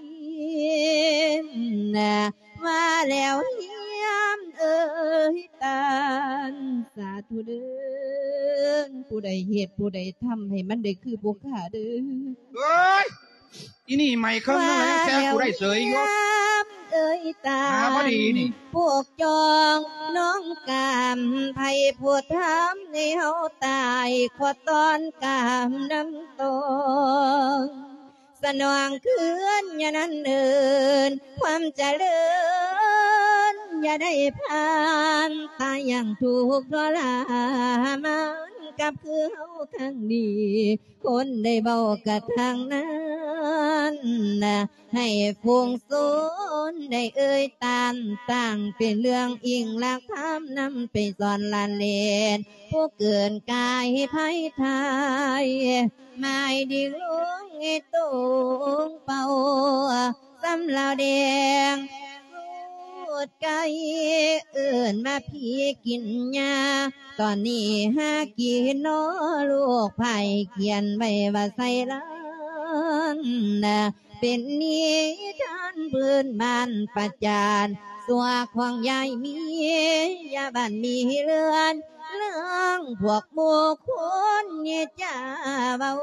มาแล้วเฮียมเอ้ยตานสาธุเด้อผู้ใดเหตุผู้ใดทำให้มันได้คือพวกข้าเด้อเอ้ยอีนี่ไม่เคยนั่งแล้วแซงกูได้เสยอยู่เอ้ยตาพอดีนี่พวกจองน้องกามไผ่ผู้ทำในเฮาตายขอตอนกามน้ำตองสนองคืนอย่านั้นเดินความเจริญอย่าได้ผ่านตายอย่างถูกทรมานกับคือเฮาทางนี้คนได้เบากับทางนั้นให้ฟูงสูนได้เอ่ยตานต่างเป็นเรื่องอิงหลักธรรมนำไปสอนลานเลนผู้เกินกายภัยทายไม่ดีลุงไอตุงเป่าสำเหล่าแดงพูดไกลเอื่นมาพี่กินยาตอนนี้หากินน้อลูกไผ่เขียนไว้ว่าใส่ล้านเป็นนิทานพื้นบ้านประจานสัวของยายมียาบ้านมีเรือนเรื่องพวกโมคนเนี่ยจ้าเบา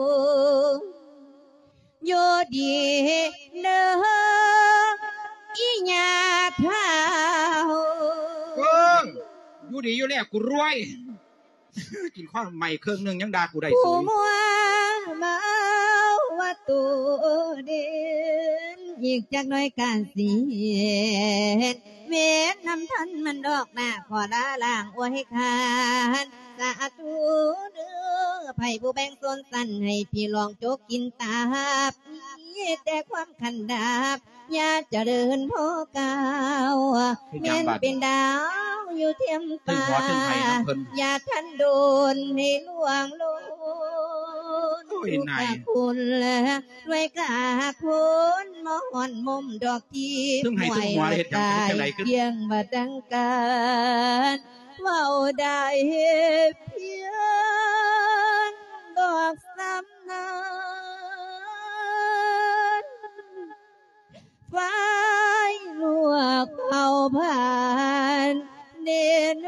โยดีเนื้ออีหยาเท้าอยู่ดีอยู่แล้วกูรวยกินข้าวใหม่เครื่องนึงยังด่ากูได้สผู้วยมัวมาว่าตูเดินอีกจากหน่อยการสิเฮ็ดเวียนนำทันมันดอกหน้าขอลาล่างอวยคานสาธุเด้อไผผู้แบ่งส่วนสั้นให้พี่ลองโจกกินตาบมีแต่ความขันดาบอย่าจะเดินโพกาวเมียนเป็นดาวอยู่เทียมถึงฟ้าหัวถึงไทยนะเพิ่นอย่าทันโดนให้ล่วงโลนโอ้ยลูกนายกะคุณด้วยกาคุณมอหอนมุมดอกทีถึงให้ถึงหัวเฮ็ดหยังจะได้ขึ้นเพียงมาดังการเว้าได้เพียงดอกซ้ำนานไฟลวกเผาผ่านเนโน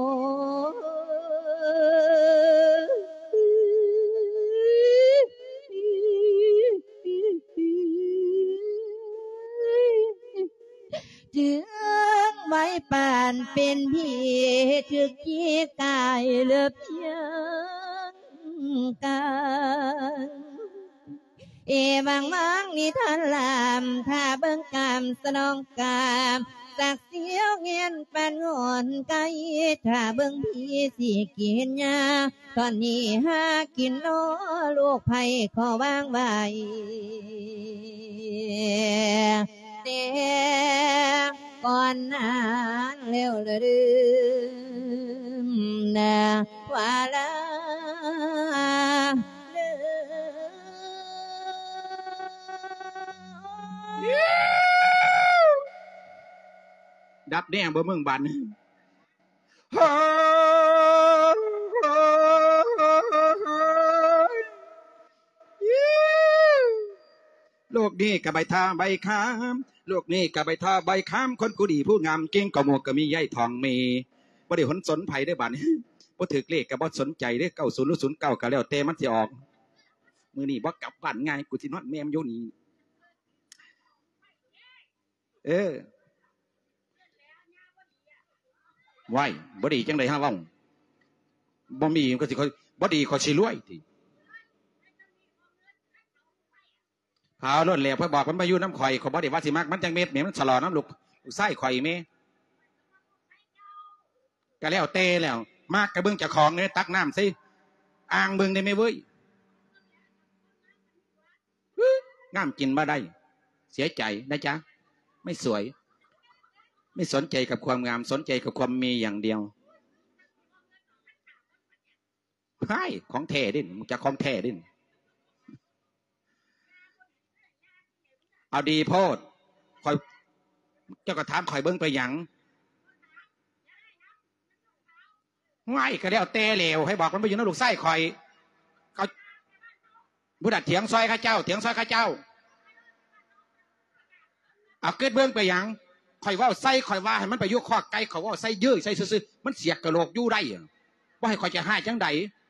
จึงไว้ป่านเป็นพี่ถึกยี่กายเหลือเพียงกายเอบางมังนิทานลามถ้าเบิ่งกามสนองกามสักเสียวเงียนปันงอนไก่ถ้าเบิ่งพี่สิกินยาตอนนี้หากินโลลูกไผ่ขอวางไว้เด็กก่อนนานเร็วลืมนะว่าละดับแน่บ่เมืองบันโลกนี้กับใบท่าใบขามโลกนี้กับใบท่าใบขามคนผู้ดีผู้งามเก่งก็หมวกก็มีใยทองมีบ่ได้หนสนไผได้บัดนี้บ่ถือเลขก็บ่สนใจเด้90หรือ09ก็แล้วแต่มันสิออกมื้อนี้บ่กลับบ้านง่ายกูสินอนแม่มอยู่นี่ไว้บ่ดีจังได๋ฮะเว้าบ่มีก็สิค่อยบ่ดีก็สิรวยติหาโลดแล้วเพิ่นบอกมันมาอยู่น้ำข่อยเขาบ่ได้ว่าสิมักมันจังเม็ดแหมมันฉลอน้ำลูกไส้ข่อยแม่ก็แล้วเตแล้วมากกระเบื้องเจ้าของเนี่ยตักน้ำสิอ่างเบิ่งได้ไหมเว้ยน้ำกินมาได้เสียใจนะจ๊ะไม่สวยไม่สนใจกับความงามสนใจกับความมีอย่างเดียวใช่ของแท้ดิมึงจะของแท้ดิเอาดีโพดคอยเจ้าก็ถามคอยเบิ้งไปหยังง่ายก็แล้วเตะเหลวให้บอกมันไปอยู่ในลูกไส้คอยเขาบุดัดเถียงซอยข้าเจ้าเถียงซอยข้าเจ้าเอาเกิดเบิ้งไปหยังคอยว่าไส้คอยว่าให้มันไปยุคข้อไก่เขาว่าไส้ยื้อไส้ซื่อมันเสียกกระโหลกยู่ได้ว่าให้คอยจะให้จังใด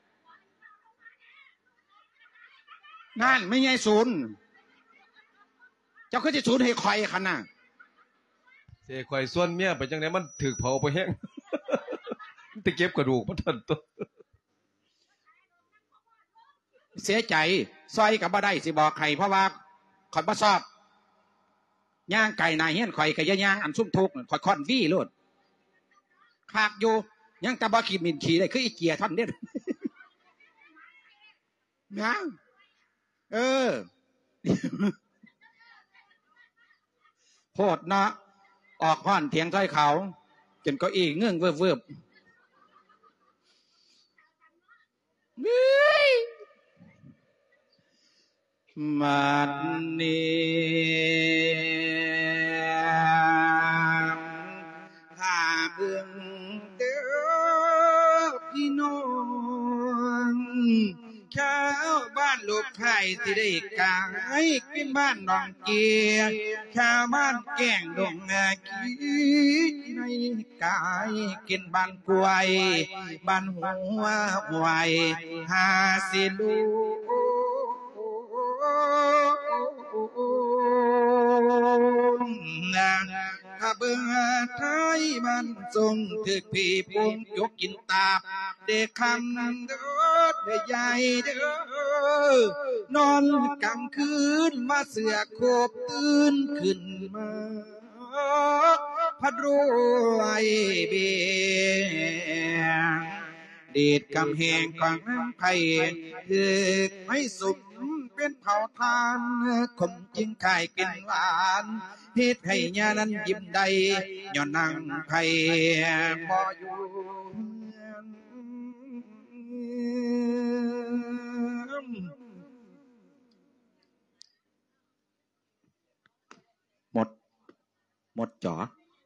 นั่นไม่ไงศูนย์เจ้าก็จะศูนย์ให้คอยขนาดเสียข่อยส่วนเมียไปจังได๋มันถูกเผาไปแห้ง มันจะเก็บกระดูกมันทันตัวเสียใจซอยกับบ่ได้สิบอกใครเพราะว่าข่อยบ่ชอบย่างไก่นายเฮียนข่อยกับย่างอันซุ่มทุกข่อยค่อนวี่โลดขากอยู่ยังตะบ่ขีดมินขี่ได้คืออีเกียท่อนเด็ดนะโพดเนาะออกห้อนเถียงถ้อยเขาจนเก้าอี้เงื่องเวิบมันนี่ถ้าเบื้องเด้อพี่น้องชาวบ้านลูกไผ่สิได้กายกินบ้านน้องเกียชาวบ้านแก่งดงกีในกายกินบ้านกล้วยบ้านหัวไหวหาสิลูถ้าเบื่อไทยมันทรงถึกผีปุ่งยกกินตาเด็กคำเด้อเด็กใหญ่เด้อนอนกลางคืนมาเสือโคบตื่นขึ้นมาพัดรวยเบียงเดชกำแหงกวางน้ำไผ่ถือไม่สุมเป็นเผาทานคมจึงกลายเป็นหวานเฮ็ดให้ญานั้นยิ้มได้ย้อนนั่งไผ่บ่อยู่หมดจ๋อ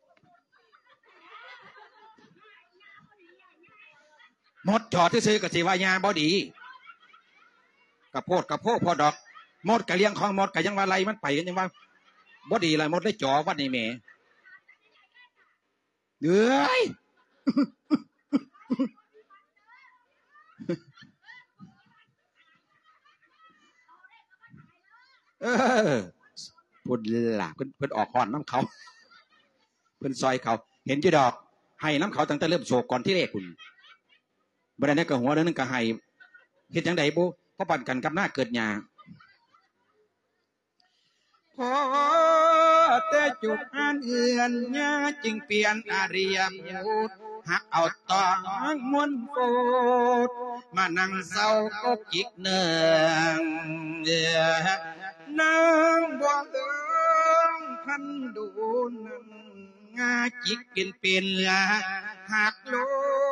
หมดจ๋อที่ซื้อกับสิวายาบ่ดีกับโพดพอดอกหมดกะเลี้ยงของหมดกะยังว่าไรมันไปกันยังว่าบ่ดีไรหมดได้จ๋อวัดนี่แม่เอ้ยพูดล่ะเพิ่นออกห่อนน้ำเขาเพิ่นซอยเขาเห็นจีดอกให้น้ำเขาตั้งแต่เริ่มโศกก่อนที่แรกคุณบันไดนี้ก็หัวเรื่องนึงก็ให้เห็นจังใดบุเพราะปั่นกันกับหน้าเกิดหยาพอแต่จุดอันเอื่อนญาจึงเปลี่ยนอาริยบุตรหักเอาตองมวนโกดมานั่งเศร้าก็จิกเนืองนางบัวเอิงพันดูนั่งงาจิกเป็นหักโล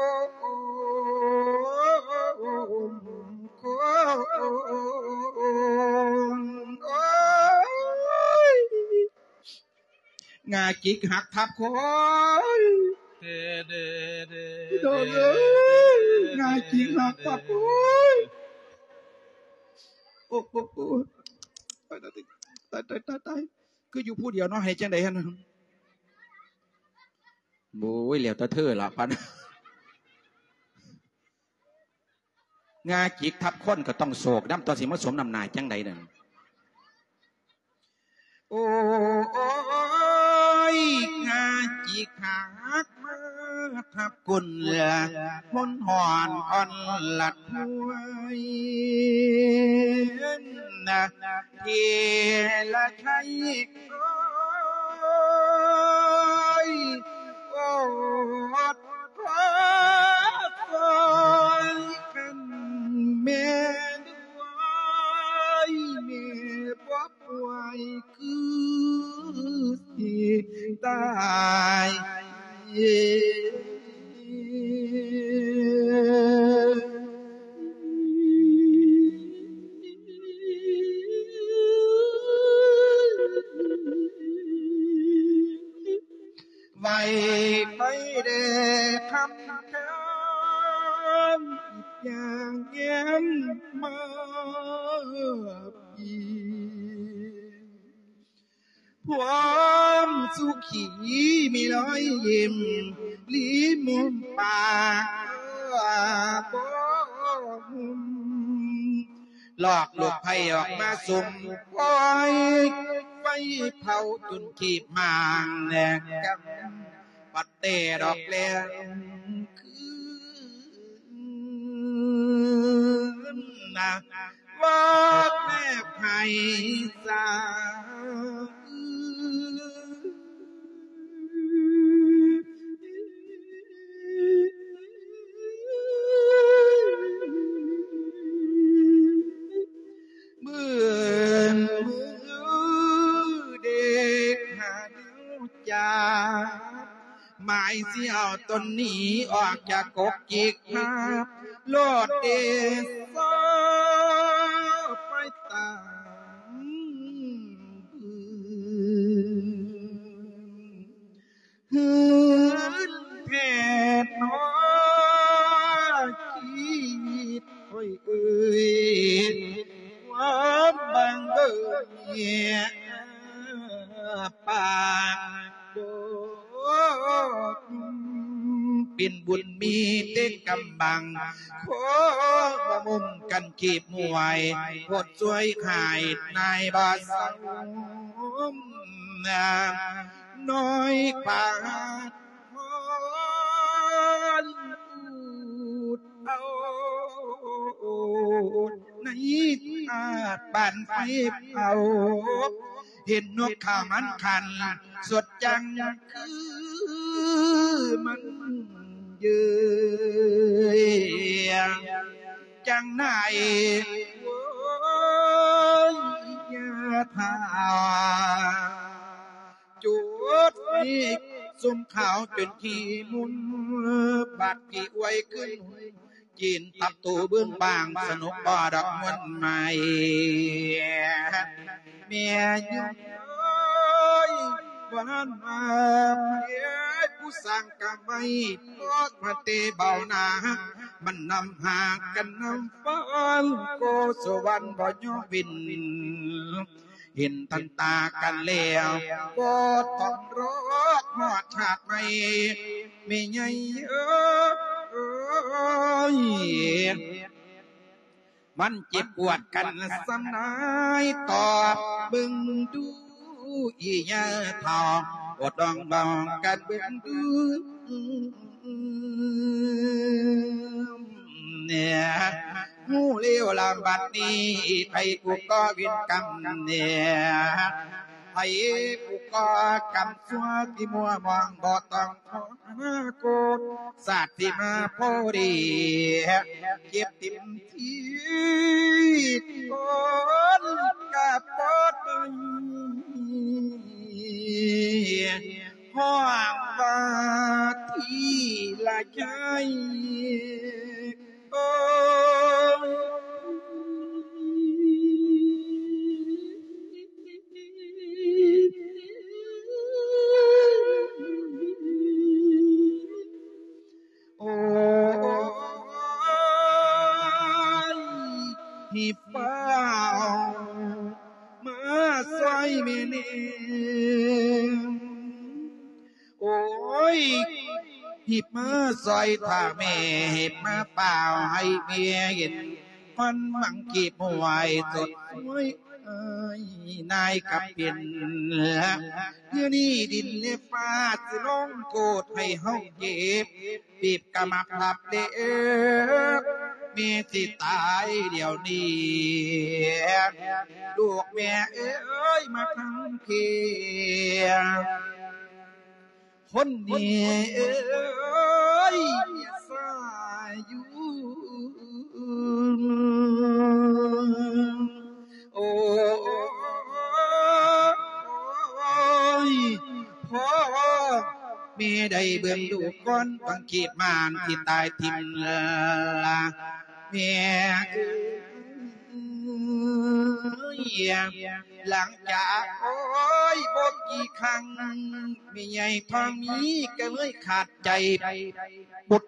โคนงาจิกหักทับโคนโดนเลยงาจิกหักทับโคนโอ้ตายคืออยู่ผู้เดียวเนาะให้จังได๋ฮะโอ้ยเหลียวตะเธอละพันงาจิกทับคนก็ต้องโศกน้ำตอนสิมาสมน้ำหนาจังใดนั่นโอ้ยงาจิกหักมาทับกุนเหลือมนหอนอ่อนหลัดหวยนะเทละไทยโอ้กันแม่ด้วยแม่บ่ป่วยคือสิตายไว้ไปเด้คำอย่างเยี่ยมมาปีความสุขีมีรอยยิ้มลีมุมปากมุมหลอกลูกไผ่ออกมาสุ่มปล่อยไฟเผาจนขีบมางแหลกกันปัดเตะดอกแหลงนะบอกแม่ไผ่สามือเด็กหาดิ้วจ่าหมายสิเอาตนนี้ออกจากกกจิกครับโลดเดซอไปตามหืนเพศน้อยชีวิตโอ้ยเอ้ยความบังเอิญเนี่ยปากโดเป็นบุญมีเต็กกำบังโคมามุมกันกีบมวยโคตรสวยขายนายบาสมน้อยปาดพอนอูดดบ้านไฟเผาเห็นนกข้าวมันคันสดจังคือมันเยือจังไหนโอ้ยยาทาจุดนี้สุ่มขาวจนขี้มุนบาดกี่ไว้ขึ้นจีนตับตูเบื้องบางสนุกบ่ดอกมวนใหม่เมียยุ่งวันมาเย้ผู้สร้างกรรมไว้ทอดมาเตเบาหนามันนำหากันนำฟ้อนโกสวรรค์บ่ย่อวินเห็นทันตากันแล้วก็ต้องรอหอดชาติใหม่ไม่ใหญ่มันเจ็บปวดกันสำนายตอบบึงดูอียาทองอดดองบองกันบึงดูเนี่ยงูเลี้ยวลำบัดนี้ไปกูก็วินกรรมเนี่ยไปกูก็กำซัวที่มัวมองบ่ต้องทอนาโกดศาสตร์ที่มาพอดีเก็บติมที่คนกับปอดห้องบาที่ละใจโอ้หิบเป้ามาสวยเมเนโอ้ยหิบมาสอยถ้าแม่หิบมาเปล่าให้เมียเห็นมันมังกีบหวยสดสวยนายกับเป็นเดี๋ยวนี้ดินเลฟ้าจะลงโกดให้เฮาเก็บบีบกะมาพับเด็กมีสิตายเดี๋ยวนี้ลูกแม่เอ้ยมาทั้งเคียงคนนี้เอ้ยสายอยู่โอ้ยพ่อมีได้เบิ่งดูก้อนบังขีดมานที่ตายทิมละเมียหลังจากโอ้ยบอกกี่ครั้งมีใหญ่ทองมีก็เลยขาดใจปุด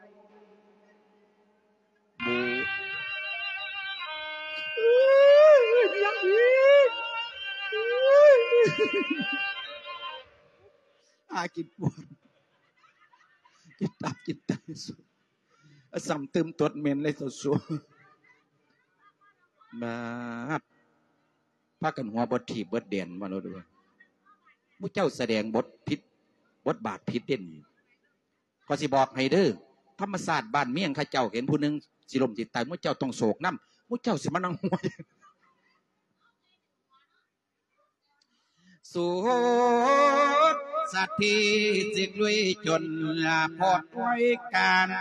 อากินปวดกินตับกินไตสุดสัมตึมตรวจเมนเลยสุดมาพากันหัวบทถีบบทเด่นมาแล้วด้วยมุเจ้าแสดงบทพิษบทบาทพิษเด่นก็สิบอกให้เด้อธรรมศาสตร์บ้านเมี่ยงข้าเจ้าเห็นผู้หนึ่งสิลมจิตตายมุเจ้าต้องโศกน้ำมุเจ้าสิมานั่งหัวสุดสัตทีจิตลุยจนพอดไว้การ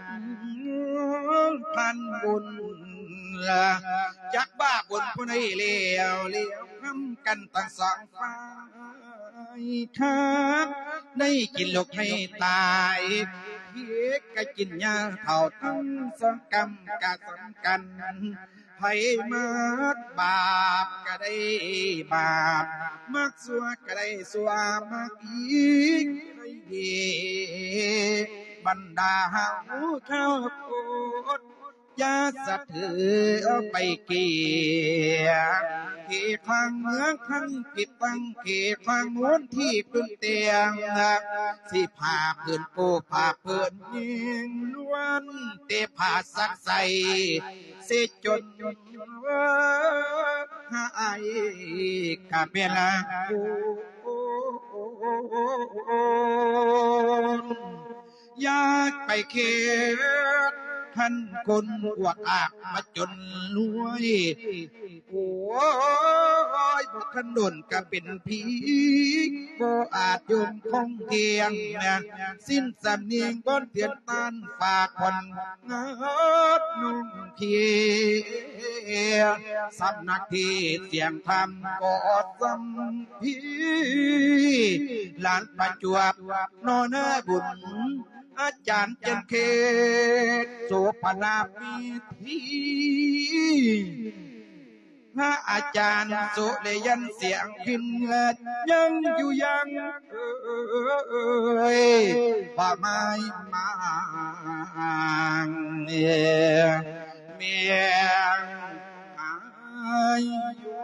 พันบุญจักบ้าบุญผู้ใดเลี้ยวทำกันตั้งสองฝ่ายครับได้กินลูกให้ตายเพียกก็กินยาเท่าทั้งสังกรรมกะสังกันไผมักบาปก็ได้บาปมักสัวก็ได้สัวมักอีกได้ดีบรรดาเฮาเข้าโคตรยาสัตว์ถือไปเกี่ยที่คลังเมืองขันผิดตั้งเขตคลังม้วนที่พื้นเตียงสิผ่าพื้นปูผ่าพื้นยิงล้วนเตะผ่าสักใสเสจนว่าหายกับเวลาอยากไปเขตหันคนอวดอาบมาจนรวยโอ้ยบ่ทันโดนก็เป็นผีบ่อาจยมคงเกียงนะสิ้นสำเนียงก้อนเทียนตานฝากคนงดนุ่งเพียสำนักที่เสียงธรรมก็สัมพีหลานประจวบนอนาบุญอาจารย์เจนเขตโสภณาพิธีพระอาจารย์โสเลยันเสียงพินยังอยู่ยังป่าไม้มาเมียงอายุ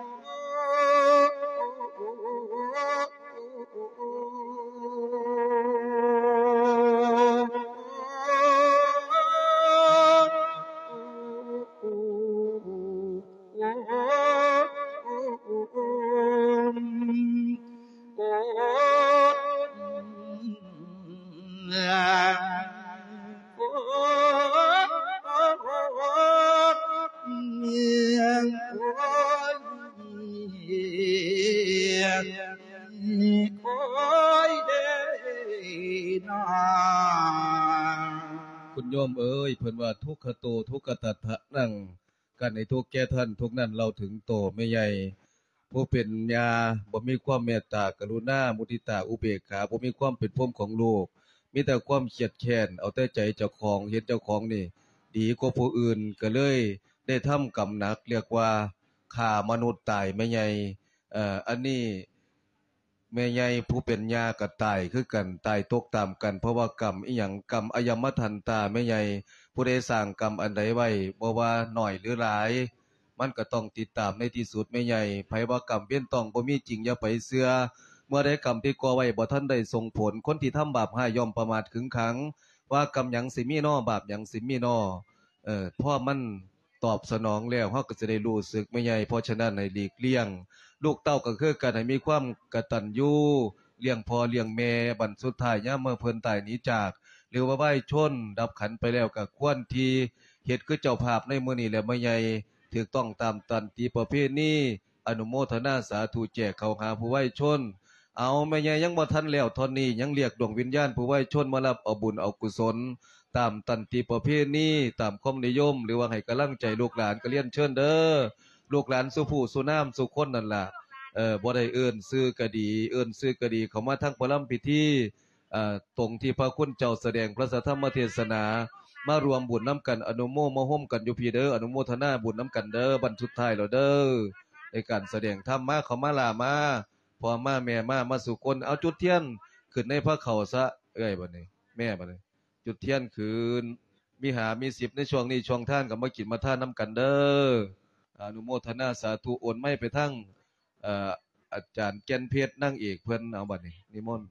คุณโยมเอ้ยเพิ่นว่าทุกขโตทุกขตัฏฐะนั่งกันในทุกแก่ท่านทุกนั้นเราถึงโตไม่ใหญ่ผู้เป็นญาบ่มีความเมตตากรุณามุทิตาอุเบกขาบ่มีความเป็นพรหมของโลกมีแต่ความเครียดแค้นเอาแต่ใจเจ้าของเห็นเจ้าของนี่ดีกว่าผู้อื่นก็เลยได้ทำกรรมหนักเรียกว่าฆ่ามนุษย์ตายไม่ใหญ่อันนี้แม่ใหญ่ผู้เป็นญาก็ตายคือกันตายตกตามกันเพราะว่ากรรมอีหยังกรรมอยมทันตาแม่ใหญ่ผู้ใดสร้างกรรมอันใดไว้บ่ว่าน้อยหรือหลายมันก็ต้องติดตามในที่สุดแม่ใหญ่ไผว่ากรรมเวียนต้องบ่มีจริงอย่าไปเชื่อเมื่อใดกรรมที่ก่อไว้บ่ทันได้ส่งผลคนที่ทำบาปหายย่อมประมาทขึงขังว่ากรรมหยังสิมีน้อบาปหยังสิมีน้อเพราะมันตอบสนองแล้วเฮาก็สิได้รู้สึกแม่ใหญ่เพราะฉะนั้นให้หลีกเลี่ยงลูกเต้าก็คือกันให้มีความกตัญญูเลี้ยงพ่อเลี้ยงแม่บัดสุดท้ายยามเมื่อเพิ่นตายหนีจากหรือว่าไหว้ชนดับขันไปแล้วก็ควรที่เฮ็ดคือเจ้าภาพในมื้อนี้แหละแม่ใหญ่ถูกต้องตามตันติประเพณีอนุโมทนาสาธุแจกเข้าหาผู้ไหว้ชนเอาแม่ใหญ่ยังบ่ทันแล้วตอนนี้ยังเรียกดวงวิญญาณผู้ไหว้ชนมารับเอาบุญเอากุศลตามตันติประเพณีตามความนิยมหรือว่าให้กำลังใจลูกหลานก็เรียนเชิญเด้อลูกหลานสุผู้สุนามสุคนนั่นล่ะบ่ได้เอิ้นชื่อก็ดีเอิ้นชื่อก็ดีเข้ามาทั้งประลัมพิธีตรงที่พระคุณเจ้าแสดงพระสัทธรรมเทศนามารวมบุญน้ำกันอนุโมมาห่มกันอยู่พี่เด้ออนุโมทนาบุญน้ำกันเด้อบัดสุดท้ายแล้วเด้อในการแสดงธรรมมาเข้ามาลามาพ่อมาแม่มาสู่คนเอาจุดเทียนขึ้นในพระเขาซะบัดนี้แม่บัดนี้จุดเทียนคืนมี10ในช่วงนี้ช่วงท่านก็มากินมาทานน้ำกันเด้ออนุโมทนาสาธุโอนไม่ไปทั้งอาจารย์แก่นเพชรนั่งเอกเพิ่นเอาบัดนี้นิมนต์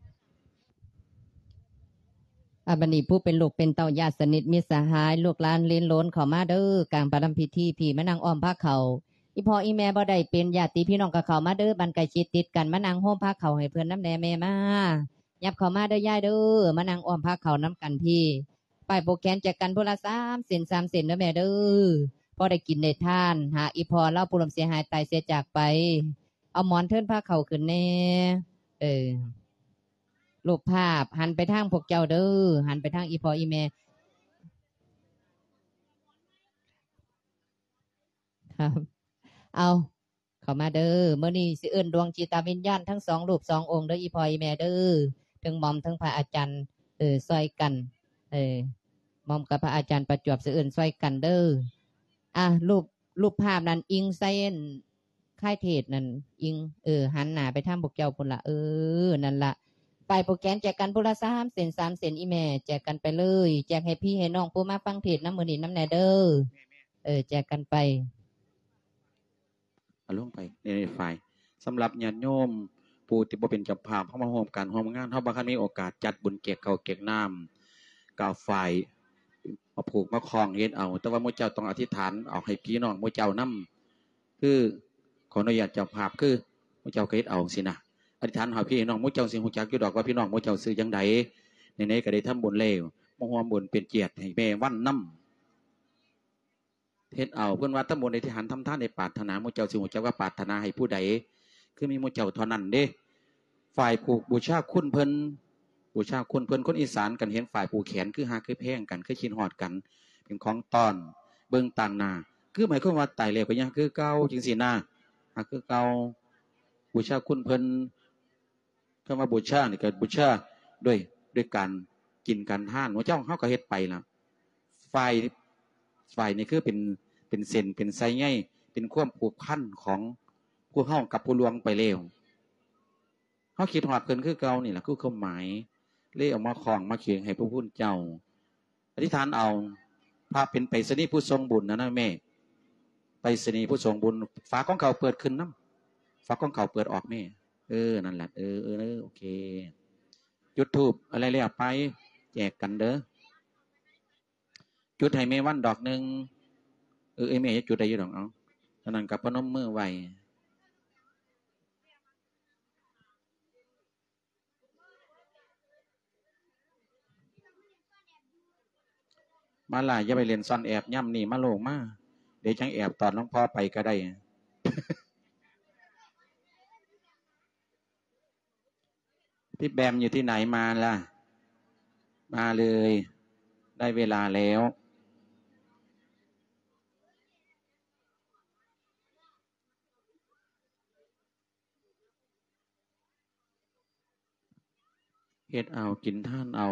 บัดนี้ผู้เป็นลูกเป็นเต้าญาติสนิทมิตรสหายลูกหลานเลี้ยงล้นเข้ามาเด้อกลางประลัมพิธีพี่มานั่งอ้อมพระเขาอีพ่ออีแม่บ่ได้เป็นญาติพี่น้องกับเขามาเด้อบันไกชิดติดกันมานั่งห้อมพระเขาให้เพิ่นน้ำแน่แม่มายับเข้ามาเด้อยายเด้อมานั่งอ้อมพระเขาน้ำกันพี่ป้ายโปรแกนแจกกันพุ่นละ3 เส้นเด้อแม่เด้อพอได้กินได้ทานหาอีพ่อเล่าผู้ลมเสียหายตายเสียจากไปเอาหมอนเทินพระเขาขึ้นแน่รูปภาพหันไปทางพวกเจ้าเด้อหันไปทางอีพ่ออีแม่ครับเอาเข้ามาเด้อเมื่อนี้สิเอิ้นดวงจิตวิญญาณทั้ง2รูป2องค์เด้ออีพ่ออีแม่เด้อทั้งหม่อมทั้งพระอาจารย์ซอยกันหม่อมกับพระอาจารย์ประจวบสิเอิ้นซอยกันเด้อรูปภาพนั้นอิงไซน์ค่ายเทศนั่นอิงหันหน้าไปทางพวกเจ้าพุ่นละนั่นละไปโปรแกรมแจกกันพุ่นละ3 เส้นอีแม่แจกกันไปเลยแจกให้พี่ให้น้องผู้มาฟังเทศน้ำมื้อนี้น้ำแน่เด้อแจกกันไปเอาลงไปในฝ่ายสำหรับญาติโยมผู้ที่บ่เป็นเจ้าภาพเข้ามาร่วมกันร่วมงานเฮาบ่คันมีโอกาสจัดบุญแจกข้าวแจกน้ำก็ฝ่ายมาผูกมาคล้องเฮ็ดเอาแต่ว่าหมู่เจ้าต้องอธิษฐานเอาให้พี่น้องหมู่เจ้านำคือขออนุญาตเจ้าภาพคือหมู่เจ้าก็เฮ็ดเอาสินะอธิษฐานหาพี่น้องหมู่เจ้าสิฮู้จักอยู่ดอกว่าพี่น้องหมู่เจ้าซื้อจังไดในๆก็ได้ทำบุญแล้วมาร่วมบุญเป็นเกียรติให้แม่วันนเฮ็ดเอาเพิ่นว่าตำบลในที่หันทำท่านในปรารถนาหมู่เจ้าสิฮู้จักว่าปรารถนาให้ผู้ใดคือมีหมู่เจ้าเท่านั้นเด้ฝ่ายผูกบูชาคุณเพิ่นบูชาคุณเพิ่นคนอีสานกันเห็นฝ่ายผูกแขนคือฮักคือแพงกันคือชินฮอดกันเป็นของตอนเบิ่งต่างหน้าคือหมายความว่าตายแล้วก็ยังคือเก่าจังซี่นะฮักคือเก่าบูชาคุณเพิ่นคำว่าบูชานี่ก็บูชาด้วยการกินกันทานหมู่เจ้าเฮาก็เฮ็ดไปล่ะฝ่ายนี่คือเป็นเส้นเป็นไซใหญ่เป็นความผูกพันของผู้เฮากับผู้ลวงไปแล้วเฮาคิดฮอดเพิ่นคือเก่านี่ล่ะคือความหมายเลยเอามาคล้องมาเขียนให้พระพุทธเจ้าอธิษฐานเอาพระเป็นไปรษณีย์ผู้ทรงบุญนะแม่ไปรษณีย์ผู้ทรงบุญฝาของเขาเปิดขึ้นนำฝาของเขาเปิดออกแม่นั่นแหละโอเคจุดธูปอะไรแล้วไปแจกกันเด้อจุดให้แม่วันดอกนึงแม่จะจุดได้อยู่ดอกเอาฉะนั้นกับพนมมือไว้มาล่ะอย่าไปเล่นซ่อนแอบย่ำนี่มาโลงมาเดี๋ยวจังแอบตอนหลวงพ่อไปก็ได้ พี่แบมอยู่ที่ไหนมาล่ะมาเลยได้เวลาแล้วเฮ็ดเอากินท่านเอา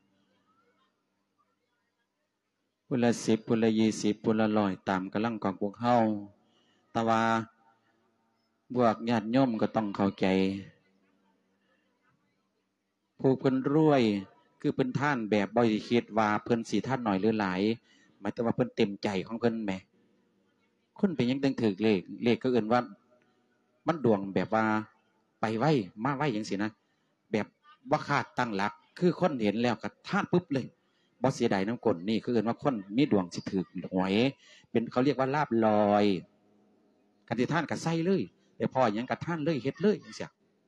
พุละ10พุละ20พุละ100ตามกำลังของพวกเฮาแต่ว่าพวกญาติโยมก็ต้องเข้าใจผู้เพิ่นรวยคือเพิ่นท่านแบบบ่ได้คิดว่าเพิ่นสิท่านหน่อยหรือหลายหมายถึงว่าเพิ่นเต็มใจของเพิ่นแหมคนเป็นหยังตึงถึกเลขก็เอิ้นว่ามันดวงแบบว่าไปไวมาไวจังซี่นะแบบบ่คาดตั้งหลักคือคนเห็นแล้วก็ท่านปุ๊บเลยบ่เสียดายน้ำกลนี่คือเอิ้นว่าคนมีดวงสิถึกหวยเป็นเขาเรียกว่าลาภลอยกันสิท่านก็ใส่เลยแต่พอหยังก็ท่านเลยเฮ็ดเลยจังซี่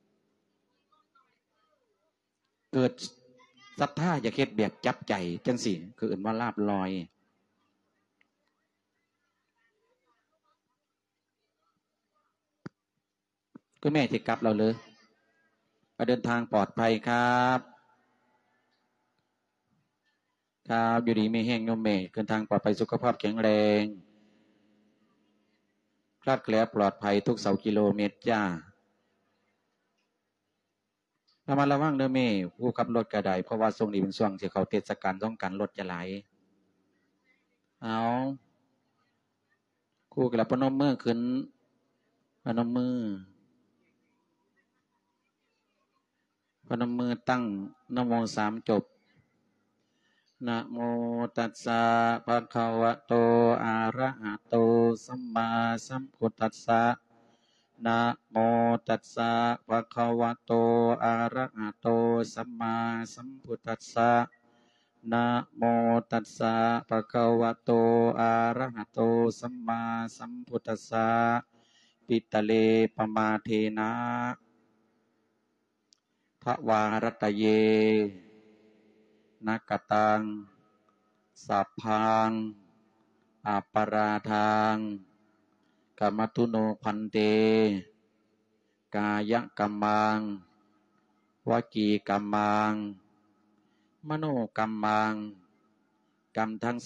เกิดศรัทธาอยากเฮ็ดแบบจับใจจังซี่คือเอิ้นว่าลาภลอยก็แม่สิกลับเราเลยเดินทางปลอดภัยครับอยู่ดีมีแห้งโยมแม่เดินทางปลอดภัยสุขภาพแข็งแรงคลาดแคล้วปลอดภัยทุก2 กิโลเมตรจ้าระมัดระวังเด้อแม่ผู้ขับรถก็ได้เพราะว่าช่วงนี้เป็นช่วงที่เขาเทศกาลสงกรานต์รถจะไหลเอาครูกลับพนมมือขึ้นพนมมือตั้งนะโม3จบนะโมตัสสะภะคะวะโตอะระหะโตสัมมาสัมพุทธัสสะนะโมตัสสะภะคะวะโตอะระหะโตสัมมาสัมพุทธัสสะนะโมตัสสะภะคะวะโตอะระหะโตสัมมาสัมพุทธัสสะปิตะเลปมาเทนะภวารัตเยนักตังสัพพังอัปปราทังกัมมัตุโนพันเตกายกัมมังวจีกัมมังมโนกัมมังกรรมทั้ง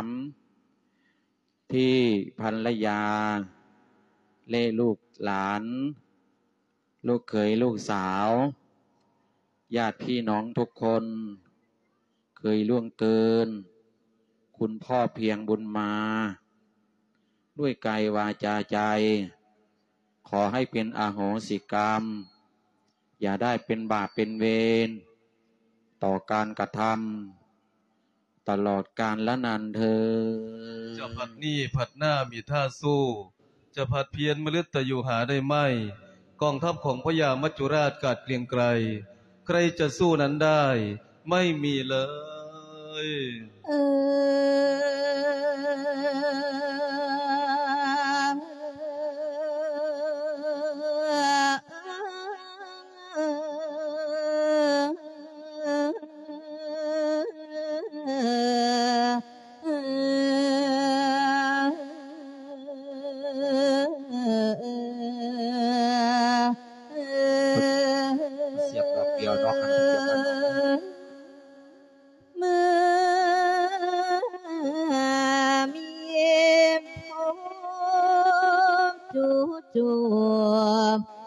3ที่ภรรยาและลูกหลานลูกเขยลูกสาวญาติพี่น้องทุกคนเคยล่วงเกินคุณพ่อเพียงบุญมาด้วยกายวาจาใจขอให้เป็นอโหสิกรรมอย่าได้เป็นบาปเป็นเวรต่อการกระทำตลอดกาลและนานเธอจะผัดนี้ผัดหน้ามีท่าสู้จะผัดเพียรมฤตอยู่หาได้ไหมกองทัพของพญามัจจุราชกาดเกรียงไกรใครจะสู้นั้นได้ไม่มีเลย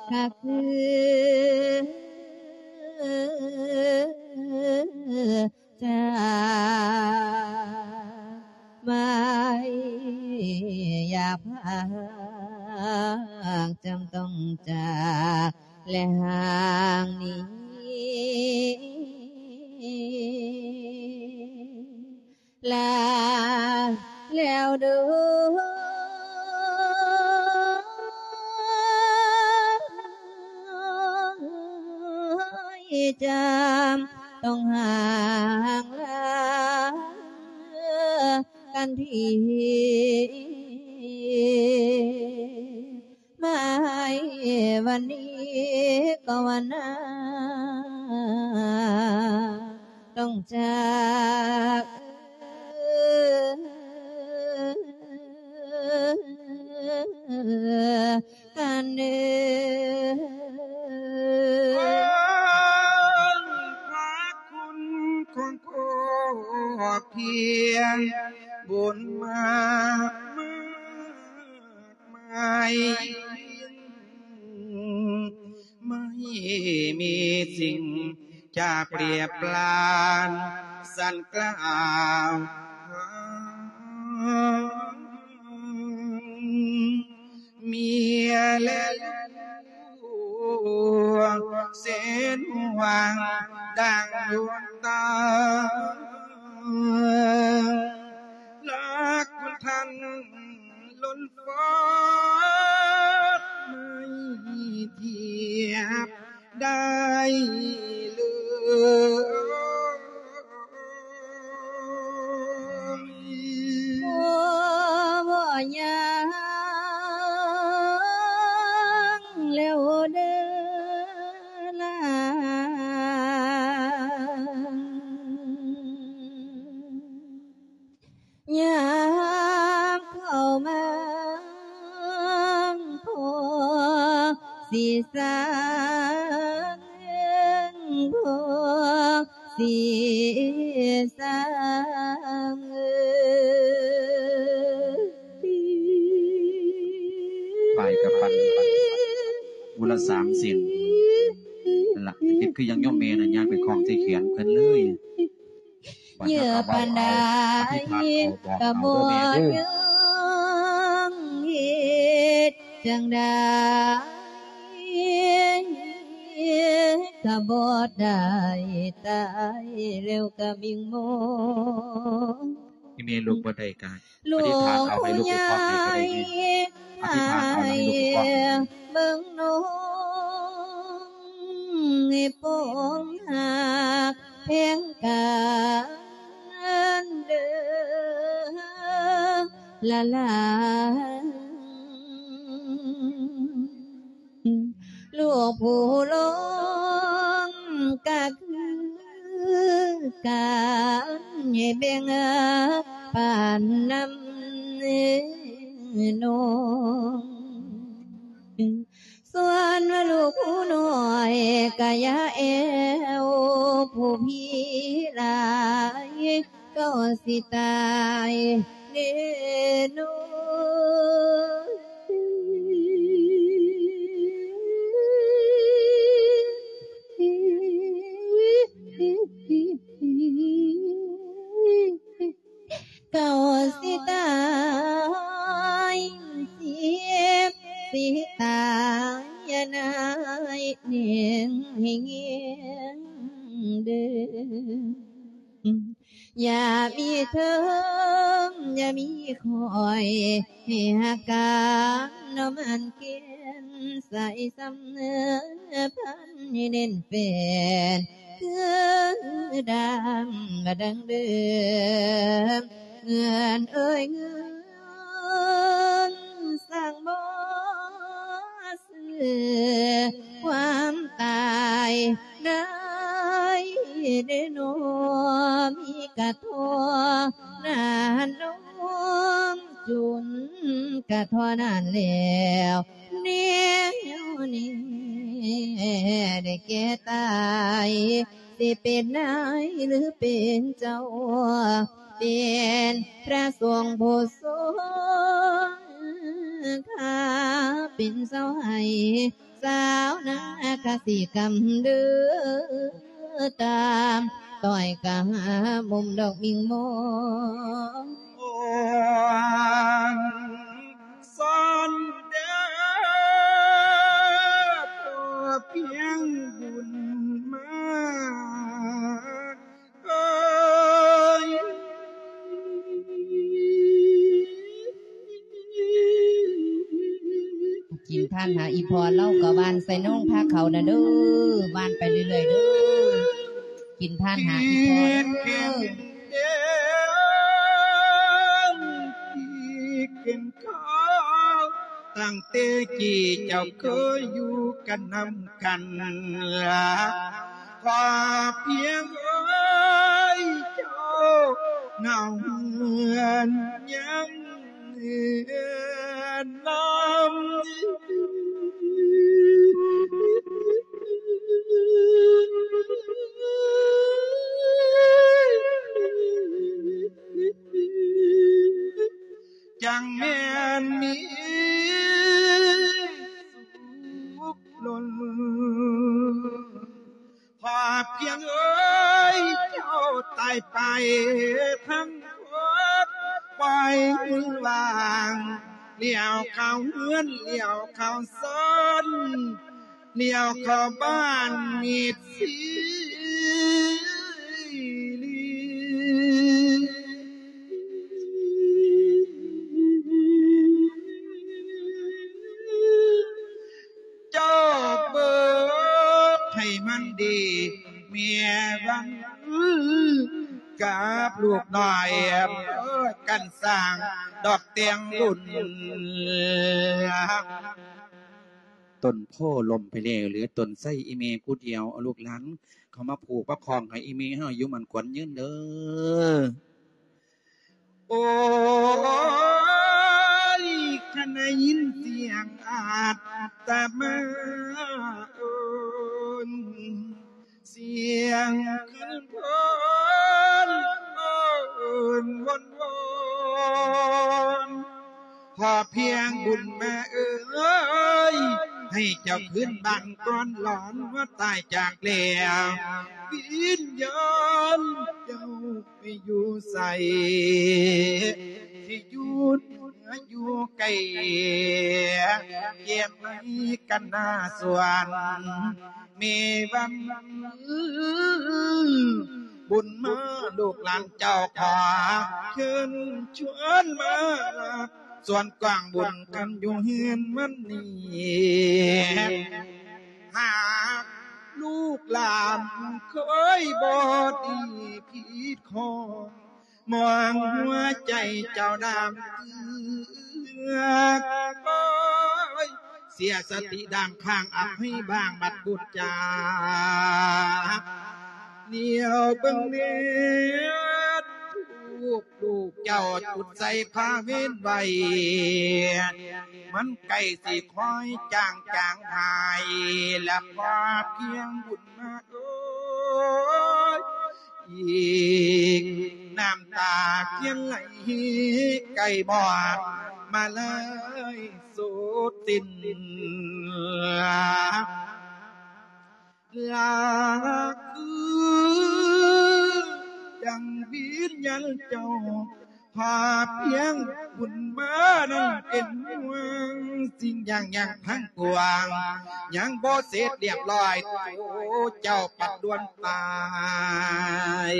ก็คือจะไม่อยากพากจำต้องจากและห่างนี้ลาแล้วดูจำต้องห่างลากันทีไม่วันนี้ก็วันหน้าต้องจากกันพระคุณของพ่อเพียงบุญมากไม่มีสิ่งจะเปรียบปรานสันกล่าวเมียและลูกเส้นหวังดังดวงตารักคุณท่านล้นฟ้าไม่เทียบได้เลยบ่ยังแล้วเด้อลายามเข้ามาพอสิสร้างพอสิสร้างไปกับปันมูล3 เซนนั่นล่ะเฮ็ดคือยังย่อมเมนะย่างไปคล้องที่แขนเพิ่นเลยเหยื่อปานใดกะบ่ยังเฮ็ดจังใดกะบ่ได้ตายเร็วกะบิ่งมองที่เมลูกบ่ได้กายอธิษฐานเอาให้ลูกไปคล้องให้ก็ได้อธิษฐานเอาให้ลูกไปคล้องเบิ่งน้องให้ปองหากเพียงกันเด้อละลาลูกผู้ลงก็คือการให้แบ่งปานน้ำนองส่วนว่าลูกผู้น้อยก็อย่าแอวผู้พี่หลายก็สิตายเด้อน้ก็สิตายเสียบสิตายนายเนียงให้เงียงเด้ออย่ามีเธออย่ามีคอยให้หักกันน้ำมันเกียนใส่ซ้ำเนื้อพันให้เน้นเป็นคือดังเดิมเงินเอ้ยเงินสั่งบ่ซื้อความตายได้เด้อน้อมีกะทอนานน้องจุนกะทอนานแล้วเนี่ยได้แก่ตายสิเป็นนายหรือเป็นเจ้าเป็นพระสงฆ์ผู้ทรงข้าเป็นเสาให้สาวนาคสีกำเดือตามต่อยกะหามุมดอกมิงมองซ่อนเด้อเพียงบุญมากินท่านหาอีพอเล่ากับวานใส่น้องพาเขานะเด้อวานไปเรื่อยๆเด้อกินท่านหาอีพอเด้อกินข้าวตั้งเตกี่เจ้าเคยอยู่กันนำกันขอเพียงเอ้ยเจ้าเงาเหมือนยังน้ำจังแม่นมีสุขล้นพอเพียงเอ้ยเจ้าตายไปทั้งหมดไปวางเลี้ยวเข้าเฮือนเลี้ยวเข้าซ่อนเลี้ยวเข้าบ้านมีสีเจ้าเบิกให้มันดีเมียรังกับลูกน้อยกันสร้างดอกเตียงรุ่นต้นโพลมไปแล้วเหลือต้นไส้อีเมผู้เดียวเอาลูกหลานเขามาผูกประคองให้อีเมให้อายุมันขวัญยืนเด้อโอ้ยขณะยินเสียงอาจแต่มาเสียงขึ้นพ้นวนพอเพียงบุญแม่เอ้ยให้เจ้าขึ้นบ้านก่อนหลอนว่าตายจากแล้ววิญญาณเจ้าไปอยู่ใส่ที่อยู่ไกลเยี่ยมให้กันหน้าสวนมีวันบุญมาลูกหลานเจ้าขอเชิญชวนมาส่วนกว้างบุญกันอยู่เฮือนมันนี่หากลูกหลานเคยบ่ดีผิดข้อมองหัวใจเจ้าดำเตือกเสียสติดำข้างอับให้บ้างบัดบุญจาเหนียวเบิ่งเน็ดลูกเจ้าจุดใส่ผ้าเว้นไว้มันใกล้สิคอยจางหายและพอเพียงบุญมาโอ้ยอีกน้ำตาเคียนไหลไก่บอดมาเลยสุดสิ้นลาคือยังวิญญาณเจ้าพาเพียงบุญมานั้นเป็นห่วงสิ่งอย่างพังกวางยังบ่เสร็จเรียบร้อยโอ้เจ้าปัดดวนตาย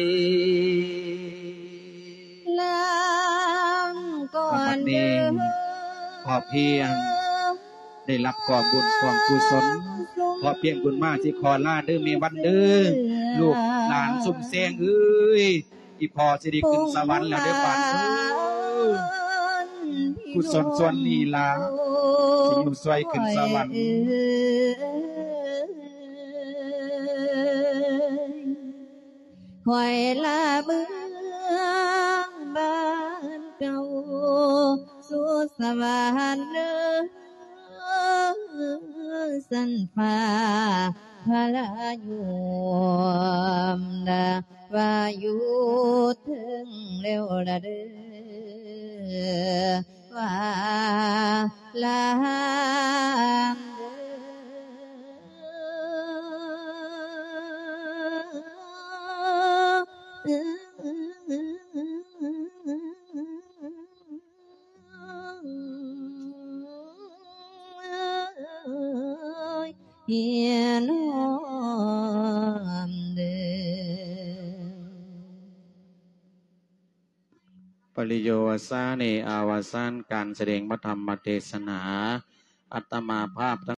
ลางก่อนเดินขอเพียงได้รับความบุญความกุศลขอเพียงบุญมาที่ขอลาเด้อเมวันเด้อลูกหลานสุ่มแซงเอ้ยอีพอสิได้ขึ้นสวรรค์แล้วเด้อบ้านเอ้ยกุศลส่วนนี้ล่ะสิอยู่สวยขึ้นสวรรค์คอยลาเมืองบ้านเก่าสู่สวรรค์เด้อสันฟ้าพระลายุมดาว่าอยู่ถึงเร็วละเด้อว่าลาเด้อฮียน้อมเด้อปริโยสาเนอาวสานการแสดงพระธรรมเทศนา อัตมาภาพ